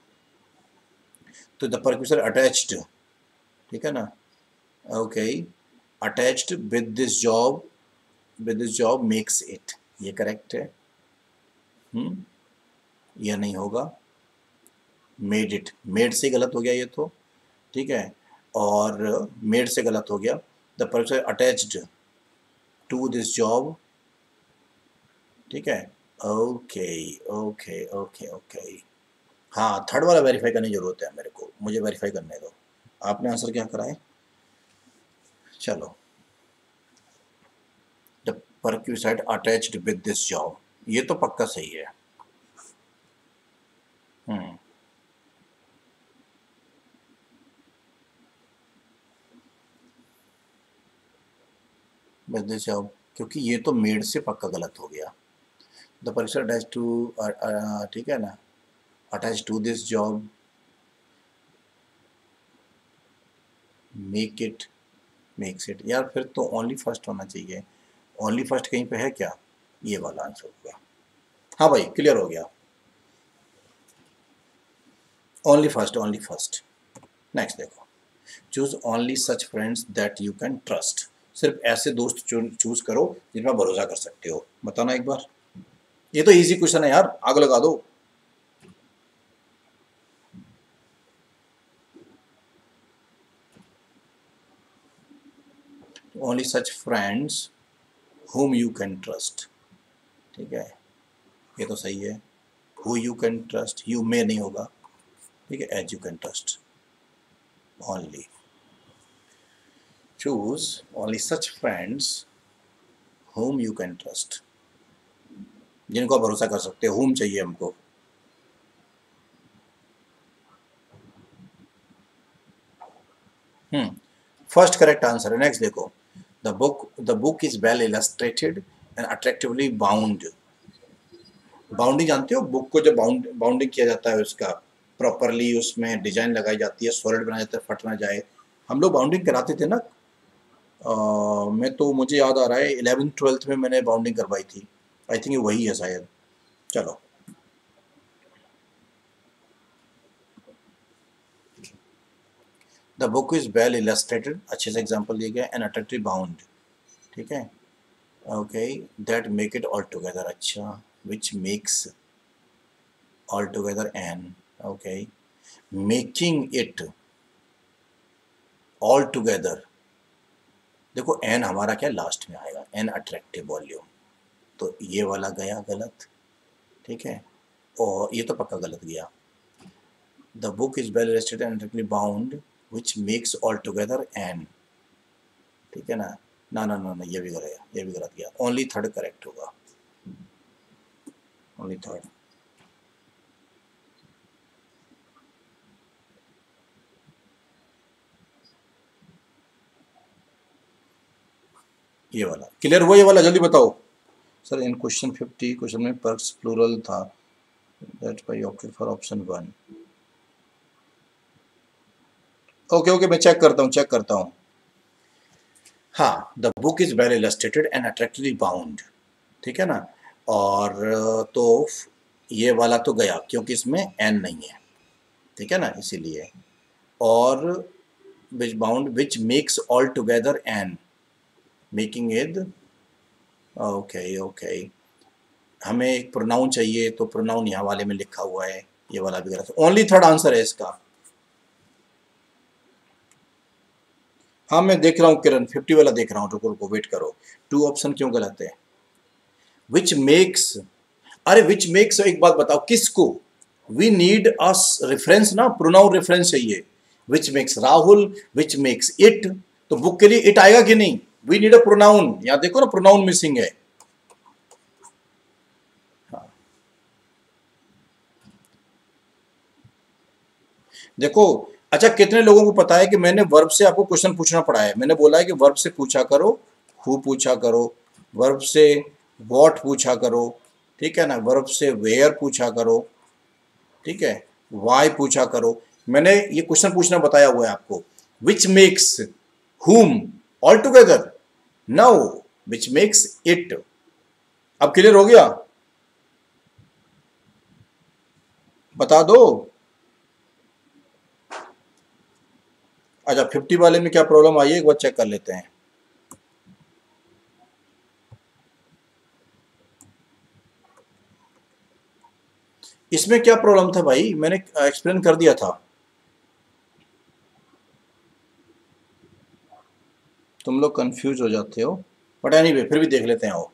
तो द परक्विसाइट अटैच्ड, ठीक है ना, okay, attached with this job, with this job makes it, ये करेक्ट है। हम्म यह नहीं होगा, मेड इट, मेड से गलत हो गया ये तो, ठीक है, और मेड से गलत हो गया। The person attached to this job, ठीक है, ओके ओके ओके ओके। हाँ थर्ड वाला वेरीफाई करने की जरूरत है मेरे को, मुझे वेरीफाई करने दो। आपने आंसर क्या करा है? चलो, the perquisite attached with this job, ये तो पक्का सही है। हम्म विद दिस जॉब, क्योंकि ये तो मेड से पक्का गलत हो गया। द परक्विसाइट अटैच टू, ठीक है ना, attach to this job make it, makes it, यार फिर तो ओनली फर्स्ट होना चाहिए। ओनली फर्स्ट कहीं पे है क्या? ये वाला आंसर होगा। हाँ भाई क्लियर हो गया, only first, only first. Next देखो, choose only such friends that you can trust. सिर्फ ऐसे दोस्त चूज करो जिन पर भरोसा कर सकते हो। बताना एक बार, ये तो इजी क्वेश्चन है यार, आग लगा दो। Only such friends whom you can trust, ठीक है, ये तो सही है। who you can trust, you may नहीं होगा, ठीक है, as you can trust only। choose only such friends whom you can trust, जिनको आप भरोसा कर सकते हो। whom चाहिए हमको। हम्म फर्स्ट करेक्ट आंसर है। नेक्स्ट देखो, the book the book is well illustrated and attractively bound. Bounding जानते हो, बुक को जब बाउंड बाउंडिंग किया जाता है, उसका प्रॉपरली उसमें डिजाइन लगाई जाती है, सॉलिड बनाया जाता है, फट ना जाए। हम लोग बाउंडिंग कराते थे ना, आ, मैं तो मुझे याद आ रहा है इलेवेंथ ट्वेल्थ में मैंने बाउंडिंग करवाई थी। आई थिंक वही है शायद। चलो, the book is well illustrated, अच्छे से एग्जाम्पल दिए गए, एंड अट्रैक्टिव बाउंड, ठीक है, okay, that make it all together, अच्छा, which makes all together an, okay, making it all together. देखो एन हमारा क्या लास्ट में आएगा, एन अट्रैक्टिव वॉल्यूम, तो ये वाला गया गलत, ठीक है, और ये तो पक्का गलत गया। The book is well illustrated and attractively bound which makes all together an, ठीक है ना, ना ना ना ना ये भी गलत, ये भी गलत गया। ओनली थर्ड करेक्ट होगा, ओनली थर्ड। ये वाला क्लियर हुआ, ये वाला जल्दी बताओ सर। इन क्वेश्चन फिफ्टी क्वेश्चन में पर्क्स प्लूरल था, that why opted for option one. Okay okay, मैं चेक करता हूँ चेक करता हूँ हाँ, the book is well illustrated and attractively bound, ठीक है ना, और तो ये वाला तो गया क्योंकि इसमें एन नहीं है, ठीक है ना, इसीलिए। और which bound which makes all together an, making it, okay okay, हमें एक प्रोनाउन चाहिए, तो प्रोनाउन यहाँ वाले में लिखा हुआ है, ये वाला भी गलत है। ओनली थर्ड आंसर है इसका। हाँ मैं देख रहा हूँ किरण, फिफ्टी वाला देख रहा हूँ, रुको रुको वेट करो। टू ऑप्शन क्यों गलत है? विच मेक्स, अरे विच मेक्स, एक बात बताओ किसको, वी नीड अ रेफरेंस ना, प्रोनाउन रेफरेंस चाहिए। Which makes Rahul, which makes it, तो बुक के लिए इट आएगा कि नहीं? वी नीड अ प्रोनाउन, यहाँ देखो ना प्रोनाउन मिसिंग है। हाँ। देखो, अच्छा कितने लोगों को पता है कि मैंने वर्ब से आपको क्वेश्चन पूछना पड़ा है? मैंने बोला है कि वर्ब से पूछा करो, हु पूछा करो, वर्ब से व्हाट पूछा करो, ठीक है ना, वर्ब से वेयर पूछा करो, ठीक है, वाई पूछा करो। मैंने ये क्वेश्चन पूछना बताया हुआ है आपको। Which makes whom all together, no, which makes it. अब क्लियर हो गया? बता दो। अच्छा फिफ्टी वाले में क्या प्रॉब्लम आई है, एक बार चेक कर लेते हैं। इसमें क्या प्रॉब्लम था भाई, मैंने एक्सप्लेन कर दिया था। तुम लोग कंफ्यूज हो जाते हो, बट एनीवे फिर भी देख लेते हैं। आओ,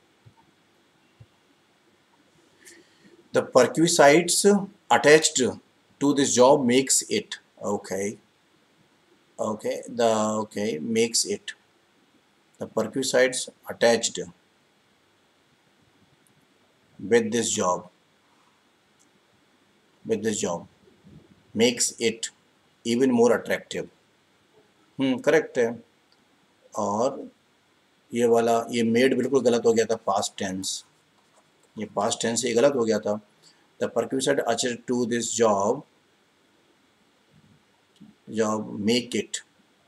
the perquisites attached to this job makes it, okay, okay, the okay makes it, the perquisites attached with this job, with this job makes it even more attractive। हम्म करेक्ट है। और ये वाला, ये मेड बिल्कुल गलत हो गया था, पास्ट टेंस, ये पास्ट टेंस ये गलत हो गया था। The perquisite attached to this job, job make it,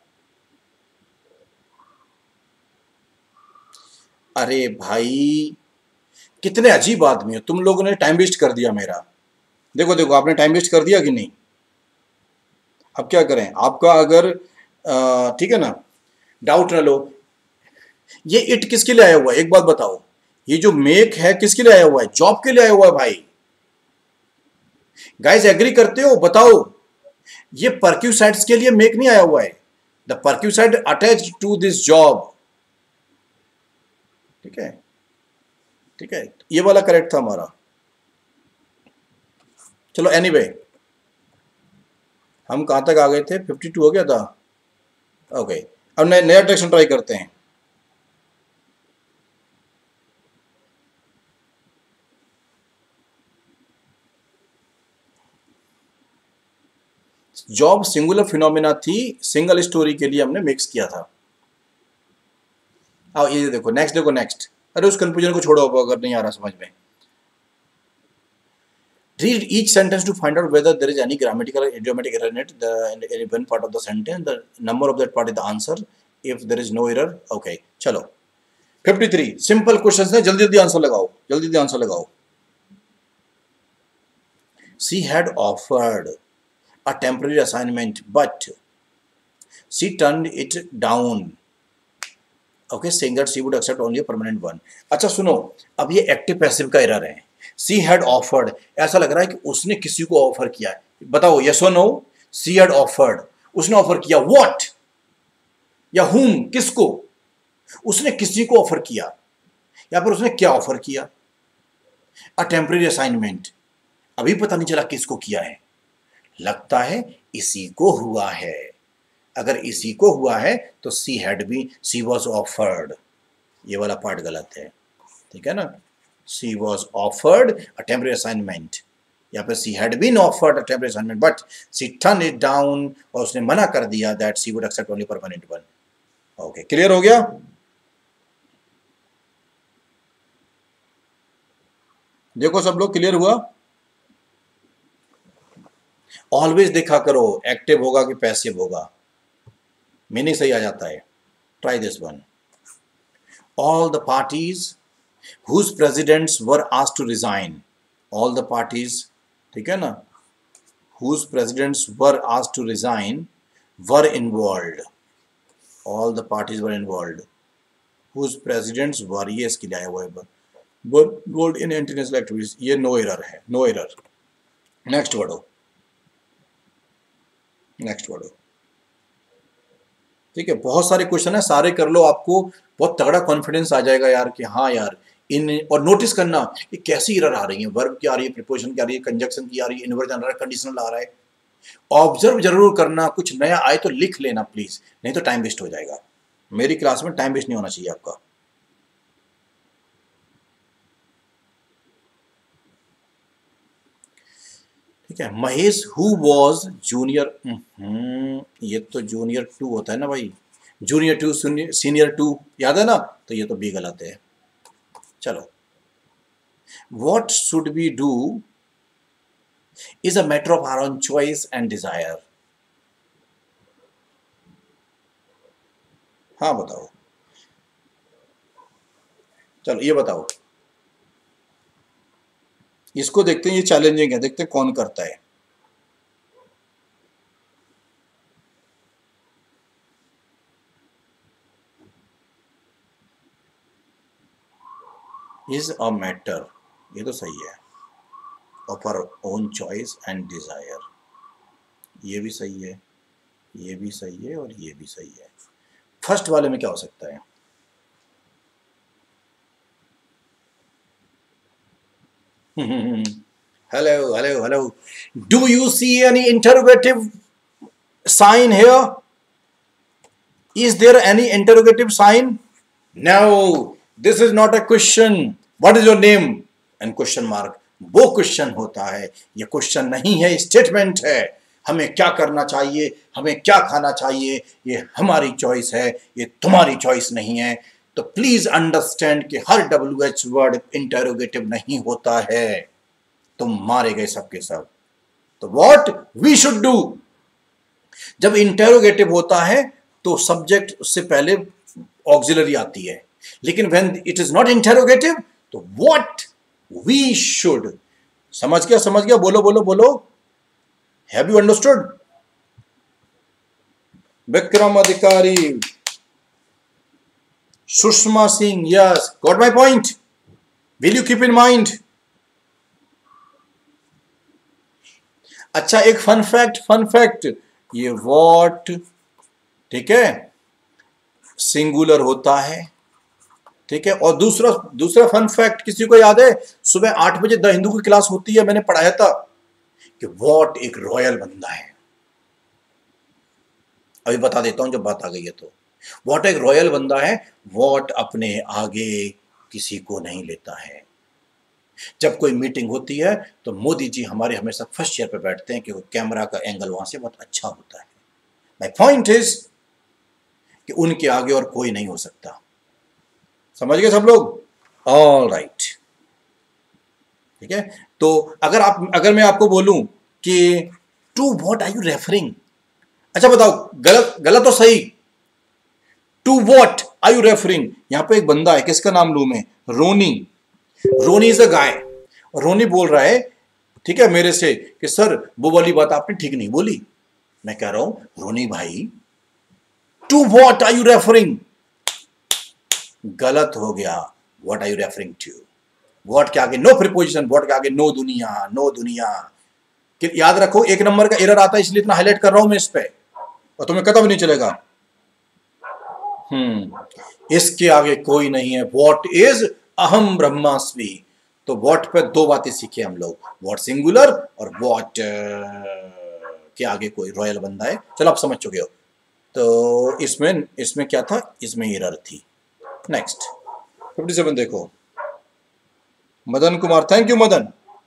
अरे भाई कितने अजीब आदमी हो तुम लोगों ने, टाइम वेस्ट कर दिया मेरा। देखो देखो आपने टाइम वेस्ट कर दिया कि नहीं? अब क्या करें, आपका अगर ठीक है ना, डाउट ना लो, ये इट किसके लिए आया हुआ है, एक बात बताओ, ये जो मेक है किसके लिए आया हुआ है, जॉब के लिए आया हुआ है भाई। गाइस एग्री करते हो, बताओ, ये परक्यूसाइड्स के लिए मेक नहीं आया हुआ है, the perquisite attached to this job. ठीक है, ठीक है, ये वाला करेक्ट था हमारा। चलो एनीवे anyway, हम कहां तक आ गए थे, फिफ्टी टू हो गया था। Okay okay. अब नया नया ट्रैक्शन ट्राई करते हैं। जॉब सिंगुलर फिनोमिना थी, सिंगल स्टोरी के लिए हमने मिक्स किया था। आओ ये देखो, नेक्स्ट देखो, नेक्स्ट, अरे उस कंफ्यूजन को छोड़ो अगर नहीं आ रहा समझ में। Read each sentence to find out whether there is any grammatical or idiomatic error in it. The in one part of the sentence, the number of that part is the answer. If there is no error, okay. चलो तिरेपन simple questions है, जल्दी जल्दी answer लगाओ, जल्दी जल्दी answer लगाओ। She had offered a temporary assignment, but she turned it down. Okay, saying that she would accept only a permanent one. अच्छा सुनो, अब ये एक्टिव पैसिव का एरर है। सी हैड ऑफर्ड, ऐसा लग रहा है कि उसने किसी को ऑफर किया है, बताओ यस और नो। सी हैड ऑफर्ड, उसने ऑफर किया, व्हाट या हुम, किसको, उसने किसी को ऑफर किया, या फिर उसने क्या ऑफर किया, अ टेम्परेरी असाइनमेंट, अभी पता नहीं चला किसको किया है, लगता है इसी को हुआ है। अगर इसी को हुआ है तो she had be, she was offered, ये वाला पार्ट गलत है, ठीक है ना। She was offered a temporary assignment, या फिर she had been offered a temporary assignment but she turned it down, और उसने मना कर दिया that she would accept only permanent one. Okay, clear हो गया। देखो सब लोग क्लियर हुआ। ऑलवेज देखा करो एक्टिव होगा कि पैसिव होगा, मीनिंग सही आ जाता है। Try this one, all the parties whose presidents were asked to resign, all the parties, ठीक है ना, whose presidents were asked to resign were involved, all the parties were involved, whose presidents were, ये इसके लिए आया हुआ है, were involved in international activities, ये नो एरर है, no error. Next word, next word, ठीक है। बहुत सारे क्वेश्चन है, सारे कर लो, आपको बहुत तगड़ा कॉन्फिडेंस आ जाएगा यार कि हाँ यार इन, और नोटिस करना ये कैसी एरर आ रही है, वर्ब की आ रही है, प्रीपोजिशन की आ रही है, कंजक्शन की आ रही है, इन्वर्जन आ रहा है, कंडीशनल आ रहा है। ऑब्जर्व जरूर करना, कुछ नया आए तो लिख लेना प्लीज, नहीं तो टाइम वेस्ट हो जाएगा। मेरी क्लास में टाइम वेस्ट नहीं होना चाहिए आपका। ठीक है, महेश हु वॉज जूनियर, ये तो जूनियर टू होता है ना भाई, जूनियर टू सीनियर टू, याद है ना, तो ये तो बी गलत है। चलो, what should we do is a matter of our own choice and desire. हाँ बताओ, चलो ये बताओ, इसको देखते हैं, ये चैलेंजिंग है, देखते हैं कौन करता है। इज अ मैटर, ये तो सही है, of our own choice and desire, ये भी सही है, ये भी सही है, और ये भी सही है। फर्स्ट वाले में क्या हो सकता है, hello hello hello, do you see any interrogative sign here, is there any interrogative sign, no, this is not a question, what is your name and question mark, वो क्वेश्चन होता है, ये क्वेश्चन नहीं है, स्टेटमेंट है। हमें क्या करना चाहिए, हमें क्या खाना चाहिए, ये हमारी चॉइस है, ये तुम्हारी चॉइस नहीं है। तो प्लीज अंडरस्टैंड कि हर डब्ल्यू एच वर्ड इंटरोगेटिव नहीं होता है, तुम मारे गए सबके सब। तो व्हाट वी शुड डू, जब इंटरोगेटिव होता है तो सब्जेक्ट उससे पहले ऑक्सिलरी आती है, लेकिन when it is not interrogative तो व्हाट वी शुड, समझ गया, समझ गया, बोलो बोलो बोलो, have you understood. Vikram Adhikari, Sushma Singh, yes, got my point, will you keep in mind. अच्छा, एक फन फैक्ट, फन फैक्ट, ये वॉट, ठीक है, सिंगुलर होता है, ठीक है। और दूसरा दूसरा फन फैक्ट किसी को याद है? सुबह आठ बजे द हिंदू की क्लास होती है, मैंने पढ़ाया था कि वॉट एक रॉयल बंदा है। अभी बता देता हूं जब बात आ गई है तो। वॉट एक रॉयल बंदा है, वॉट अपने आगे किसी को नहीं लेता है। जब कोई मीटिंग होती है तो मोदी जी हमारे हमेशा फर्स्ट चेयर पे बैठते हैं, क्योंकि कैमरा का एंगल वहां से बहुत अच्छा होता है। माय पॉइंट इज कि उनके आगे और कोई नहीं हो सकता। समझ गए सब लोग? ऑल राइट, ठीक है। तो अगर आप अगर मैं आपको बोलूं कि to what are you referring, अच्छा बताओ, गलत गलत और सही, to what are you referring. यहां पे एक बंदा है, किसका नाम लूं मैं? रोनी। रोनी इज अ गाय। रोनी बोल रहा है, ठीक है, मेरे से कि सर वो वाली बात आपने ठीक नहीं बोली। मैं कह रहा हूं रोनी भाई, to what are you referring? गलत हो गया। What are you referring to? What के आगे नो प्रीपोजिशन, व्हाट के आगे नो दुनिया, नो दुनिया। कि याद रखो, एक नंबर का एरर आता है, इसलिए इतना हाईलाइट कर रहा हूं मैं इस पे, और तुम्हें पता भी नहीं चलेगा। हम्म इसके आगे कोई नहीं है। व्हाट इज अहम ब्रह्मास्मि। तो व्हाट पे दो बातें सीखे हम लोग, व्हाट सिंगुलर और व्हाट के आगे कोई रॉयल बंदा है। चलो आप समझ चुके हो। तो इसमें इसमें क्या था? इसमें एरर थी। नेक्स्ट फिफ्टी सेवन देखो, मदन कुमार, थैंक यू मदन।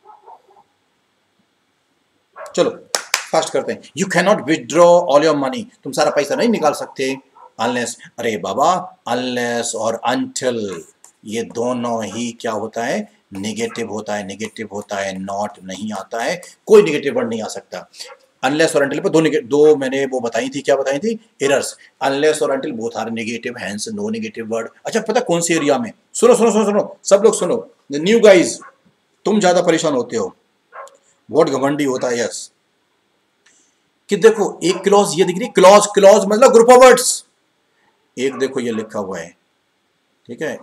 चलो फास्ट करते हैं। You cannot withdraw all your money, तुम सारा पैसा नहीं निकाल सकते अनलेस, अरे बाबा, अनलेस और अनटिल ये दोनों ही क्या होता है? नेगेटिव होता है। नेगेटिव होता है, नॉट नहीं आता है, कोई नेगेटिव वर्ड नहीं आ सकता। अनलेस और अनटिल पर दो दो मैंने वो बताई थी, क्या बताई थी? एरर्स। अनलेस और until both are negative, hence no negative word. अच्छा पता कौन सी एरिया में? सुनो सुनो सुनो सुनो सब लोग सुनो, द न्यू गाइज, तुम ज्यादा परेशान होते हो, बहुत घमंडी होता है। यस, कि देखो एक क्लॉज ये दिख रही, क्लॉज क्लॉज मतलब ग्रुप ऑफ वर्ड्स। एक देखो ये लिखा हुआ है, ठीक है,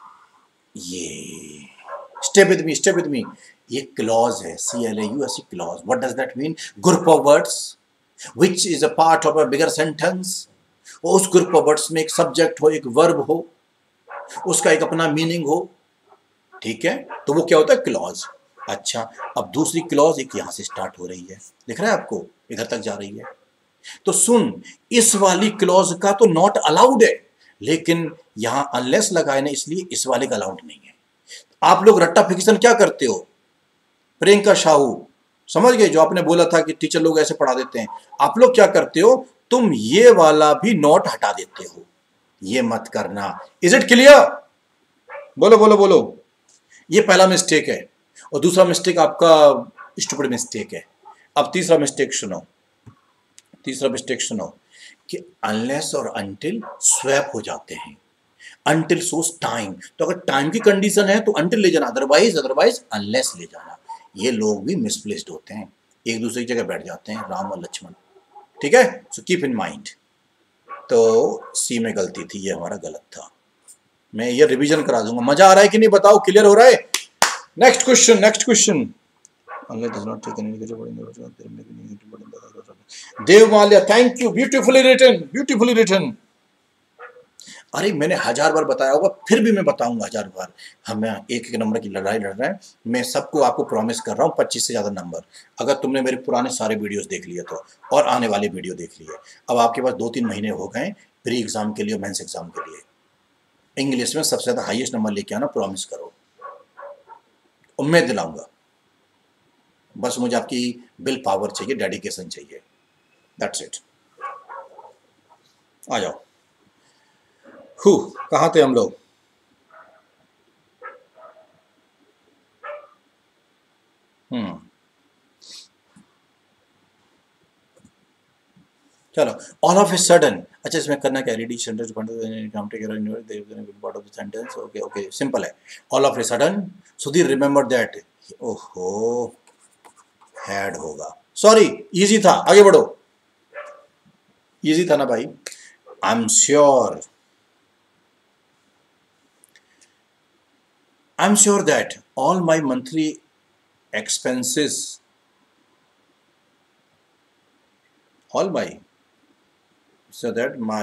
ये stay with me, stay with me, ये क्लॉज है, C L A U S E, clause. What does that mean? Group of words which is a part of a bigger sentence. उस ग्रुप ऑफ वर्ड्स में एक subject हो, एक verb हो, उसका एक अपना मीनिंग हो, ठीक है, तो वो क्या होता है? क्लॉज। अच्छा, अब दूसरी क्लॉज एक यहां से स्टार्ट हो रही है, दिख रहा है आपको, इधर तक जा रही है। तो सुन, इस वाली क्लॉज का तो नॉट अलाउड है, लेकिन यहां अनलेस लगा है ना, इसलिए इस वाले का अलाउड नहीं है। आप लोग रट्टा फिक्सन क्या करते हो? प्रियंका साहू, समझ गए? जो आपने बोला था कि टीचर लोग ऐसे पढ़ा देते हैं, आप लोग क्या करते हो? तुम ये वाला भी नॉट हटा देते हो, ये मत करना। Is it clear? बोलो बोलो बोलो। ये पहला मिस्टेक है, और दूसरा मिस्टेक आपका स्टूपिड मिस्टेक है। अब तीसरा मिस्टेक सुनो, तीसरा मिस्टेक सुनो, कि अनलेस और अनटिल स्वैप हो जाते हैं। अनटिल सोस टाइम, तो अगर टाइम की कंडीशन है तो अनटिल ले जाना, अदरवाइज अदरवाइज अनलेस ले जाना। ये लोग भी मिसप्लेस्ड होते हैं, एक दूसरे की जगह बैठ जाते हैं, राम और लक्ष्मण, ठीक है, सो कीप इन माइंड। तो सी में गलती थी, ये हमारा गलत था। मैं ये रिवीजन करा दूंगा। मजा आ रहा है कि नहीं बताओ? क्लियर हो रहा है? Next question, next question. Dev Malya, thank you, beautifully written, beautifully written. अरे मैंने हजार बार बताया होगा, फिर भी मैं बताऊंगा हजार बार। हम एक एक नंबर की लड़ाई लड़ रहे हैं। मैं सबको आपको प्रॉमिस कर रहा हूँ पच्चीस से ज्यादा नंबर, अगर तुमने मेरे पुराने सारे वीडियोस देख लिए तो, और आने वाले वीडियो देख लिए। अब आपके पास दो तीन महीने हो गए प्री एग्जाम के लिए, मेंस एग्जाम के लिए। इंग्लिश में सबसे ज्यादा हाईएस्ट नंबर लेके आना, प्रॉमिस करो, उम्मीद दिलाऊंगा। बस मुझे आपकी विल पावर चाहिए, डेडिकेशन चाहिए, दैट्स इट। आ जाओ। हु कहाँ थे हम लोग? हम्म चलो, ऑल ऑफ ए सडन। अच्छा इसमें करना क्या? Ready sentence sentence. Okay okay, simple है। All of a sudden Sudhir remember that, ओहो हैड होगा, सॉरी इजी था, आगे बढ़ो। इजी था ना भाई। I am sure, I am sure that all my monthly expenses, all my, so that my,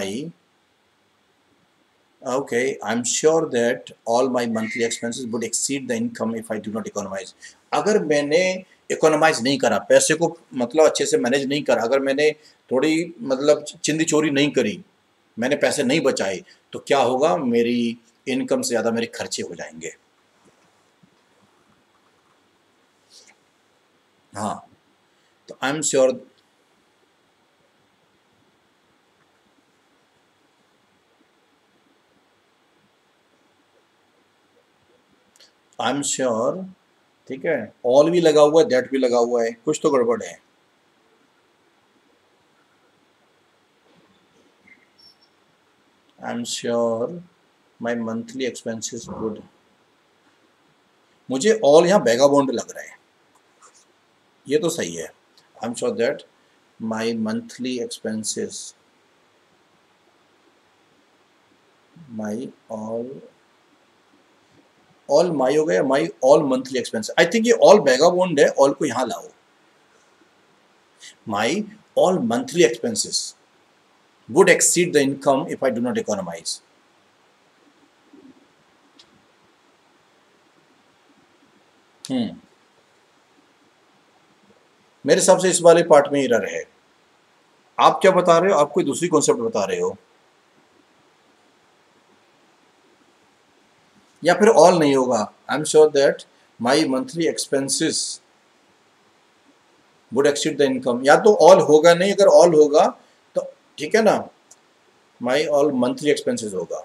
okay, I'm sure that all my monthly expenses would exceed the income if I do not economize. अगर मैंने economise नहीं करा, पैसे को मतलब अच्छे से manage नहीं करा, अगर मैंने थोड़ी मतलब चिंदी चोरी नहीं करी, मैंने पैसे नहीं बचाए, तो क्या होगा, मेरी इनकम से ज़्यादा मेरे खर्चे हो जाएंगे। हाँ, तो I am sure, I am sure, ठीक है, ऑल भी लगा हुआ है, दैट भी लगा हुआ है, कुछ तो गड़बड़ है। I am sure my monthly expenses would, मुझे ऑल यहाँ बैगाबॉन्ड लग रहा है, ये तो सही है। I am sure that my monthly expenses, my all, all my हो गया, my all monthly expense, I think ये ऑल बैगाबॉन्ड है, ऑल को यहां लाओ। My all monthly expenses would exceed the income if I do not economize. हम्म, मेरे हिसाब से इस वाले पार्ट में एरर है। आप क्या बता रहे हो, आप कोई दूसरी कॉन्सेप्ट बता रहे हो, या फिर ऑल नहीं होगा। I am sure that my monthly expenses would exceed the income, या तो ऑल होगा नहीं, अगर ऑल होगा तो ठीक है ना, माई ऑल मंथली एक्सपेंसेस होगा,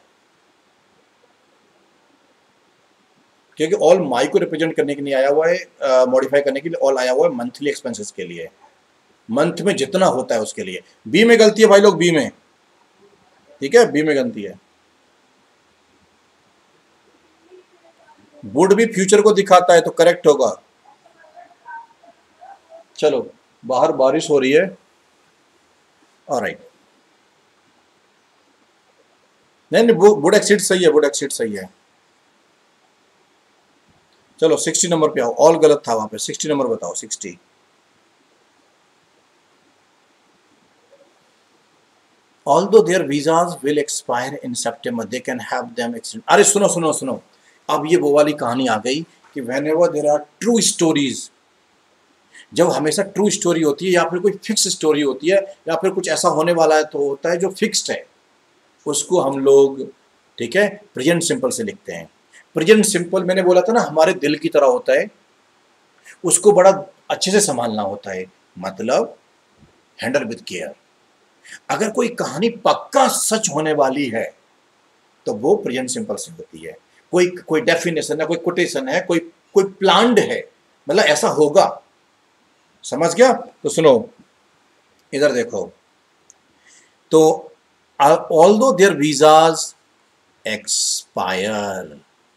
क्योंकि ऑल माई को रिप्रेजेंट करने के लिए आया हुआ है, मॉडिफाई करने के लिए ऑल आया हुआ है मंथली एक्सपेंसेस के लिए, मंथ में जितना होता है उसके लिए। बी में गलती है भाई लोग, बी में, ठीक है, बी में गलती है। वुड भी फ्यूचर को दिखाता है तो करेक्ट होगा। चलो, बाहर बारिश हो रही है, ऑलराइट, नहीं नहीं, वुड एक्सीड सही है, वुड एक्सीड सही है। चलो सिक्सटी नंबर पे आओ, ऑल गलत था वहां पे, सिक्सटी नंबर बताओ, sixty. Although their visas will expire in September, they can have them extended. अरे सुनो सुनो सुनो, अब ये वो वाली कहानी आ गई कि whenever there are true stories, जब हमेशा ट्रू स्टोरी होती है या फिर कोई फिक्स स्टोरी होती है या फिर कुछ ऐसा होने वाला है, तो होता है जो फिक्स्ड है, उसको हम लोग, ठीक है, प्रेजेंट सिंपल से लिखते हैं। प्रेजेंट सिंपल मैंने बोला था ना, हमारे दिल की तरह होता है, उसको बड़ा अच्छे से संभालना होता है, मतलब हैंडल विद केयर। अगर कोई कहानी पक्का सच होने वाली है तो वो प्रेजेंट सिंपल से होती है, कोई कोई डेफिनेशन है, कोई कोटेशन है, कोई कोई प्लान्ड है, मतलब ऐसा होगा, समझ गया। तो सुनो, इधर देखो, तो ऑल्दो देयर वीजाज एक्सपायर,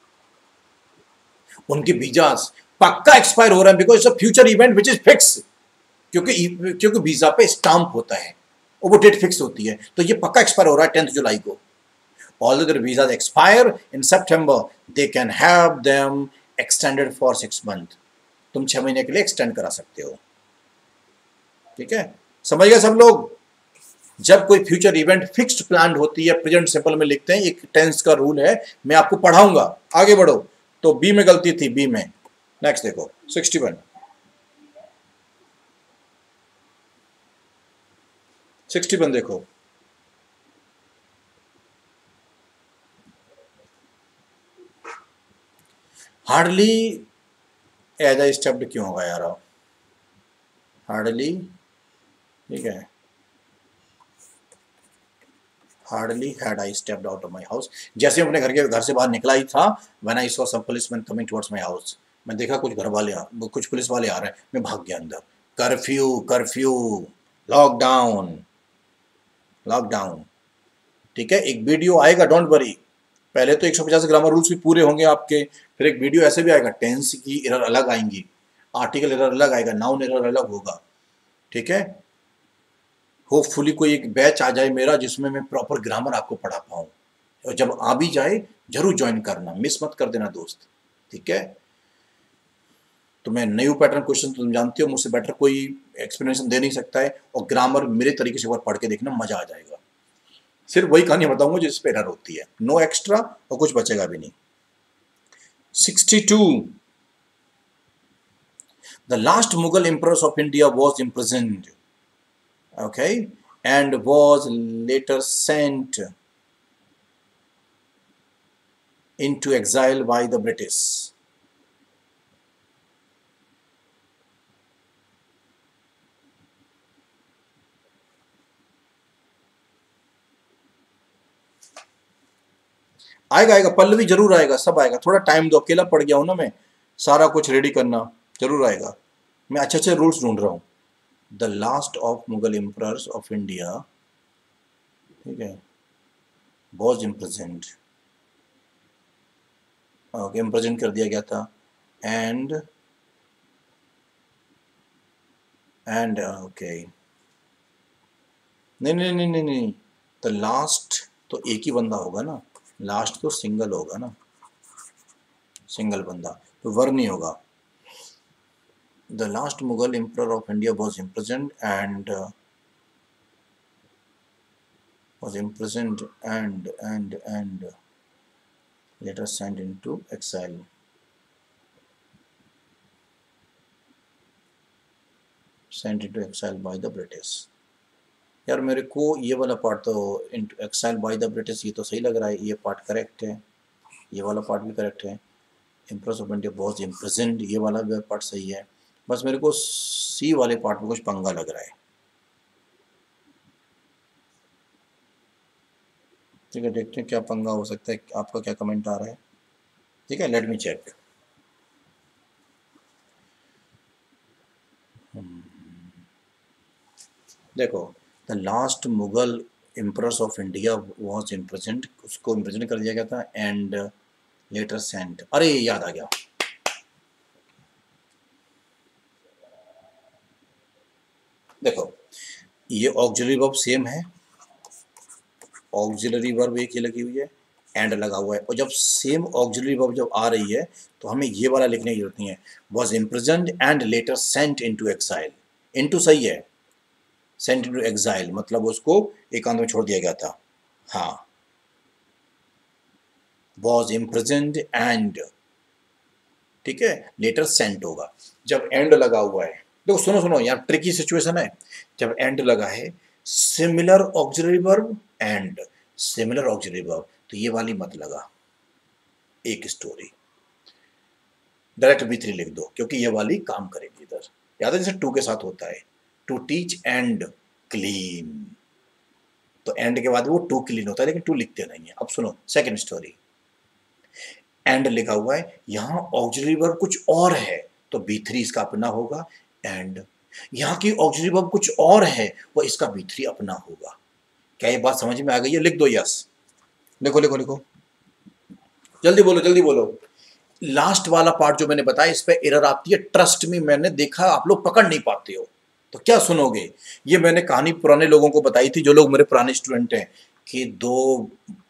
उनके वीजाज पक्का एक्सपायर हो रहा है, because it's a future event which is fix, क्योंकि क्योंकि वीजा पे स्टाम्प होता है और वो डेट फिक्स होती है, तो ये पक्का एक्सपायर हो रहा है टेंथ जुलाई को। Although their visas expire in September, they can have them extended for six months. तुम छह महीने के लिए एक्सटेंड करा सकते हो, ठीक है, समझ गए सब लोग। जब कोई फ्यूचर इवेंट फिक्स्ड प्लान होती है, प्रेजेंट सिंपल में लिखते हैं, एक टेंस का रूल है, मैं आपको पढ़ाऊंगा, आगे बढ़ो। तो बी में गलती थी, बी में। नेक्स्ट देखो, सिक्सटी वन, सिक्सटी वन देखो, हार्डली एज आई स्टेप्ड क्यों होगा यार, हार्डली, ठीक है, hardly had I stepped out of my house, जैसे मैं अपने घर के घर से बाहर निकला ही था, when I saw some policeman coming towards my house, मैं देखा कुछ घर वाले, कुछ पुलिस वाले आ रहे हैं, मैं भाग गया अंदर। कर्फ्यू, कर्फ्यू, लॉकडाउन, लॉकडाउन, ठीक है, एक वीडियो आएगा, डोंट वरी, पहले तो एक सौ पचास ग्रामर रूल्स भी पूरे होंगे आपके, फिर एक वीडियो ऐसे भी आएगा, टेंस की एरर अलग आएंगी, आर्टिकल एरर अलग आएगा, नाउन एरर अलग होगा, ठीक है। होपफुली कोई एक बैच आ जाए मेरा जिसमें मैं प्रॉपर ग्रामर आपको पढ़ा पाऊँ, और जब आ भी जाए जरूर ज्वाइन करना, मिस मत कर देना दोस्त, ठीक है। तो मैं न्यू पैटर्न क्वेश्चन, तुम जानते हो मुझसे बेटर कोई एक्सप्लेनेशन दे नहीं सकता है, और ग्रामर मेरे तरीके से एक बार पढ़ के देखना, मजा आ जाएगा। सिर्फ वही कहानी बताऊंगा जिस पे एरर होती है, नो एक्स्ट्रा, और कुछ बचेगा भी नहीं। Sixty two, the last Mughal emperor of India was imprisoned, okay, and was later sent into exile by the British. आएगा आएगा, पल्लवी जरूर आएगा, सब आएगा, थोड़ा टाइम दो, अकेला पड़ गया हूं ना मैं, सारा कुछ रेडी करना, जरूर आएगा। मैं अच्छे अच्छे रूल्स ढूंढ रहा हूं। The last of Mughal emperors of India, ठीक है, वॉज इम्प्रेजेंट, ओके, इम्प्रेजेंट कर दिया गया था, एंड एंड ओके, नहीं नहीं नहीं नहीं नहीं, द लास्ट तो एक ही बंदा होगा ना, लास्ट तो सिंगल होगा ना, सिंगल बंदा, तो वर नहीं होगा। The last Mughal emperor of India was imprisoned and was imprisoned and and and later sent into exile. Sent into exile by the British. यार मेरे को ये वाला पार्ट तो एक्साइल बाय द ब्रिटिश ये तो सही लग रहा है, ये पार्ट करेक्ट है, ये वाला पार्ट भी करेक्ट है। Empress of India was imprisoned, ये वाला भी पार्ट सही है, बस मेरे को सी वाले पार्ट में कुछ पंगा लग रहा है। ठीक है, देखते हैं क्या पंगा हो सकता है, आपका क्या कमेंट आ रहा है। ठीक है, लेट मी चेक। देखो, the last Mughal emperors of India was imprisoned, उसको इम्प्रेजेंट कर दिया गया था, एंड लेटर सेंट, अरे याद आ गया, देखो ये ऑक्सिलरी वर्ब सेम है, ऑक्सिलरी वर्ब एक ही लगी हुई है, एंड लगा हुआ है, और जब सेम ऑक्सिलरी वर्ब जब आ रही है तो हमें ये वाला लिखने की जरूरत नहीं है, was imprisoned and later sent into exile. Into सही है, सेंट इनटू एक्साइल मतलब उसको एकांत में छोड़ दिया गया था। हाँ, वॉज इम्प्रिजन्ड एंड, ठीक है, लेटर सेंट होगा। जब एंड लगा हुआ है, देखो सुनो सुनो, यहाँ ट्रिकी सिचुएशन है, जब एंड लगा है similar auxiliary verb and similar auxiliary verb, तो ये वाली मत लगा, एक स्टोरी डायरेक्ट बी थ्री लिख दो, क्योंकि ये वाली काम करेगी इधर। याद है जैसे टू के साथ होता है, टू टीच एंड क्लीन, तो एंड के बाद वो टू क्लीन होता है, लेकिन टू लिखते नहीं है। अब सुनो सेकंड स्टोरी, एंड लिखा हुआ है, यहां ऑक्सिलरी वर्ब कुछ और है तो बी थ्री इसका अपना होगा, एंड यहाँ की ऑक्सिलरी वर्ब कुछ और है वो इसका बी थ्री अपना होगा। क्या ये बात समझ में आ गई है? लिख दो यस, लिखो लिखो लिखो, जल्दी बोलो जल्दी बोलो। लास्ट वाला पार्ट जो मैंने बताया इस पे एरर आती है, ट्रस्ट में, मैंने देखा आप लोग पकड़ नहीं पाते हो, तो क्या सुनोगे। ये मैंने कहानी पुराने लोगों को बताई थी, जो लोग मेरे पुराने स्टूडेंट हैं, कि दो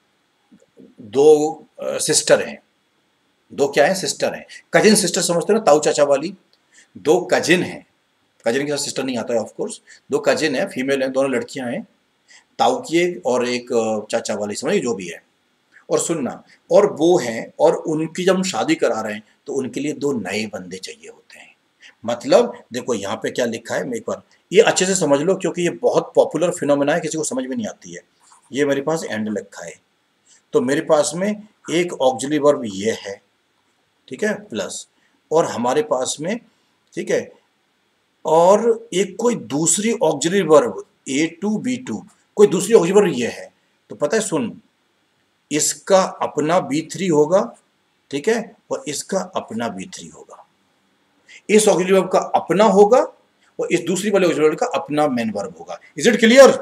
दो सिस्टर हैं, दो क्या है, सिस्टर हैं, कजिन सिस्टर समझते हो ना, ताऊ चाचा वाली, दो कजिन हैं, कजिन के साथ सिस्टर नहीं आता है ऑफ कोर्स, दो कजिन है, फीमेल है, दोनों लड़कियां हैं, ताऊ की एक और एक चाचा वाली, समझिए जो भी है। और सुनना, और वो हैं, और उनकी जब हम शादी करा रहे हैं तो उनके लिए दो नए बंदे चाहिए होते हैं। मतलब देखो यहाँ पे क्या लिखा है, मैं एक बार ये अच्छे से समझ लो, क्योंकि ये बहुत पॉपुलर फिनोमेना है, किसी को समझ में नहीं आती है। ये मेरे पास एंड लिखा है, तो मेरे पास में एक ऑक्सिलरी वर्ब ये है, ठीक है, प्लस, और हमारे पास में, ठीक है, और एक कोई दूसरी auxiliary verb A to B to, कोई दूसरी ऑक्सिलरी वर्ब ये है, तो पता है सुन, इसका अपना बी थ्री होगा, ठीक है, और इसका अपना बी थ्री होगा, इस ऑक्सिलरी वर्ब का अपना होगा और इस दूसरी वाले ऑक्सिलरी वर्ब का अपना मेन वर्ब होगा। Is it clear?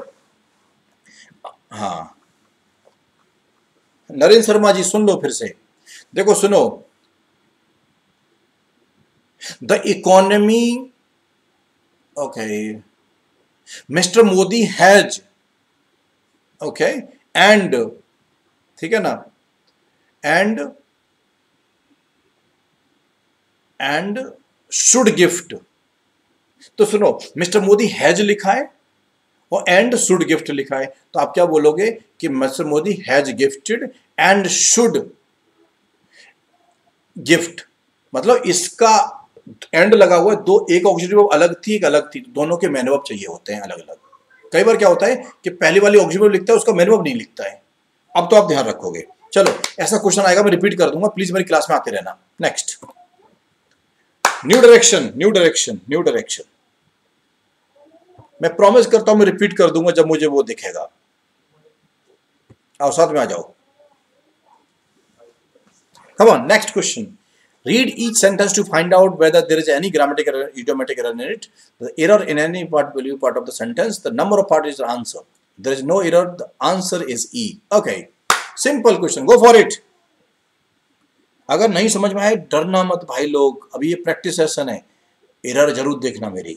हाँ नरेंद्र शर्मा जी सुन लो फिर से, देखो सुनो, the economy, okay, mister Modi has, okay, and, ठीक है ना, एंड एंड शुड गिफ्ट। तो सुनो, मिस्टर मोदी हैज लिखा है और एंड शुड गिफ्ट लिखा है, तो आप क्या बोलोगे कि mister Modi has gifted and should gift. मतलब इसका एंड लगा हुआ है, दो, एक ऑक्सिलरी वर्ब अलग थी, एक अलग थी, दोनों के मैन वर्ब चाहिए होते हैं अलग अलग। कई बार क्या होता है कि पहली वाली ऑक्सिलरी वर्ब लिखता है, उसका मैन वर्ब नहीं लिखता है। अब तो आप ध्यान रखोगे। चलो, ऐसा क्वेश्चन आएगा, मैं रिपीट कर दूंगा, प्लीज मेरी क्लास में आते रहना। Next, new direction, new direction, new direction. मैं प्रॉमिस करता हूं मैं रिपीट कर दूंगा जब मुझे वो दिखेगा। आओ साथ में आ जाओ। Come on, next question. Read each sentence to find out whether there is any grammatical error, idiomatic error in it. The error in any part will be part of the sentence. The number of part is the answer. There is no error. The answer is E. Okay. Simple question. Go for it. अगर नहीं समझ में आए डरना मत भाई लोग, अभी ये प्रैक्टिस सेशन है, एरर जरूर देखना मेरी।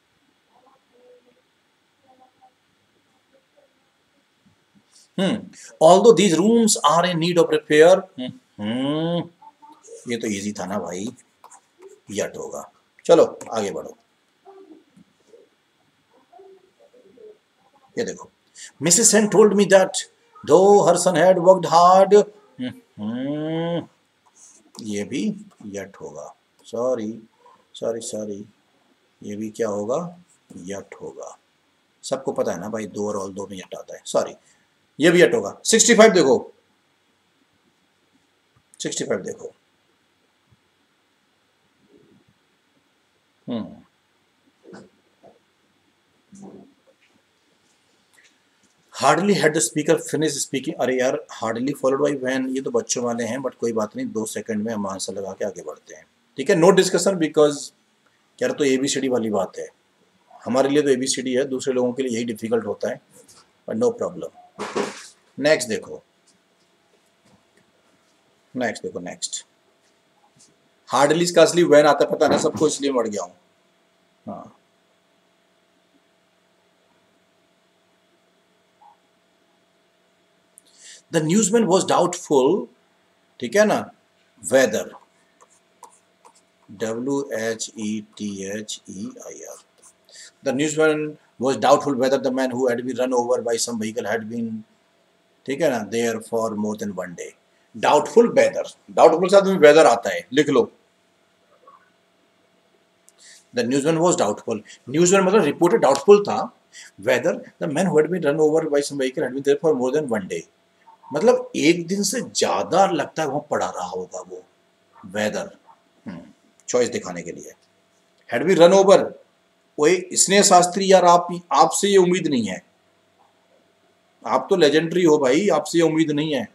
Hmm although these rooms are in need of repair. Hmm ये तो इजी था ना भाई, यट होगा। चलो आगे बढ़ो। ये देखो, Mrs Sen told me that though her son had worked hard. ये भी यट होगा। सॉरी सॉरी सॉरी, ये भी क्या होगा, यट होगा। सबको पता है ना भाई, दो और ऑल दो में यट आता है। सॉरी, ये भी यट होगा। सिक्सटी फाइव देखो, सिक्सटी फाइव देखो। Hmm hardly had the speaker finish speaking. अरे यार, हार्डली फॉलोड बाई व्हेन, ये तो बच्चों वाले हैं, बट कोई बात नहीं, दो सेकंड में हम आंसर लगा के आगे बढ़ते हैं। ठीक है, नो डिस्कशन, बिकॉज यार तो एबीसीडी वाली बात है, हमारे लिए तो एबीसीडी है, दूसरे लोगों के लिए यही डिफिकल्ट होता है, बट नो प्रॉब्लम। नेक्स्ट देखो, नेक्स्ट देखो, नेक्स्ट हार्डली का असली व्हेन आता पता ना सबको, इसलिए मर गया हूं। हाँ, द न्यूज़मैन वॉज डाउटफुल, ठीक है ना, whether, W H E T H E I R, the newsman was doubtful whether the man who had been run over by some vehicle had been, ठीक है ना, there for more than one day. Doubtful whether, doubtful साथ में whether आता है, लिख लो। The newsman was doubtful, newsman मतलब रिपोर्टर डाउटफुल था, whether the man who had been run over by some vehicle had been there for more than one day, मतलब एक दिन से ज्यादा लगता है वहां पड़ा रहा होगा वो, वेदर चॉइस दिखाने के लिए। हैड बी रन ओवर, वही स्नेह शास्त्री यार, आप आपसे ये उम्मीद नहीं है, आप तो लेजेंडरी हो भाई, आपसे ये उम्मीद नहीं है।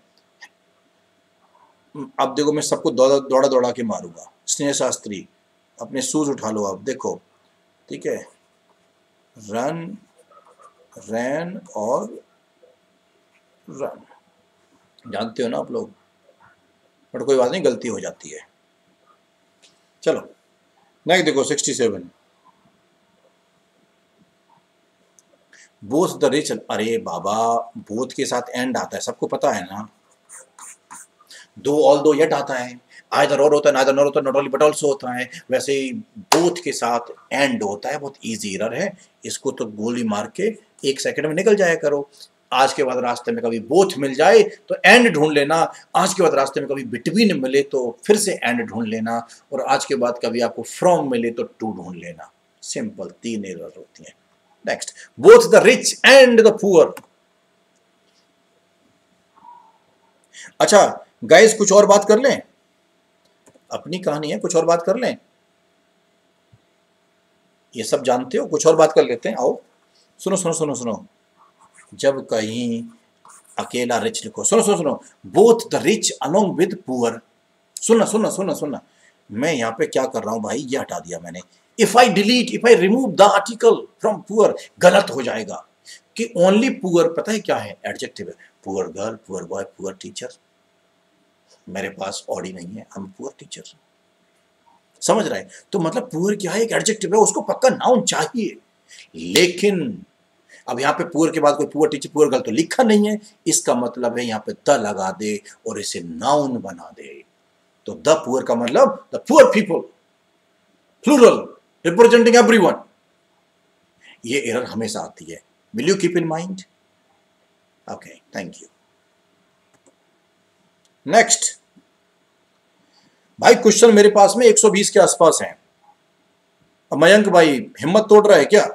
अब देखो मैं सबको दौड़ा दौड़ा दौड़ा के मारूंगा। स्नेह शास्त्री, अपने शूज उठा लो आप, देखो, ठीक है, रन, रैन और रन, जानते हो ना आप लोग, बट कोई बात नहीं, गलती हो जाती है। चलो नेक्स्ट देखो, sixty seven, both the rich. अरे बाबा, बोथ के साथ एंड आता है, सबको पता है ना, दो ऑल दो यट आता है, आइदर और होता है, नाइदर नॉर होता है, नॉट ओनली बट ऑल्सो होता है, वैसे ही बोथ के साथ एंड होता है। बहुत इजी एरर है, इसको तो गोली मार के एक सेकंड में निकल जाया करो। आज के बाद रास्ते में कभी बोथ मिल जाए तो एंड ढूंढ लेना, आज के बाद रास्ते में कभी बिटवीन मिले तो फिर से एंड ढूंढ लेना, और आज के बाद कभी आपको फ्रॉम मिले तो टू ढूंढ लेना। सिंपल, तीन एरर होती हैं। Next, both the rich and the poor. अच्छा गाइस, कुछ और बात कर लें, अपनी कहानी है, कुछ और बात कर लें, ये सब जानते हो, कुछ और बात कर लेते हैं। आओ सुनो सुनो सुनो सुनो, जब कहीं अकेला रिच लिखो, सुनो सुनो सुनो, both the rich along with poor. सुनना सुनना सुनना सुनना, मैं यहाँ पे क्या कर रहा हूँ भाई, ये हटा दिया मैंने। If I delete, if I remove the article from poor, गलत हो जाएगा कि ओनली पुअर, पता है क्या है, एडजेक्टिव है। Poor girl, poor boy, poor teacher, मेरे पास ऑडी नहीं है, हम पुअर टीचर, समझ रहे हैं? तो मतलब पुअर क्या है, एक एडजेक्टिव है, उसको पक्का नाउन चाहिए। लेकिन अब यहाँ पे पुअर के बाद कोई पुअर टीचर पुअर गर्ल तो लिखा नहीं है, इसका मतलब है यहाँ पे द लगा दे और इसे नाउन बना दे। तो द पुअर का मतलब the poor people, plural, representing everyone. ये एरर हमेशा आती है, will you keep in mind? Okay, thank you. Next भाई, क्वेश्चन मेरे पास में एक सौ बीस के आसपास हैं। अब मयंक भाई हिम्मत तोड़ रहा है क्या?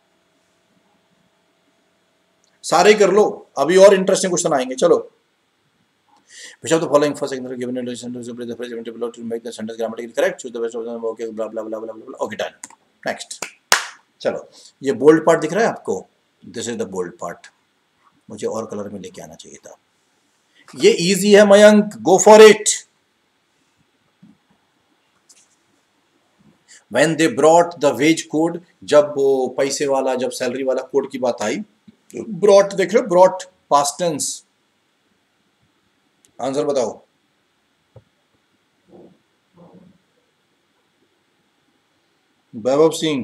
सारे कर लो, अभी और इंटरेस्टिंग क्वेश्चन आएंगे। चलो, which of the following first second given a sentence to the phrase below to make the sentence grammatically correct, choose the best of them, okay, blah blah blah blah blah, okay, done. Next, चलो, ये bold part दिख रहा है आपको? This is the bold part. मुझे और colour में लेके आना चाहिए था। ये इजी है Mayank, go for it. When they brought the wage code, जब वो पैसे वाला, जब सैलरी वाला कोड की बात आई, brought देख रहे हो, brought past tense। आंसर बताओ। Vaibhav Singh,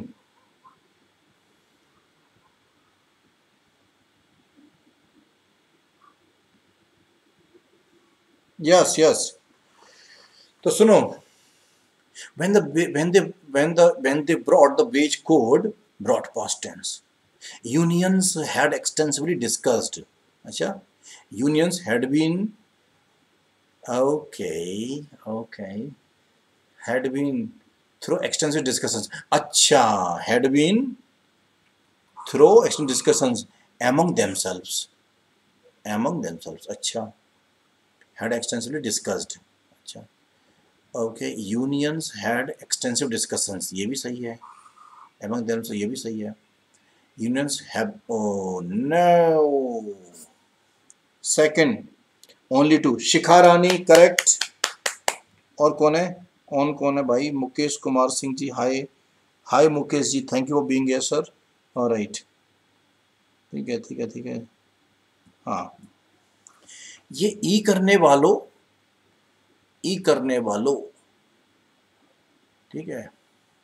yes yes. तो सुनो, when the when they when the when they brought the wage code, brought past tense, unions had extensively discussed। अच्छा, unions had been, okay okay had been through extensive discussions। अच्छा, had been through extensive discussions among themselves, among themselves। अच्छा, had extensively discussed। अच्छा, okay, unions had extensive discussions, ये भी सही है। among them, ये भी सही है। Unions have, oh no, second, only two. Shikha Rani correct. और कौन है, कौन कौन है भाई? Mukesh Kumar Singh ji, hi hi Mukesh ji, thank you for being here sir. Alright, ठीक है ठीक है ठीक है। हाँ, ये ई करने वालों, ई करने वालों, ठीक है,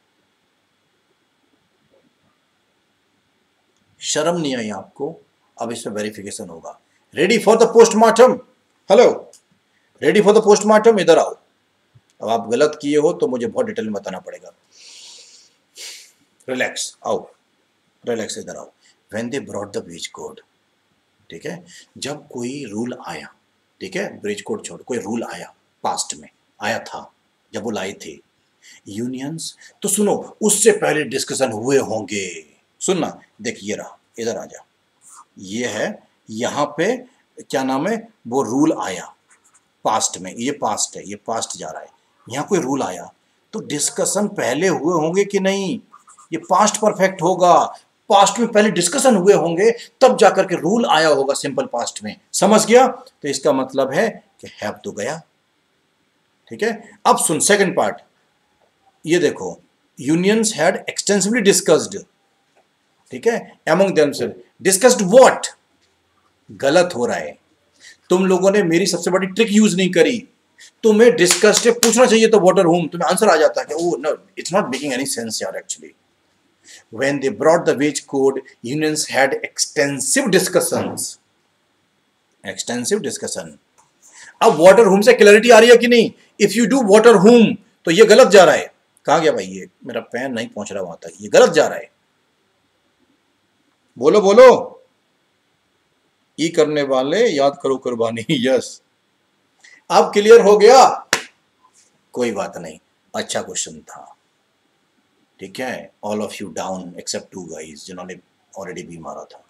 शर्म नहीं आई आपको? अब इस पर वेरिफिकेशन होगा। Ready for the postmortem? Hello, ready for the postmortem? इधर आओ। अब आप गलत किए हो तो मुझे बहुत डिटेल में बताना पड़ेगा। रिलैक्स, आओ, रिलैक्स, इधर आओ। When they brought the wage code, ठीक है, जब कोई रूल आया, ठीक है, वेज कोड छोड़, कोई रूल आया, पास्ट में आया था, जब वो लाए थे यूनियंस, तो सुनो, उससे पहले डिस्कशन हुए होंगे। सुनना, देख ये रहा, इधर आ जा, ये है, यहाँ पे क्या नाम है, वो रूल आया पास्ट में, ये पास्ट है, ये पास्ट जा रहा है, यहाँ कोई रूल आया, तो डिस्कशन पहले हुए होंगे कि नहीं? ये पास्ट परफेक्ट होगा, पास्ट में पहले डिस्कशन हुए होंगे, तब जाकर के रूल आया होगा सिंपल पास्ट में। समझ गया? तो इसका मतलब है कि हैव तो गया, ठीक है। अब सुन सेकंड पार्ट, ये देखो, यूनियंस हैड एक्सटेंसिवली डिस्कस्ड, ठीक है, अमंग देमसेल्फ। Discussed what? गलत हो रहा है, तुम लोगों ने मेरी सबसे बड़ी ट्रिक यूज नहीं करी। तुम्हें डिस्कस्ड पूछना चाहिए तो वाटर होम, तुम्हें आंसर आ जाता है। Oh no, it's not making any sense यार actually. When they brought the wage code, unions had extensive discussions, extensive discussion। अब वाटर होम से क्लैरिटी आ रही है कि नहीं? इफ यू डू वाटर होम तो ये गलत जा रहा है। कहाँ गया भाई ये? मेरा पेन नहीं पहुंच रहा वहां तक, ये गलत जा रहा है। बोलो बोलो, ई करने वाले याद करो कुर्बानी। यस, अब क्लियर हो गया? कोई बात नहीं, अच्छा क्वेश्चन था, ठीक है। All of you down except two guys जिन्होंने ऑलरेडी बी मारा था।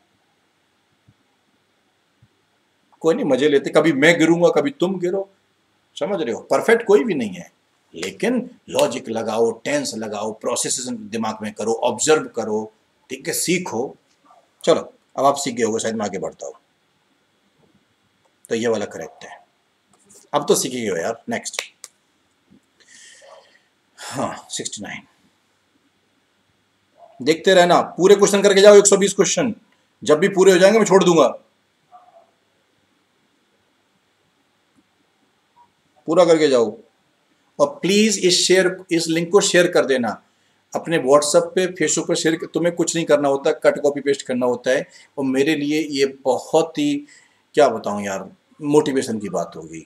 कोई नहीं, मजे लेते, कभी मैं गिरूंगा कभी तुम गिरो, समझ रहे हो? परफेक्ट कोई भी नहीं है, लेकिन लॉजिक लगाओ, टेंस लगाओ, प्रोसेस दिमाग में करो, ऑब्जर्व करो, ठीक है, सीखो। चलो, अब आप सीख गए होगे शायद, मैं आगे बढ़ता हूं। तो ये वाला करेक्ट है, अब तो सीख गए हो यार। नेक्स्ट, हाँ, सिक्सटी नाइन। देखते रहना, पूरे क्वेश्चन करके जाओ, एक सौ बीस क्वेश्चन। जब भी पूरे हो जाएंगे मैं छोड़ दूंगा, पूरा करके जाओ। और प्लीज इस शेयर इस लिंक को शेयर कर देना। अपने व्हाट्सएप पे, फेसबुक पे शेयर, तुम्हें कुछ नहीं करना होता, कट कॉपी पेस्ट करना होता है। और मेरे लिए ये बहुत ही, क्या बताऊं यार, मोटिवेशन की बात होगी।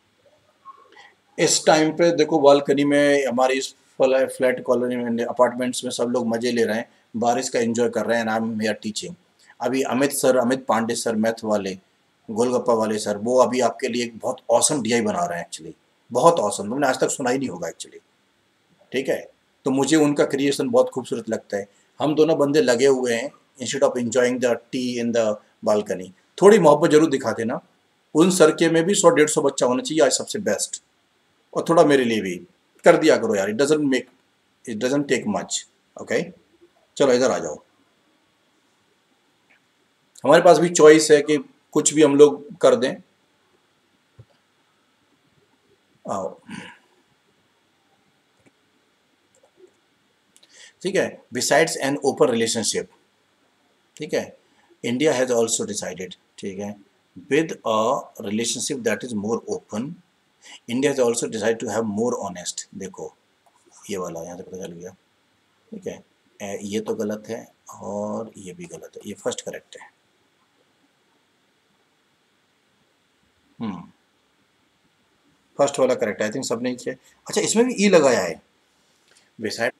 इस टाइम पे देखो बालकनी में हमारी इस फ्लैट कॉलोनी में, अपार्टमेंट्स में सब लोग मजे ले रहे हैं, बारिश का एंजॉय कर रहे हैं, and I am here teaching. अभी Amit sir, Amit Pandey sir, math वाले, गोलगप्पा वाले सर, वो अभी आपके लिए एक बहुत औसम डीआई बना रहे हैं एक्चुअली, बहुत औसम, तुमने आज तक सुना ही नहीं होगा एक्चुअली। ठीक है, तो मुझे उनका क्रिएशन बहुत खूबसूरत लगता है। हम दोनों बंदे लगे हुए हैं, instead of enjoying the tea in the balcony, थोड़ी मोहब्बत जरूर दिखा देना। उन सर के में भी सौ डेढ़ सौ बच्चा होना चाहिए आज, सबसे बेस्ट। और थोड़ा मेरे लिए भी कर दिया करो यार, it doesn't make, it doesn't take much. Okay, चलो इधर आ जाओ। हमारे पास भी चॉइस है कि कुछ भी हम लोग कर दें। आओ, ठीक है, बिसाइड्स एन ओपन रिलेशनशिप, ठीक है, इंडिया हैज ऑल्सो डिसाइडेड, ठीक है, with a relationship that is more open, India has also decide to have more honest. देखो ये वाला यहाँ से पता चल गया, ठीक है, ए, ये तो गलत है और ये भी गलत है, ये फर्स्ट करेक्ट है। हम्म, फर्स्ट वाला करेक्ट, आई थिंक सबने किया। अच्छा, इसमें भी ई लगाया है, बिसाइड,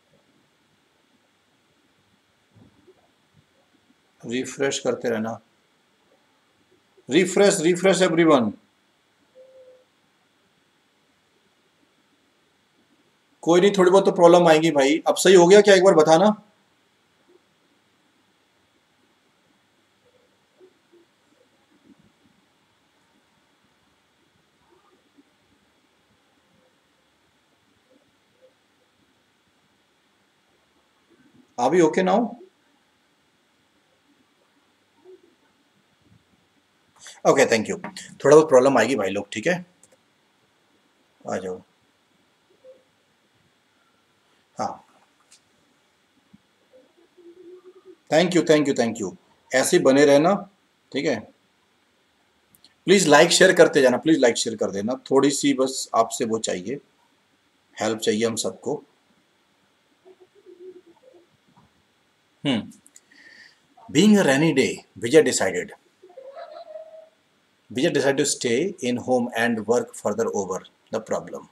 रिफ्रेश करते रहना, रिफ्रेश रिफ्रेश एवरीवन। कोई नहीं, थोड़ी बहुत तो प्रॉब्लम आएगी भाई। अब सही हो गया क्या, एक बार बताना। अभी okay now? Okay, thank you. थोड़ा बहुत प्रॉब्लम आएगी भाई लोग, ठीक है, आ जाओ। हाँ, thank you thank you thank you, ऐसे ही बने रहना, ठीक है। प्लीज़ लाइक शेयर करते जाना, प्लीज़ लाइक शेयर कर देना, थोड़ी सी बस आपसे वो चाहिए, हेल्प चाहिए हम सबको। Hmm, being a rainy day, Vijay decided, Vijay decided to stay in home and work further over the problem.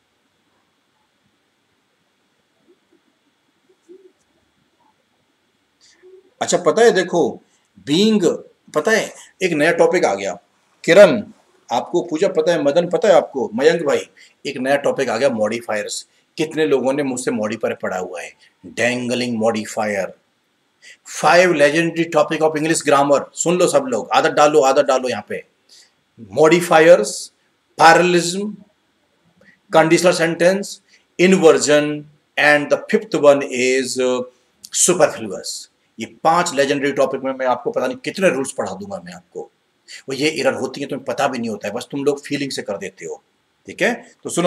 अच्छा, पता है देखो, बीइंग, पता है एक नया टॉपिक आ गया, किरण आपको, पूजा पता है, मदन पता है आपको, मयंक भाई, एक नया टॉपिक आ गया, मॉडिफायर्स। कितने लोगों ने मुझसे मॉडिफायर पढ़ा हुआ है? Dangling modifier, five legendary topic of English grammar, सुन लो सब लोग, आदत डालो, आदत डालो यहाँ पे। Modifiers, parallelism, conditional sentence, inversion, and the fifth one is superfluous. ये पांच लेजेंडरी टॉपिक में मैं आपको पता नहीं कितने रूल्स पढ़ा दूंगा मैं आपको। वो ये एरर होती है, तुम्हें पता भी नहीं होता है, बस तुम लोग फीलिंग से कर देते हो, ठीक है। तो सुनो,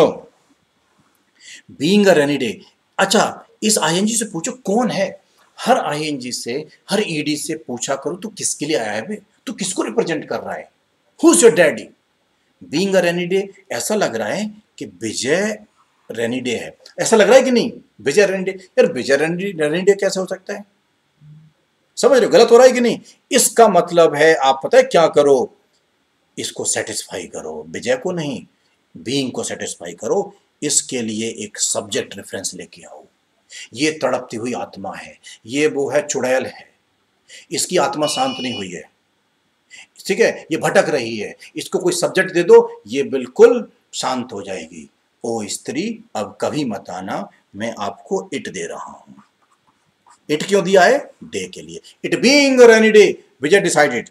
बीइंग अ रेनी डे, अच्छा, इस आईएनजी से पूछो कौन है, हर आईएनजी से, हर ईडी से पूछा करो तू किसके लिए आया है बे, तू किसको रिप्रेजेंट कर रहा है, who is your daddy. Being a rainy day, ऐसा लग रहा है कि विजय रेनी डे है, ऐसा लग रहा है कि नहीं, विजय रेनी डे, यार विजय रेनी रेनी डे कैसे हो सकता है? समझ रहे हो गलत हो रहा है कि नहीं? इसका मतलब है, आप पता है क्या करो, इसको सेटिस्फाई करो, विजय को नहीं, बीइंग को सेटिस्फाई करो। इसके लिए एक सब्जेक्ट रेफरेंस लेके आओ। ये तड़पती हुई आत्मा है, ये वो है, चुड़ैल है, इसकी आत्मा शांत नहीं हुई है, ठीक है, ये भटक रही है, इसको कोई सब्जेक्ट दे दो, ये बिल्कुल शांत हो जाएगी। ओ स्त्री, अब कभी मत आना, मैं आपको इट दे रहा हूं। इट क्यों दिया है? डे के लिए, it being rainy day, Vijay decided,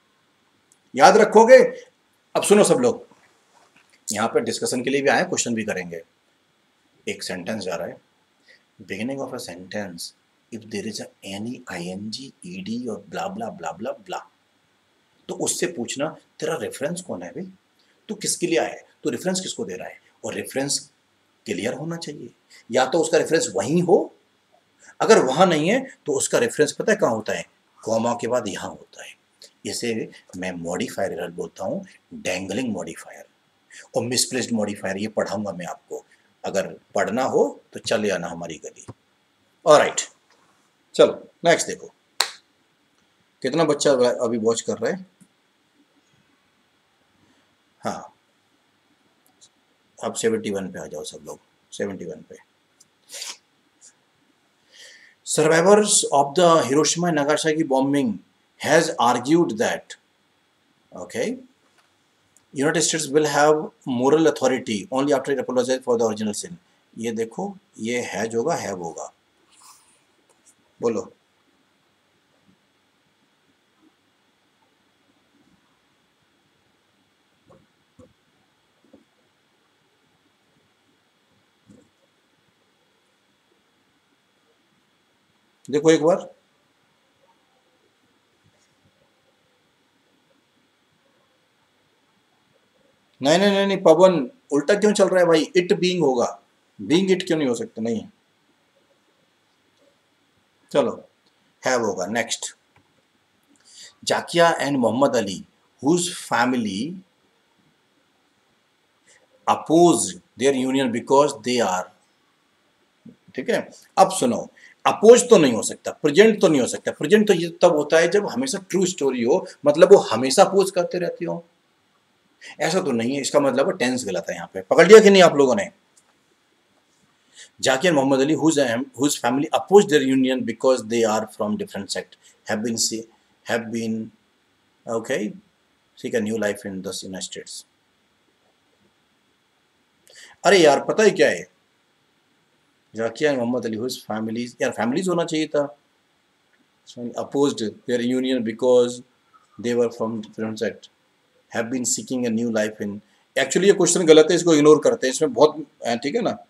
याद रखोगे। अब सुनो सब लोग, यहां पर डिस्कशन के लिए भी आए, क्वेश्चन भी करेंगे। एक सेंटेंस जा रहा है, beginning of a sentence, if there is any ING, ED और ब्ला ब्ला ब्ला ब्ला ब्ला, तो उससे पूछना तेरा रेफरेंस कौन है भाई, तू किसके लिए आया है, तू रेफरेंस किसको दे रहा है, और रेफरेंस क्लियर होना चाहिए, या तो उसका रेफरेंस वहीं हो, अगर वहां नहीं है तो उसका रेफरेंस पता है कहां होता है, कॉमा के बाद यहां होता है। इसे मैं मॉडिफायर एरर बोलता हूं, डैंगलिंग मॉडिफायर और मिसप्लेस्ड मॉडिफायर, ये पढ़ाऊंगा मैं आपको, अगर पढ़ना हो तो चले आना हमारी गली। ऑलराइट, चलो नेक्स्ट देखो कितना बच्चा अभी वॉच कर रहे हैं। हाँ, अब सेवेंटी वन पे आ जाओ सब लोग, सेवेंटी वन पे। Survivors of the Hiroshima and Nagasaki bombing has argued that, okay, United States will have moral authority only after it apologizes for the original sin. ये देखो, ये हैज होगा, हैव होगा, बोलो। देखो एक बार, नहीं नहीं नहीं नहीं पवन, उल्टा क्यों चल रहा है भाई? इट बीइंग होगा, बीइंग इट क्यों नहीं हो सकता? नहीं, चलो हैव होगा। Next, Zakia and Mohammed Ali whose family oppose their union because they are, ठीक है। अब सुनो, अपोज तो नहीं हो सकता, प्रेजेंट तो नहीं हो सकता। प्रेजेंट तो ये तब होता है जब हमेशा ट्रू स्टोरी हो, मतलब वो हमेशा अपोज करते रहती हो, ऐसा तो नहीं है। इसका मतलब टेंस गलत है। यहाँ पे पकड़ लिया कि नहीं आप लोगों ने? Zakir Mohammad Ali whose whose family opposed their union because they are from different sect have been see, have been okay seek a new life in the United States। अरे यार पता है क्या है, जाकिया मोहम्मद अली whose families, यार फैमिलीज होना चाहिए था। opposed their union because they were from different sect have been seeking a new life in, actually ये क्वेश्चन गलत है, इसको इग्नोर करते हैं, इसमें बहुत, ठीक है ना।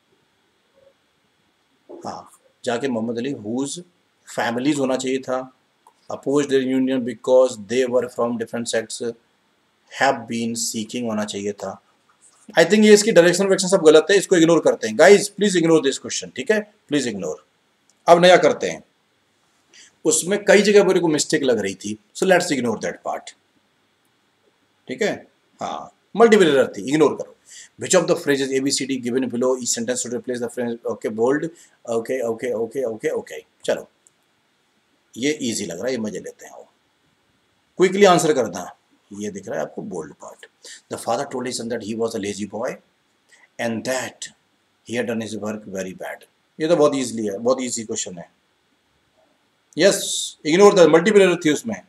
हाँ, जाके मोहम्मद अली हुज फैमिलीज होना चाहिए था, oppose their union because they were from different sects, have been seeking होना चाहिए था। आई थिंक ये इसकी डायरेक्शन वायरेक्शन सब गलत है, इसको इग्नोर करते हैं guys, please ignore this question, ठीक है, प्लीज इग्नोर। अब नया करते हैं, उसमें कई जगह मेरे को मिस्टेक लग रही थी, so let's ignore that part, ठीक है। हाँ, मल्टीपल एरर थी, इग्नोर करो। Which of the phrases A B C D given below each sentence should replace the phrase, okay, bold, okay, okay, okay, okay, okay। चलो, ये easy लग रहा है, ये मजे लेते हैं। क्विकली आंसर करना, ये दिख रहा है आपको bold part. The father told his son that he was a lazy boy and that he had done his work very bad। ये तो बहुत इजीली है, बहुत इजी क्वेश्चन है। Yes, ignore the multiple error थी उसमें,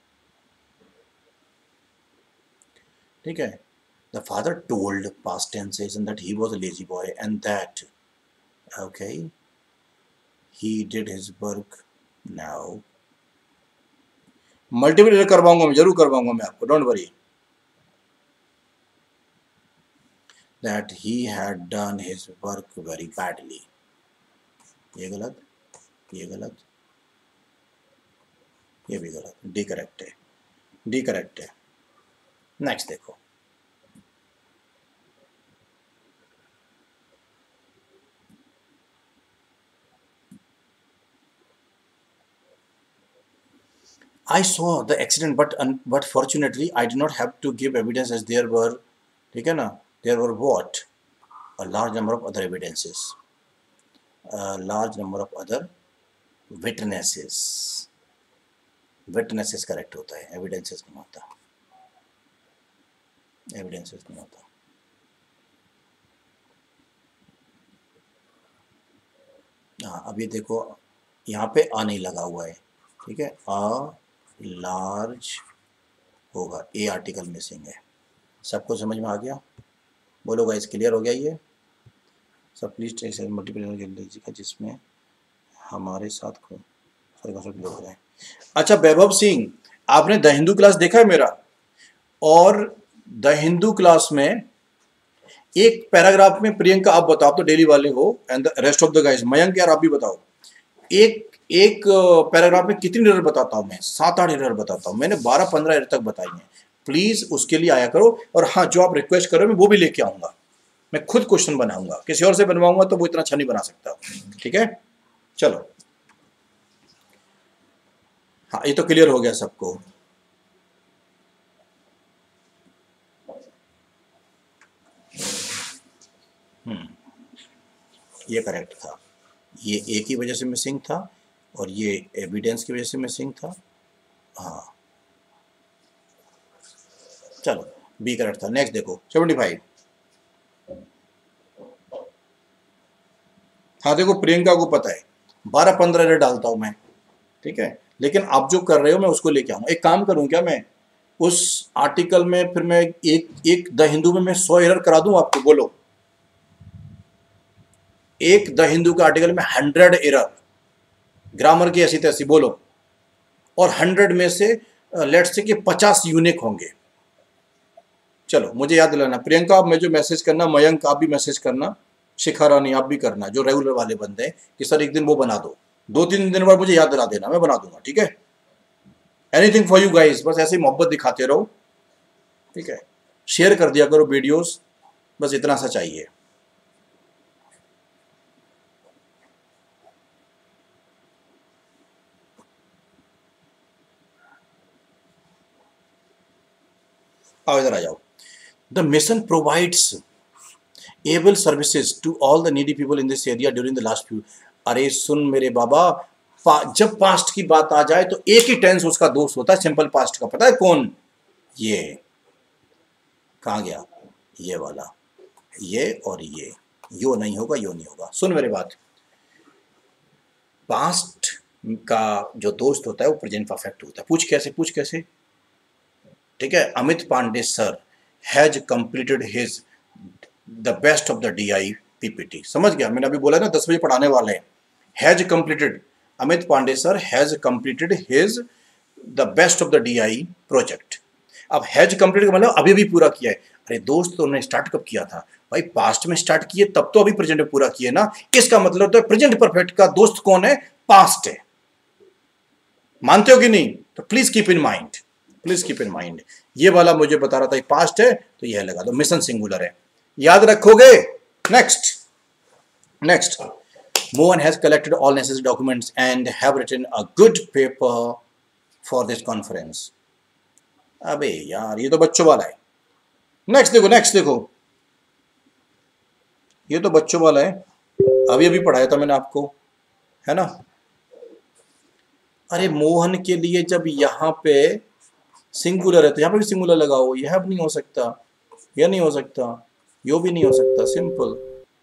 ठीक है। The father told past tenses and that he was a lazy boy and that, okay, he did his work now। Multiple error करवाऊंगा मैं, जरूर करवाऊंगा मैं आपको, don't worry. That he had done his work very badly, ये गलत, ये गलत, ये भी गलत, डी करेक्ट है, डी करेक्ट है। नेक्स्ट देखो, I saw the accident but but fortunately I did not have to give evidence as there were, ठीक है ना, there were what, a large number of other evidences, a large number of other witnesses। witnesses correct होता है, evidences नहीं होता, evidences नहीं होता। हाँ, अभी देखो यहाँ पे आ नहीं लगा हुआ है, ठीक है, आ लार्ज होगा, ए आर्टिकल मिसिंग है। सबको समझ में आ गया? बोलो गाइस, क्लियर हो गया ये सब? प्लीज ऐसे मल्टीपल जिसमें हमारे साथ को लोग हो जाए। अच्छा वैभव सिंह, आपने द हिंदू क्लास देखा है मेरा? और द हिंदू क्लास में एक पैराग्राफ में, प्रियंका आप बताओ तो डेली वाले हो, and the rest of the guys, Mayank यार आप भी बताओ, एक एक पैराग्राफ में कितनी एरर बताता हूं मैं? सात आठ एरर बताता हूं मैंने, बारह पंद्रह एरर तक बताई हैं। प्लीज उसके लिए आया करो, और हाँ जो आप रिक्वेस्ट करो मैं वो भी लेके आऊंगा, मैं खुद क्वेश्चन बनाऊंगा, किसी और से बनवाऊंगा तो वो इतना अच्छा नहीं बना सकता, ठीक है। चलो, हाँ ये तो क्लियर हो गया सबको। हम्म, ये करेक्ट था, ये ए की वजह से मिसिंग था और ये एविडेंस की वजह से मिसिंग था। हाँ चलो बी करेक्ट था। नेक्स्ट देखो सेवेंटी फाइव। हाँ देखो प्रियंका को पता है बारह पंद्रह एरर डालता हूँ मैं, ठीक है, लेकिन आप जो कर रहे हो मैं उसको लेके आऊँगा। एक काम करूँ क्या मैं उस आर्टिकल में फिर मैं एक एक द हिंदू में मैं सौ एरर करा दूँ आपको, बोलो। एक द हिंदू के आर्टिकल में हंड्रेड एरर ग्रामर की ऐसी तैसी, बोलो। और हंड्रेड में से लेट्स से कि पचास यूनिक होंगे। चलो मुझे याद दिलाना, प्रियंका आप मुझे मैसेज करना, मयंक आप भी मैसेज करना, शिखा रानी आप भी करना, जो रेगुलर वाले बंदे हैं कि सर एक दिन वो बना दो, दो तीन दिन बाद मुझे याद दिला देना, मैं बना दूंगा, ठीक है। एनीथिंग फॉर यू गाइस, बस ऐसे ही मोहब्बत दिखाते रहो, ठीक है। शेयर कर दिया करो वीडियोस, बस इतना सा चाहिए। आओ इधर आ जाओ। The mission provides able services to all the needy people in this area during the last few. अरे सुन मेरे बाबा, पा, जब पास्ट की बात आ जाए तो एक ही टेंस उसका दोस्त होता है सिंपल पास्ट का, पता है कौन? ये कहाँ गया, ये वाला, ये और ये, यो नहीं होगा, यो नहीं होगा। सुन मेरी बात, पास्ट का जो दोस्त होता है वो प्रेजेंट परफेक्ट होता है। पूछ कैसे, पूछ कैसे, ठीक है। Amit Pandey sir has completed his the best of the D I PPT, समझ गया? मैंने अभी बोला ना दस बजे पढ़ाने वाले हैं। Has completed, Amit Pandey sir has completed his the best of the D I project. अब हैज कंप्लीटेड का मतलब अभी भी पूरा किया है। अरे दोस्त तो उन्होंने स्टार्ट कब किया था भाई? पास्ट में स्टार्ट किए तब तो अभी प्रेजेंट में पूरा किए ना। इसका मतलब तो प्रेजेंट परफेक्ट का दोस्त कौन है? पास्ट है। मानते हो कि नहीं? तो please keep in mind, please keep in mind. ये वाला मुझे बता रहा था पास्ट है तो यह लगा दो, मिशन सिंगुलर है, याद रखोगे। Next next Mohan has collected all necessary documents and have written a good paper for this conference. अबे यार ये तो बच्चों वाला है। नेक्स्ट देखो, नेक्स्ट देखो, ये तो बच्चों वाला है, अभी अभी पढ़ाया था मैंने आपको, है ना। अरे मोहन के लिए जब यहाँ पे सिंगुलर है तो यहाँ पे भी सिंगुलर लगाओ। यह भी नहीं हो सकता, यह नहीं हो सकता, यो भी नहीं हो सकता, सिंपल।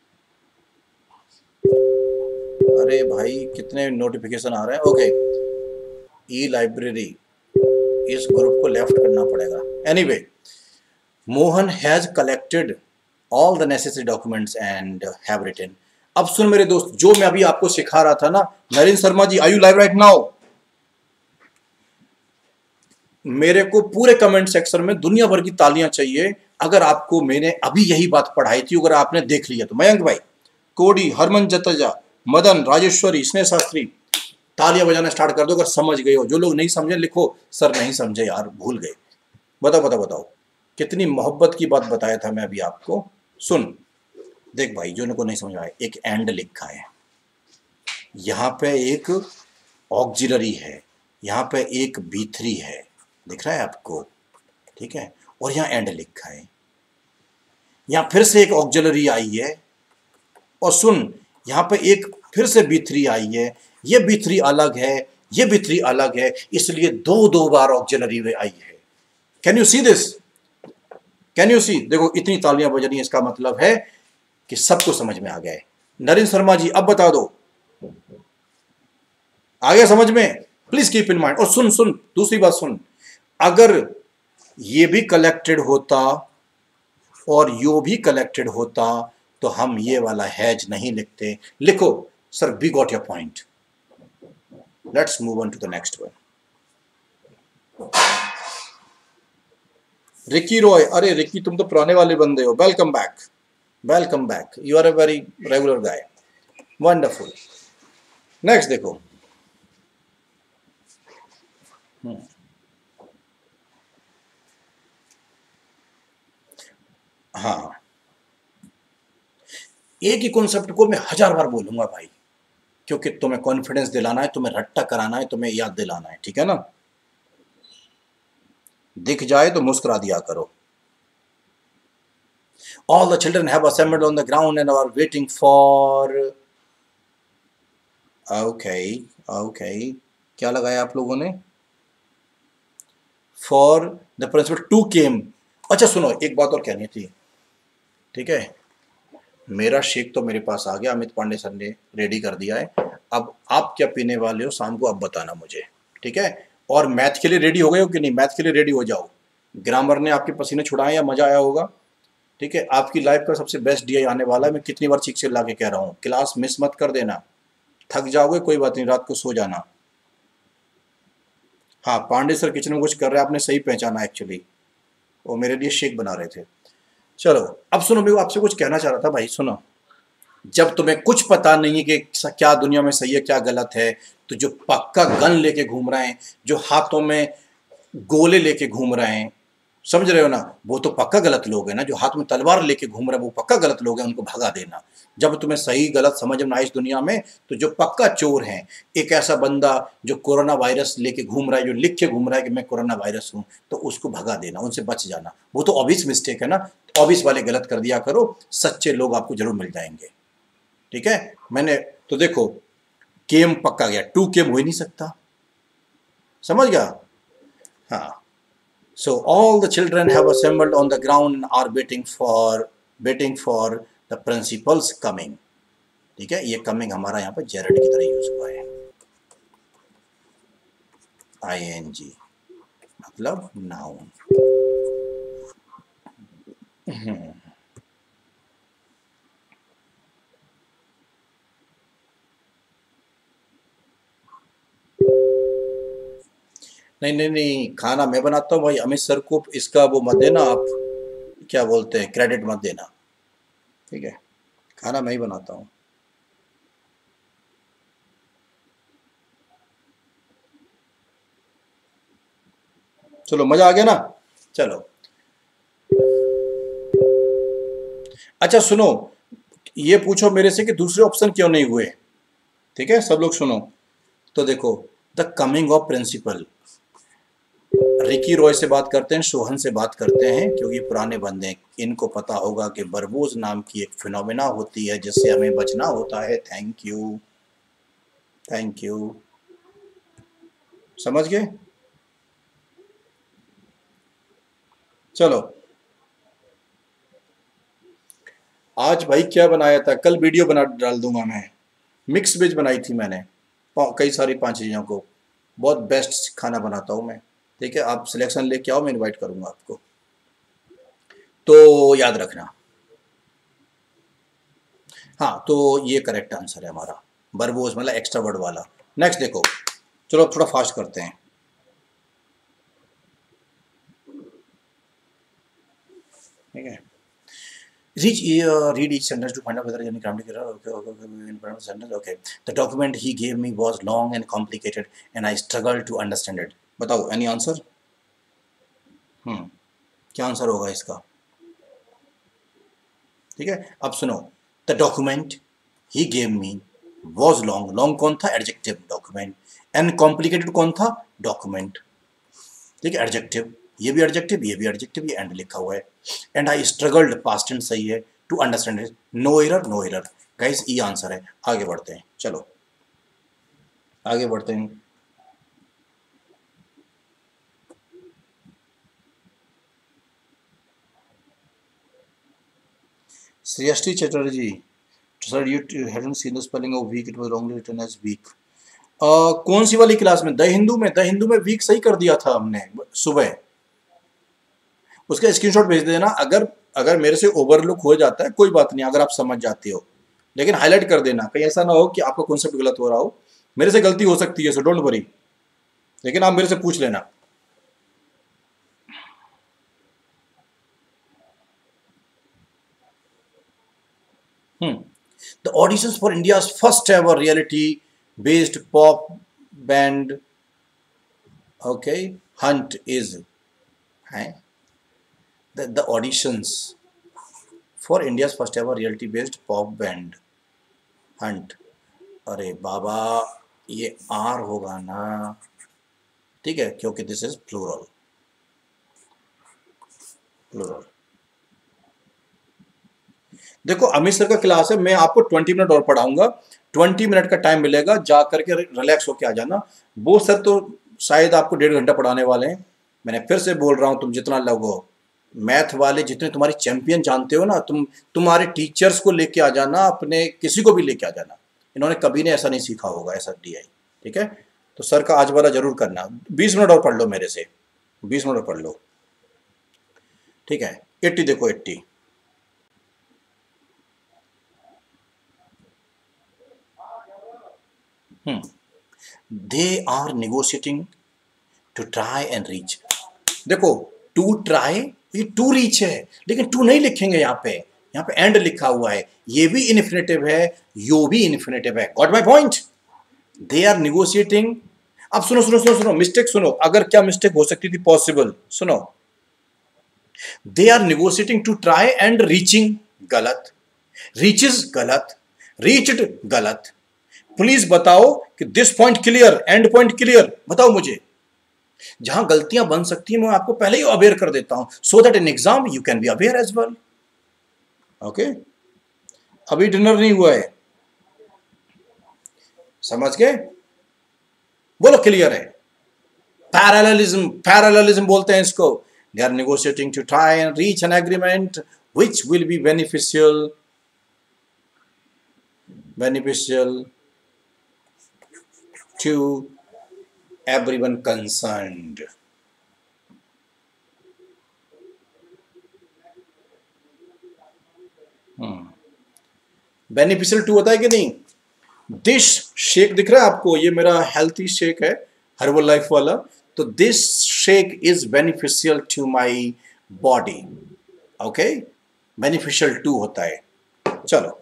अरे भाई कितने नोटिफिकेशन आ रहे हैं। ओके, ई लाइब्रेरी, इस ग्रुप को लेफ्ट करना पड़ेगा। Anyway, Mohan has collected all the necessary documents and have written. अब सुन मेरे दोस्त, जो मैं अभी आपको सिखा रहा था ना, Narendra Sharma ji are you live right now? मेरे को पूरे कमेंट सेक्शन में दुनिया भर की तालियां चाहिए अगर आपको मैंने अभी यही बात पढ़ाई थी, अगर आपने देख लिया तो। मयंक भाई, कोडी, हरमन जतेजा, मदन, राजेश्वरी, स्नेह शास्त्री, तालियां बजाना स्टार्ट कर दो अगर समझ गए हो। जो लोग नहीं समझे लिखो सर नहीं समझे यार, भूल गए। बताओ बताओ बताओ, कितनी मोहब्बत की बात बताया था मैं अभी आपको। सुन देख भाई, जो को नहीं समझ आया, एक एंड लिखा है, यहाँ पे एक ऑक्सिलरी है, यहाँ पे एक बी थ्री है, दिख रहा है आपको, ठीक है, और यहाँ एंड लिखा है। यहाँ फिर से एक ऑक्सिलरी आई है, और सुन यहाँ पे एक फिर से बी थ्री आई है, ये बी थ्री अलग है, ये बी थ्री अलग है, इसलिए दो दो बार ऑक्सिलरी आई है। Can you see this? Can you see? देखो इतनी तालियां बज रही हैं, इसका मतलब है कि सबको समझ में आ गया है। नरेंद्र शर्मा जी अब बता दो, आ गया समझ में? Please keep in mind. और सुन सुन दूसरी बात सुन, अगर ये भी कलेक्टेड होता और यो भी कलेक्टेड होता तो हम ये वाला हैज नहीं लिखते। लिखो sir, we got your point. Let's move on to the next one. Ricky Roy, अरे रिकी तुम तो पुराने वाले बंदे हो, welcome back, welcome back, you are a very regular guy, wonderful. Next देखो, हाँ एक ही कॉन्सेप्ट को मैं हजार बार बोलूंगा भाई, क्योंकि तुम्हें कॉन्फिडेंस दिलाना है, तुम्हें रट्टा कराना है, तुम्हें याद दिलाना है, ठीक है ना। दिख जाए तो मुस्कुरा दिया करो। All the children have assembled on the ground and are waiting for okay, okay, क्या लगाया आप लोगों ने? For the principal to came. अच्छा सुनो, एक बात और कहनी थी, ठीक है? मेरा शेक तो मेरे पास आ गया, अमित पांडे सर ने रेडी कर दिया है। अब आप क्या पीने वाले हो शाम को, आप बताना मुझे, ठीक है? और मैथ के लिए रेडी हो गए हो कि नहीं? मैथ के लिए रेडी हो जाओ। ग्रामर ने आपके पसीने छुड़ाए या मजा आया होगा? ठीक है, आपकी लाइफ का सबसे बेस्ट डे आने वाला है। मैं कितनी बार चीख चिल्ला के कह रहा हूँ, क्लास मिस मत कर देना। थक जाओगे कोई बात नहीं, रात को सो जाना। हाँ, पांडे सर किचन में कुछ कर रहे हैं, आपने सही पहचाना एक्चुअली। वो मेरे लिए शेक बना रहे थे। चलो, अब सुनो, मैं आपसे कुछ कहना चाह रहा था भाई, सुनो। जब तुम्हें कुछ पता नहीं है कि क्या दुनिया में सही है क्या गलत है, तो जो पक्का गन लेके घूम रहे हैं, जो हाथों में गोले लेके घूम रहे हैं, समझ रहे हो ना, वो तो पक्का गलत लोग हैं ना। जो हाथ में तलवार लेके घूम रहे हैं वो पक्का गलत लोग हैं, उनको भगा देना। जब तुम्हें सही गलत समझ में आए इस दुनिया में, तो जो पक्का चोर है, एक ऐसा बंदा जो कोरोना वायरस लेके घूम रहा है, जो लिख के घूम रहा है कि मैं कोरोना वायरस हूं, तो उसको भगा देना, उनसे बच जाना। वो तो ऑब्वियस मिस्टेक है ना, ऑब्वियस वाले गलत कर दिया करो, सच्चे लोग आपको जरूर मिल जाएंगे। ठीक है, मैंने तो देखो, केम पक्का गया, टू केम हो ही नहीं सकता, समझ गया? हाँ। So all the children have assembled on the ground and are waiting for waiting for the principal's coming. ठीक है, ये कमिंग हमारा यहाँ पर जेरड की तरह यूज हुआ है। आई एन जी मतलब नाउन। नहीं नहीं नहीं, खाना मैं बनाता हूँ भाई। अमित सर को इसका वो मत देना आप, क्या बोलते हैं, क्रेडिट मत देना। ठीक है, खाना मैं ही बनाता हूँ। चलो, मजा आ गया ना? चलो, अच्छा सुनो, ये पूछो मेरे से कि दूसरे ऑप्शन क्यों नहीं हुए। ठीक है, सब लोग सुनो। तो देखो, the coming of principal, Ricky Roy से बात करते हैं, सोहन से बात करते हैं, क्योंकि पुराने बंदे हैं, इनको पता होगा कि बरबोज नाम की एक फिनोमेना होती है जिससे हमें बचना होता है। थैंक यू, थैंक यू, समझ गए? चलो, आज भाई क्या बनाया था, कल वीडियो बना डाल दूंगा मैं। मिक्स वेज बनाई थी मैंने, कई सारी पांच चीज़ों को। बहुत बेस्ट खाना बनाता हूँ मैं। ठीक है, आप सिलेक्शन लेके आओ, मैं इनवाइट करूंगा आपको, तो याद रखना। हाँ, तो ये करेक्ट आंसर है हमारा, बरबोस मतलब एक्स्ट्रा वर्ड वाला। नेक्स्ट देखो, चलो थोड़ा फास्ट करते हैं। ठीक है, reach uh, read each sentence to find out whether any grammatical error. Okay, okay, okay, in front of sentence. Okay, the document he gave me was long and complicated, and I struggled to understand it. बताओ, any answer? हम्म, क्या answer होगा इसका? ठीक है, अब सुनो, the document he gave me was long. Long कौन था? Adjective, document. एंड कॉम्प्लिकेटेड कौन था? डॉक्यूमेंट। ठीक है, एडजेक्टिव, ये भी एडजेक्टिव, ये भी एडजेक्टिव, ये एंड लिखा हुआ है। And I struggled, past tense सही है, to understand it. No error, no error. Guys, ये आंसर है। आगे बढ़ते हैं, चलो आगे बढ़ते हैं। Shreyashree Chatterjee, sir you hadn't seen the spelling of week, it was wrongly written as week. कौन सी वाली क्लास में? द हिंदू में, द हिंदू में वीक सही कर दिया था हमने सुबह। उसका स्क्रीनशॉट भेज देना। अगर अगर मेरे से ओवरलुक हो जाता है कोई बात नहीं, अगर आप समझ जाते हो, लेकिन हाईलाइट कर देना, कहीं ऐसा ना हो कि आपका कॉन्सेप्ट गलत हो रहा हो। मेरे से गलती हो सकती है, सो डोंट वरी, लेकिन आप मेरे से पूछ लेना। Hmm, the auditions for India's first ever reality based pop band, okay, hunt is है the, the auditions for India's first ever reality based pop band hunt. अरे बाबा, ये आर होगा ना? ठीक है, क्योंकि दिस इज प्लूरल, प्लूरल। देखो अमित सर का क्लास है, मैं आपको ट्वेंटी मिनट और पढ़ाऊंगा, ट्वेंटी मिनट का टाइम मिलेगा, जा करके रिलैक्स होके आ जाना। वो सर तो शायद आपको डेढ़ घंटा पढ़ाने वाले हैं। मैंने फिर से बोल रहा हूँ, तुम जितना लगो मैथ वाले, जितने तुम्हारी चैंपियन जानते हो ना, तुम तुम्हारे टीचर्स को लेके आ जाना, अपने किसी को भी लेके आ जाना। इन्होंने कभी ने ऐसा नहीं सीखा होगा ऐसा डी आई। ठीक है, तो सर का आज वाला जरूर करना। बीस मिनट और पढ़ लो मेरे से, बीस मिनट और पढ़ लो। ठीक है, एट्टी देखो, eighty. They are negotiating to try and reach. देखो टू ट्राई, ये टू रीच है, लेकिन टू नहीं लिखेंगे यहाँ पे, यहाँ पे एंड लिखा हुआ है। ये भी इन्फिनेटिव है, यो भी इन्फिनेटिव है। Got my point? They are negotiating. अब सुनो सुनो सुनो सुनो, मिस्टेक सुनो, अगर क्या मिस्टेक हो सकती थी पॉसिबल, सुनो। They are negotiating to try and reaching, गलत। रीचेस गलत, रीच्ड गलत। प्लीज बताओ कि this point clear, and point clear, बताओ मुझे। जहां गलतियां बन सकती हैं मैं आपको पहले ही अवेयर कर देता हूं, so that in exam you can be aware as well. Okay, अभी डिनर नहीं हुआ है, समझ गए? बोलो क्लियर है। पैरेललिज्म, पैरेललिज्म बोलते हैं इसको। They are negotiating to try and reach an agreement which will be beneficial, beneficial to everyone concerned. Beneficial to होता है कि नहीं? दिस शेक दिख रहा है आपको, ये मेरा हेल्थी शेक है, हर्बल लाइफ वाला। तो this shake is beneficial to my body. Okay, beneficial to होता है। चलो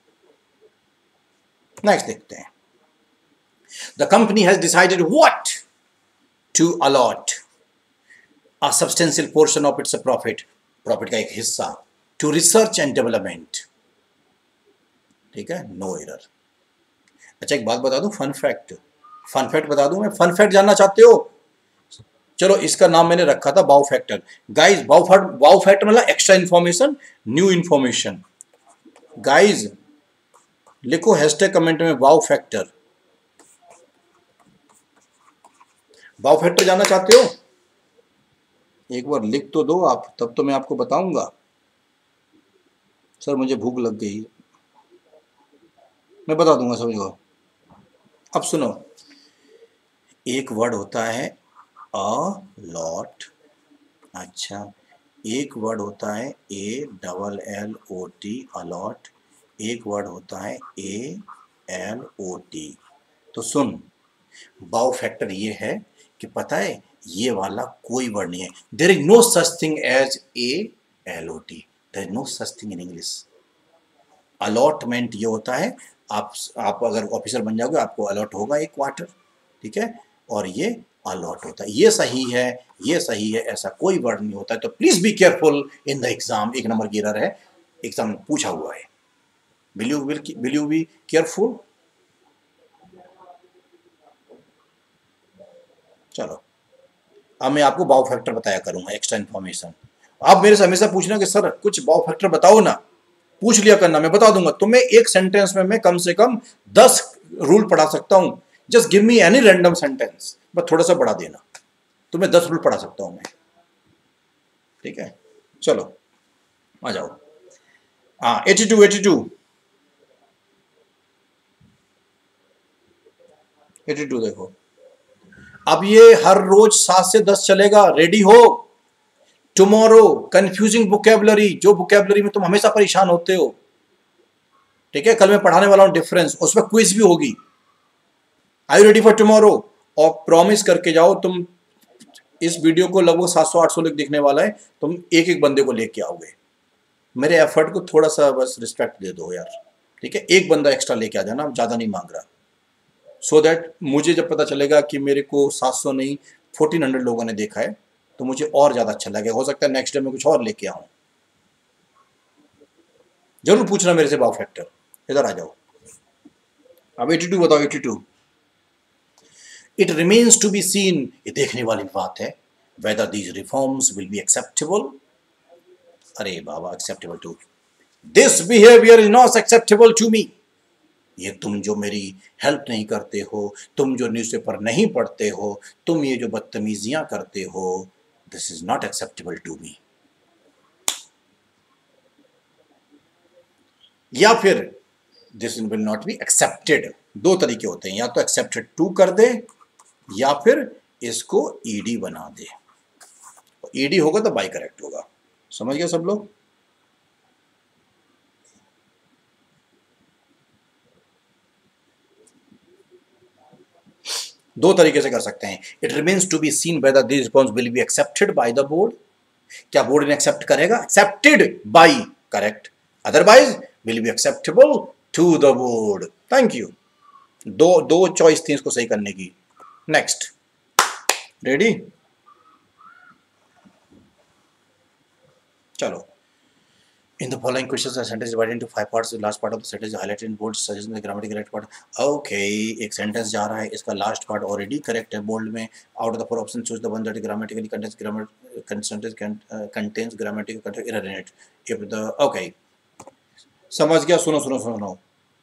नेक्स्ट देखते हैं। The company has decided what? To allot a substantial portion of its profit, profit का एक हिस्सा, to research and development. ठीक है, नो एरर। अच्छा एक बात बता दूं, फन फैक्ट, फन फैक्ट बता दूं मैं। फन फैक्ट जानना चाहते हो? चलो इसका नाम मैंने रखा था wow factor. Guys wow fact, wow factor मतलब extra information, new information. Guys लिखो हैशटैग कमेंट में वाउ फैक्टर। वाउ फैक्टर जानना चाहते हो? एक बार लिख तो दो आप, तब तो मैं आपको बताऊंगा। सर मुझे भूख लग गई, मैं बता दूंगा समझो। अब सुनो, एक वर्ड होता है अ लॉट। अच्छा, एक वर्ड होता है A double L O T, alot. एक वर्ड होता है ए एल ओ टी। तो सुन, वाउ फैक्टर ये है कि पता है ये वाला कोई वर्ड नहीं है। There is no such thing as A L O T, there is no such thing in English. Allotment ये होता है, आप आप अगर ऑफिसर बन जाओगे आपको अलॉट होगा एक क्वार्टर, ठीक है, और ये अलॉट होता है। ये सही है, ये सही है, ऐसा कोई वर्ड नहीं होता है। तो please be careful in the exam. एक नंबर की एरर है, एग्जाम पूछा हुआ है। Will you will will you be careful? चलो अब मैं आपको वाउ फैक्टर बताया करूंगा, एक्स्ट्रा इन्फॉर्मेशन। आप मेरे से हमेशा पूछना कि सर कुछ वाउ फैक्टर बताओ ना, पूछ लिया करना, मैं बता दूंगा तुम्हें। एक सेंटेंस में मैं कम से कम दस रूल पढ़ा सकता हूं। Just give me any random sentence, बस थोड़ा सा बढ़ा देना, तुम्हें दस रूल पढ़ा सकता हूं मैं। ठीक है, चलो आ जाओ। हाँ eighty two eighty two eighty two देखो। अब ये हर रोज सात से दस चलेगा, रेडी हो? टुमारो कंफ्यूजिंग वोकैबुलरी, जो वोकैबुलरी में तुम हमेशा परेशान होते हो। ठीक है, कल मैं पढ़ाने वाला हूं डिफरेंस, उसमें क्विज भी होगी। Are you ready for tomorrow? और प्रॉमिस करके जाओ, तुम इस वीडियो को लगभग सात सौ आठ सौ लोग दिखने वाला है, तुम एक एक बंदे को लेके आओगे। मेरे एफर्ट को थोड़ा सा बस रिस्पेक्ट दे दो यार। ठीक है, एक बंदा एक्स्ट्रा लेके आ जाना, ज्यादा नहीं मांग रहा। सो so दैट मुझे जब पता चलेगा कि मेरे को सात सौ नहीं फोर्टीन हंड्रेड लोगों ने देखा है, तो मुझे और ज्यादा अच्छा लगेगा। हो सकता है नेक्स्ट डे में कुछ और लेके आऊं। जरूर पूछना मेरे से वाउ फैक्टर। इधर आ जाओ। अब एटी टू बताओ, eighty two. It remains to be seen, ये देखने वाली बात है, whether these reforms will be acceptable. अरे बाबा, acceptable to this behaviour is not acceptable to me. ये तुम जो मेरी हेल्प नहीं करते हो, तुम जो न्यूज़पेपर नहीं पढ़ते हो, तुम ये जो बदतमीजियां करते हो, this is not acceptable to me. या फिर this will not be accepted. दो तरीके होते हैं, या तो एक्सेप्टेड टू कर दे या फिर इसको ईडी बना दे। ईडी होगा तो बाई करेक्ट होगा। समझ गए सब लोग? दो तरीके से कर सकते हैं। It remains to be seen whether this response will be accepted by the board. क्या बोर्ड ने एक्सेप्ट करेगा? Accepted by correct, otherwise will be acceptable to the board. Thank you. दो दो चॉइस थी इसको सही करने की। Next, ready? चलो। In the following questions, the sentence is divided into five parts. The last part of the sentence is highlighted in bold, suggesting the grammatically correct part. Okay, एक sentence जा रहा है, इसका last part already correct है bold में. Out of the four options, choose the one that grammatically contains grammar contains uh, contains grammatical content error in it. If the okay, समझ गया? सुनो सुनो सुनो।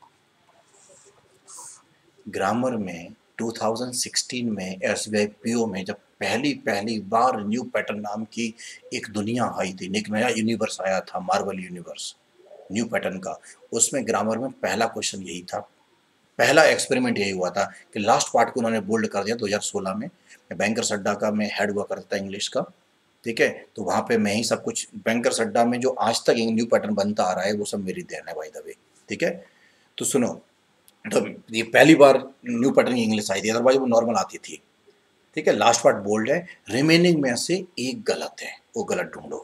ग्रामर में दो हज़ार सोलह में एसबीआई पीओ में जब पहली पहली बार न्यू पैटर्न नाम की एक दुनिया आई थी, एक नया यूनिवर्स आया था, मार्वल यूनिवर्स न्यू पैटर्न का। उसमें ग्रामर में पहला क्वेश्चन यही था, पहला एक्सपेरिमेंट यही हुआ था कि लास्ट पार्ट को उन्होंने बोल्ड कर दिया। दो हज़ार सोलह में मैं बैंकर्स अड्डा का मैं हेड हुआ करता था इंग्लिश का, ठीक है, तो वहाँ पे मैं ही सब कुछ, बैंकर्स अड्डा में जो आज तक न्यू पैटर्न बनता आ रहा है वो सब मेरी देन है बाय द वे, ठीक है। तो सुनो, तो ये पहली बार न्यू पैटर्न की इंग्लिश आई थी, अदरवाइज वो नॉर्मल आती थी, ठीक है। लास्ट पार्ट बोल्ड है, रिमेनिंग में से एक गलत है, वो गलत ढूंढो।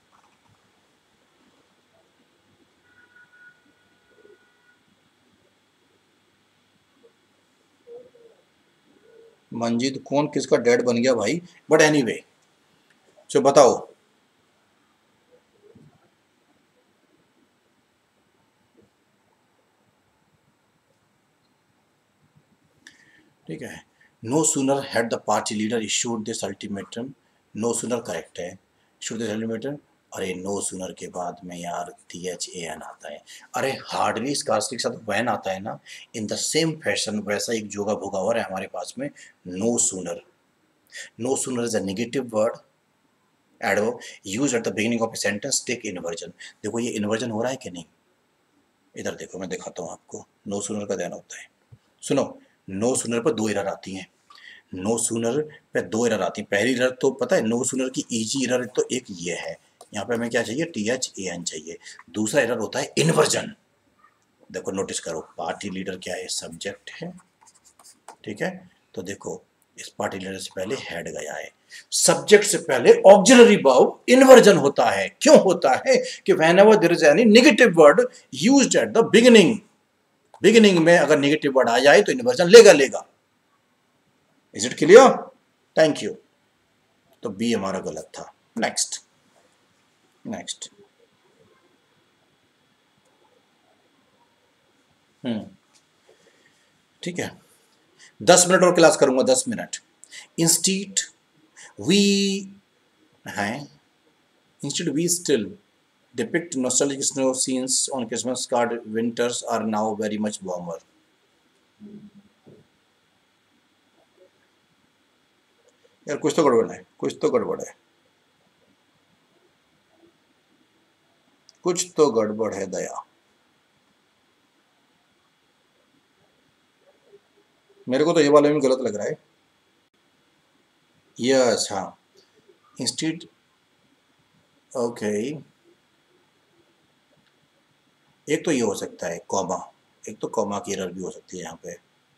मंजीत कौन किसका डैड बन गया भाई, बट एनीवे चलो बताओ। ठीक है, no sooner had the party leader issued this ultimatum. No sooner correct है, इशूड दिस अल्टीमेटम। अरे नो सूनर के बाद में यार टी एच ए एन आता है। अरे हार्डली स्कार्सली के साथ वैन आता है ना, इन द सेम फैशन वैसा एक जोगा भोगा और है हमारे पास में। No sooner, no sooner is a negative word adverb used at the beginning of a sentence, take inversion. देखो ये इन्वर्जन हो रहा है कि नहीं, इधर देखो मैं दिखाता हूँ आपको। नो सूनर का ध्यान होता है। सुनो, नो सूनर पर दो एरर आती हैं। नो सूनर पे दो एरर आती है। पहली एरर तो पता है, नो सूनर की इजी एरर तो एक ये है, यहाँ पे हमें क्या चाहिए, टी एच ए एन चाहिए। दूसरा एरर होता है इन्वर्जन। देखो नोटिस करो, पार्टी लीडर क्या है, सब्जेक्ट है, ठीक है। तो देखो इस पार्टी लीडर से पहले हेड गया है, सब्जेक्ट से पहले ऑक्सिलरी वर्ब इन्वर्जन होता है। क्यों होता है कि whenever there is any negative word used at the beginning, beginning में अगर नेगेटिव वर्ड आ जाए तो इन्वर्जन लेगा लेगा। Is it clear? Thank you. तो बी हमारा गलत था। Next, next. हम्म, ठीक है, दस मिनट और क्लास करूंगा, दस मिनट। इंस्टीट वी हैं, instead we still depict nostalgic snow scenes on Christmas card. Winters are now very much warmer. यार कुछ तो गड़बड़ है, कुछ तो गड़बड़ है, कुछ तो गड़बड़ है दया। मेरे को तो ये वाले में गलत लग रहा है। यस हाँ, इंस्टीट ओके। एक तो ये हो सकता है कॉमा, एक तो कॉमा की एरर भी हो सकती है यहाँ पे।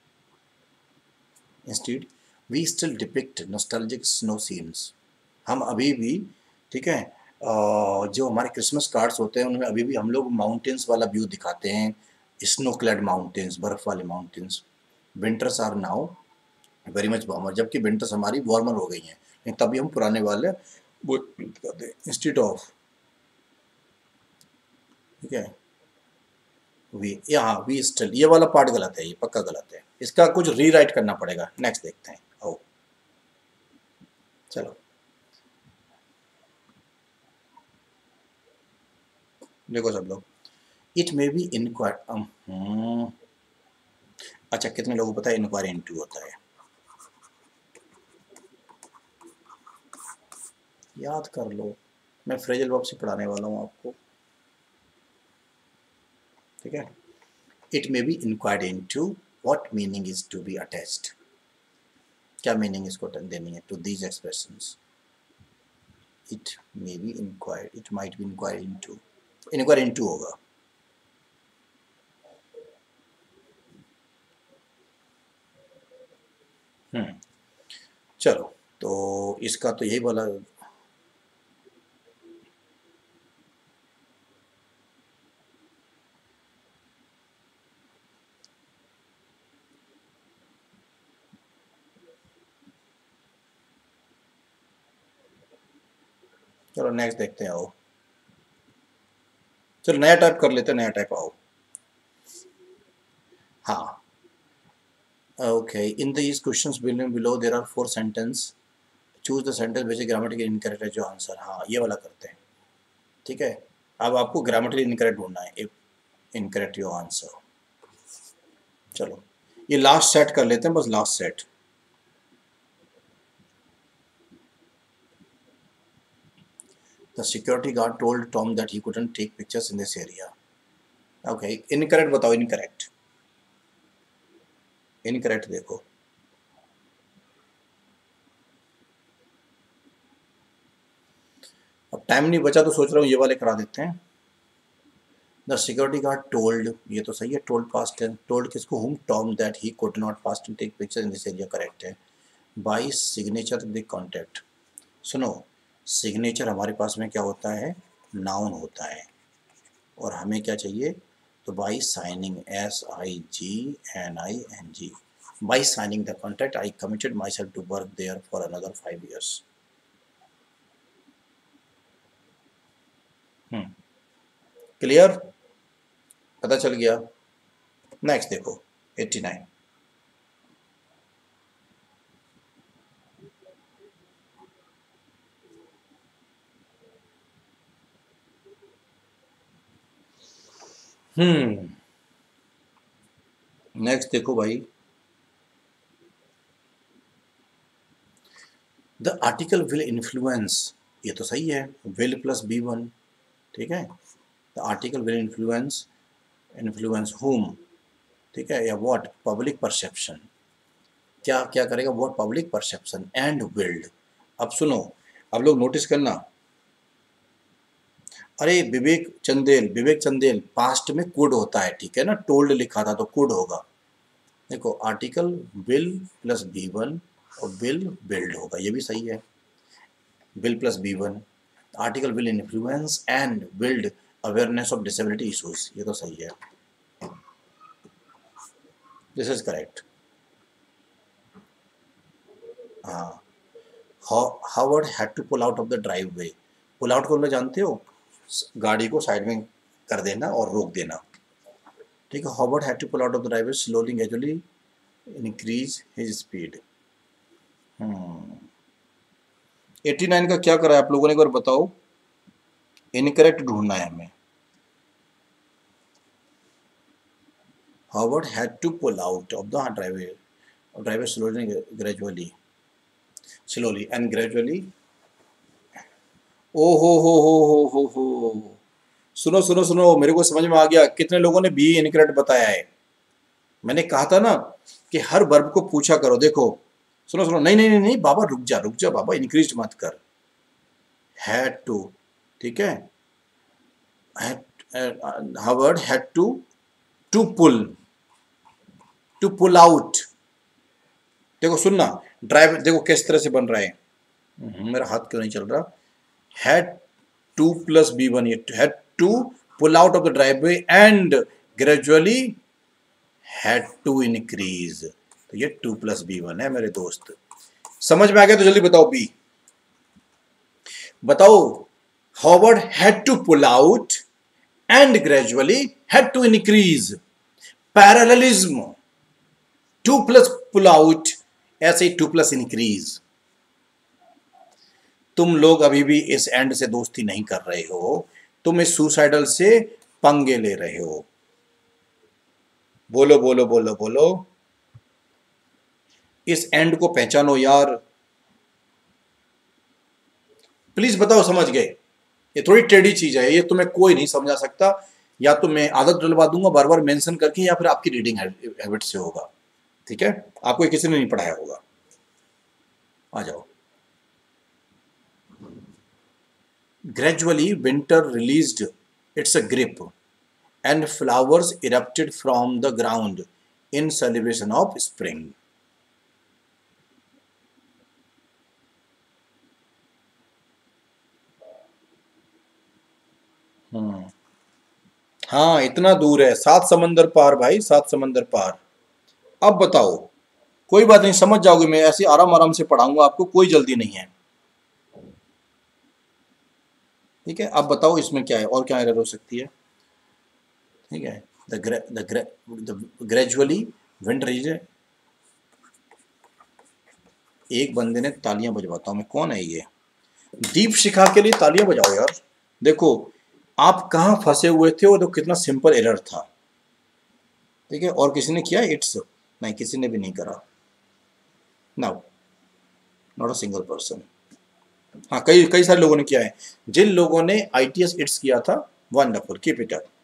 Instead we still depict nostalgic snow scenes. हम अभी भी, ठीक है, जो हमारे क्रिसमस कार्ड्स होते हैं उनमें अभी भी हम लोग माउंटेन्स वाला व्यू दिखाते हैं, स्नो क्लैड माउंटेन्स, बर्फ वाले mountains. Winters are now very much warmer, जबकि विंटर्स हमारी वार्मर हो गई हैं, लेकिन तभी हम पुराने वाले वो दिखाते हैं इंस्टीड ऑफ, ठीक है। वी, यहाँ वी स्टिल, ये वाला पार्ट गलत है, ये पक्का गलत है, इसका कुछ रीराइट करना पड़ेगा। नेक्स्ट देखते हैं, आओ चलो। देखो सब लोग, इट मे बी इंक्वायर, अच्छा कितने लोगों को पता है इंक्वायरी इनटू होता है? याद कर लो, मैं फ्रेजल वर्ब से पढ़ाने वाला हूँ आपको, ठीक है। It may be inquired into, what meaning is to be attached, क्या मीनिंग इसको देनी है to these expressions? It may be inquired, it might be inquired into, inquire into होगा। हम्म चलो, तो इसका तो यही बोला। चलो नेक्स्ट देखते हैं, आओ चलो नया टाइप कर लेते हैं, नया टाइप आओ। हाँ, okay, in these questions below there are four sentence, choose the sentence which is grammatically incorrect as your answer. हाँ ये वाला करते हैं, ठीक है। अब आपको ग्रामेटिकली इनकरेक्ट ढूंढना है, इफ इनकरेक्ट योर आंसर। चलो ये लास्ट सेट कर लेते हैं, बस last set. The security guard told Tom that he couldn't take pictures in this area. Okay, incorrect बताओ, इनकरेक्ट, इनकरेक्ट देखो। अब टाइम नहीं बचा तो सोच रहा हूँ ये वाले करा देते हैं। द सिक्योरिटी गार्ड टोल्ड, ये तो सही है, टोल्ड पास्ट टेंस, टोल्ड किसको? Whom, Tom, that he could not pass to take picture in this area, correct है। बाई सिग्नेचर द कॉन्टैक्ट, सुनो, सिग्नेचर हमारे पास में क्या होता है? नाउन होता है, और हमें क्या चाहिए? तो by signing, S I G N I N G, by signing the contract I committed myself to work there for another five years. Clear, पता चल गया। नेक्स्ट देखो एट्टी नाइन। हम्म नेक्स्ट देखो भाई, द आर्टिकल विल इन्फ्लुएंस, ये तो सही है, विल प्लस बी वन, ठीक है। The article will influence, influence hmm, ठीक है, या व्हाट? पब्लिक परसेप्शन, क्या क्या करेगा? What? Public perception and build. अब सुनो, अब लोग नोटिस करना, अरे विवेक चंदेल, विवेक चंदेल पास्ट में कुड होता है, ठीक है ना, टोल्ड लिखा था तो कुड होगा। देखो article will plus B one और विल बिल्ड होगा, ये भी सही है, will plus B one. Article will influence and build awareness of disability issues, ये तो सही है, दिस इज करेक्ट। हाँ, Howard had to pull out of the driveway, pull out को जानते हो? गाड़ी को साइड में कर देना और रोक देना, ठीक है। Howard had to pull out of the driveway slowly gradually increase his speed. Eighty nine का क्या करा है आप लोगों ने, एक बार बताओ, इनकरेक्ट ढूंढना है हमें। Howard had to pull out of the driveway, driveway slowly gradually, slowly and gradually. ओ हो हो हो हो हो हो सुनो सुनो सुनो, मेरे को समझ में आ गया, कितने लोगों ने बी इनकरेक्ट बताया है। मैंने कहा था ना कि हर वर्ब को पूछा करो। देखो सुनो सुनो, नहीं नहीं नहीं नहीं बाबा, रुक जा रुक जा बाबा, इंक्रीज मत कर, हैड टू, ठीक है, Howard had to, to pull, to pull out. देखो सुनना, ड्राइव देखो किस तरह से बन रहा है, मेरा हाथ क्यों नहीं चल रहा, had to plus B one, ये had to pull out of the driveway and gradually had to increase, तो ये टू प्लस बी वन है मेरे दोस्त। समझ में आ गया तो जल्दी बताओ बी, बताओ। Howard had to pull out and gradually had to increase, parallelism, to plus pull out, ऐसे ही टू प्लस इंक्रीज। तुम लोग अभी भी इस एंड से दोस्ती नहीं कर रहे हो, तुम इस सुसाइडल से पंगे ले रहे हो? बोलो बोलो बोलो बोलो। इस एंड को पहचानो यार, प्लीज बताओ समझ गए? ये थोड़ी टेढ़ी चीज है, ये तुम्हें कोई नहीं समझा सकता। या तो मैं आदत डलवा दूंगा बार बार मेंशन करके, या फिर आपकी रीडिंग हैबिट से होगा। ठीक है, आपको किसी ने नहीं पढ़ाया होगा। आ जाओ। Gradually winter released its a grip and flowers erupted from the ground in celebration of spring. Hmm, हाँ इतना दूर है, सात समंदर पार भाई, सात समंदर पार। अब बताओ, कोई बात नहीं, समझ जाओगे, मैं ऐसे आराम आराम से पढ़ाऊंगा आपको, कोई जल्दी नहीं है। ठीक है, अब बताओ इसमें क्या है और क्या एरर हो सकती है। ठीक है, the grey the grey the gradually wind reason. एक बंदे ने तालियां बजवाता हूं मैं, कौन है ये? दीप शिखा के लिए तालियां बजाओ यार। देखो आप कहां फंसे हुए थे, वो तो कितना सिंपल एरर था। ठीक है, और किसी ने किया इट्स? नहीं, किसी ने भी नहीं करा। Now not a single person. हाँ, कई कई सारे लोगों ने किया है। जिन लोगों ने आईटीएस इट्स किया था, wonderful, keep it up.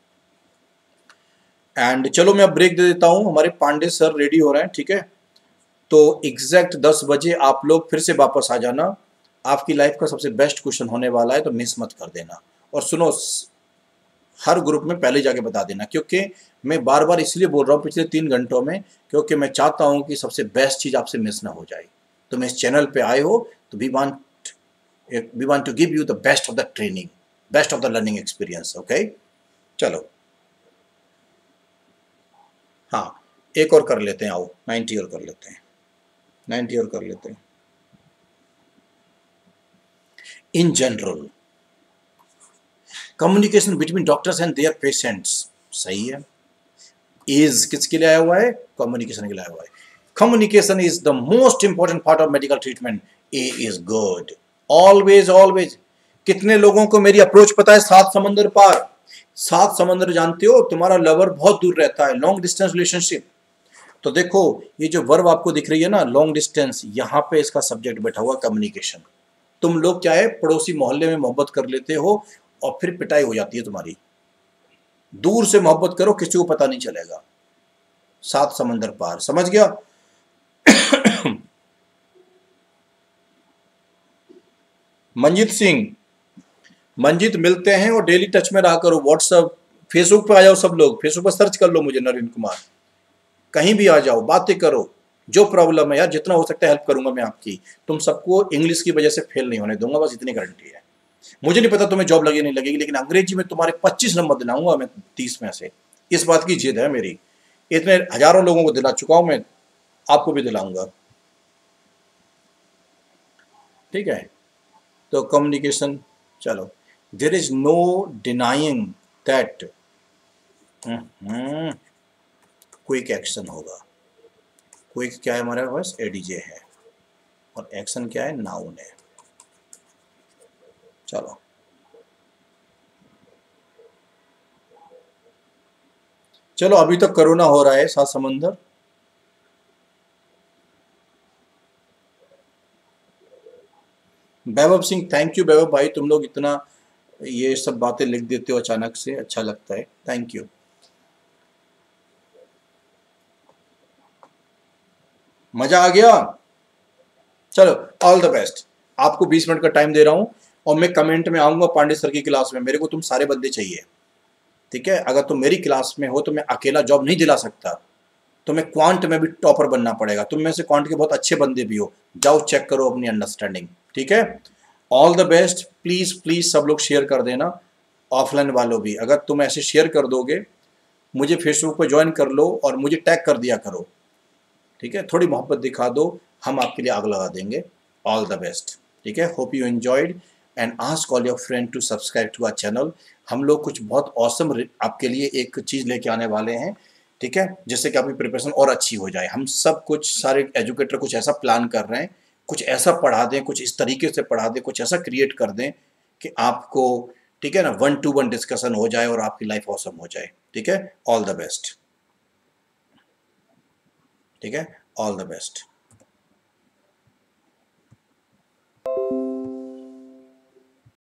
And चलो मैं अब ब्रेक दे देता हूं, हमारे पांडे सर रेडी हो रहे हैं। ठीक है, तो एग्जैक्ट दस बजे आप लोग फिर से वापस आ जाना। आपकी लाइफ का सबसे बेस्ट क्वेश्चन होने वाला है, तो मिस मत कर देना। और सुनो, हर ग्रुप में पहले जाके बता देना, क्योंकि मैं बार बार इसलिए बोल रहा हूँ पिछले तीन घंटों में, क्योंकि मैं चाहता हूँ कि सबसे बेस्ट चीज़ आपसे मिस ना हो जाए। तो मैं इस चैनल पे आए हो तो we want we want to give you the best of the training, best of the learning experience. Okay, चलो हाँ, एक और कर लेते हैं, आओ नाइन्टी और कर लेते हैं, नाइन्टी और कर लेते हैं। In general communication between doctors and their patients, सही है। इज किसके लिए आया हुआ है? कम्युनिकेशन के लिए आया हुआ है। Communication is the most important part of medical treatment. A is good, always always. कितने लोगों को मेरी अप्रोच पता है? सात समंदर पार। सात समंदर जानते हो, तुम्हारा लवर बहुत दूर रहता है, लॉन्ग डिस्टेंस रिलेशनशिप। तो देखो ये जो वर्ब आपको दिख रही है ना, लॉन्ग डिस्टेंस, यहाँ पे इसका सब्जेक्ट बैठा हुआ कम्युनिकेशन। तुम लोग क्या है, पड़ोसी मोहल्ले में मोहब्बत कर लेते हो और फिर पिटाई हो जाती है तुम्हारी। दूर से मोहब्बत करो, किसी को पता नहीं चलेगा। सात समंदर पार, समझ गया? मंजीत सिंह, मंजीत मिलते हैं और डेली टच में रहा करो। व्हाट्सएप फेसबुक पे आ जाओ, सब लोग फेसबुक पर सर्च कर लो मुझे, नरेंद्र कुमार। कहीं भी आ जाओ, बातें करो, जो प्रॉब्लम है यार, जितना हो सकता है हेल्प करूंगा मैं आपकी। तुम सबको इंग्लिश की वजह से फेल नहीं होने दूंगा, बस इतनी गारंटी है। मुझे नहीं पता तुम्हें जॉब लगी नहीं लगेगी, लेकिन अंग्रेजी में तुम्हारे पच्चीस नंबर दिलाऊंगा मैं, तीस में से। इस बात की जिद है मेरी, इतने हजारों लोगों को दिला चुका हूं मैं, आपको भी दिलाऊंगा। ठीक है, तो कम्युनिकेशन, चलो। There is no denying that quick action होगा। क्विक क्या है हमारे पास? एडीजे है, और एक्शन क्या है? नाउन है। चलो चलो, अभी तक कोरोना हो रहा है सात समंदर। वैभव सिंह, थैंक यू वैभव भाई, तुम लोग इतना ये सब बातें लिख देते हो अचानक से, अच्छा लगता है, थैंक यू। मजा आ गया? चलो, ऑल द बेस्ट। आपको बीस मिनट का टाइम दे रहा हूं, और मैं कमेंट में आऊंगा पांडे सर की क्लास में। मेरे को तुम सारे बंदे चाहिए। ठीक है, अगर तुम मेरी क्लास में हो तो मैं अकेला जॉब नहीं दिला सकता, तुम्हें क्वांट में भी टॉपर बनना पड़ेगा। तुम में से क्वांट के बहुत अच्छे बंदे भी हो, जाओ चेक करो अपनी अंडरस्टैंडिंग। ठीक है, all the best. Please please सब लोग शेयर कर देना, ऑफलाइन वालों भी। अगर तुम ऐसे शेयर कर दोगे, मुझे फेसबुक पर ज्वाइन कर लो और मुझे टैग कर दिया करो। ठीक है, थोड़ी मोहब्बत दिखा दो, हम आपके लिए आग लगा देंगे। All the best. ठीक है, hope you enjoyed and ask all your friend to subscribe to our channel. हम लोग कुछ बहुत ऑसम आपके लिए एक चीज़ लेके आने वाले हैं। ठीक है, जिससे कि आपकी प्रिपरेशन और अच्छी हो जाए। हम सब कुछ सारे एजुकेटर कुछ ऐसा प्लान कर रहे हैं, कुछ ऐसा पढ़ा दें, कुछ इस तरीके से पढ़ा दें, कुछ ऐसा क्रिएट कर दें कि आपको ठीक है ना, वन टू वन डिस्कशन हो जाए और आपकी लाइफ ऑसम हो जाए। ठीक है, ऑल द बेस्ट। ठीक है, ऑल द बेस्ट।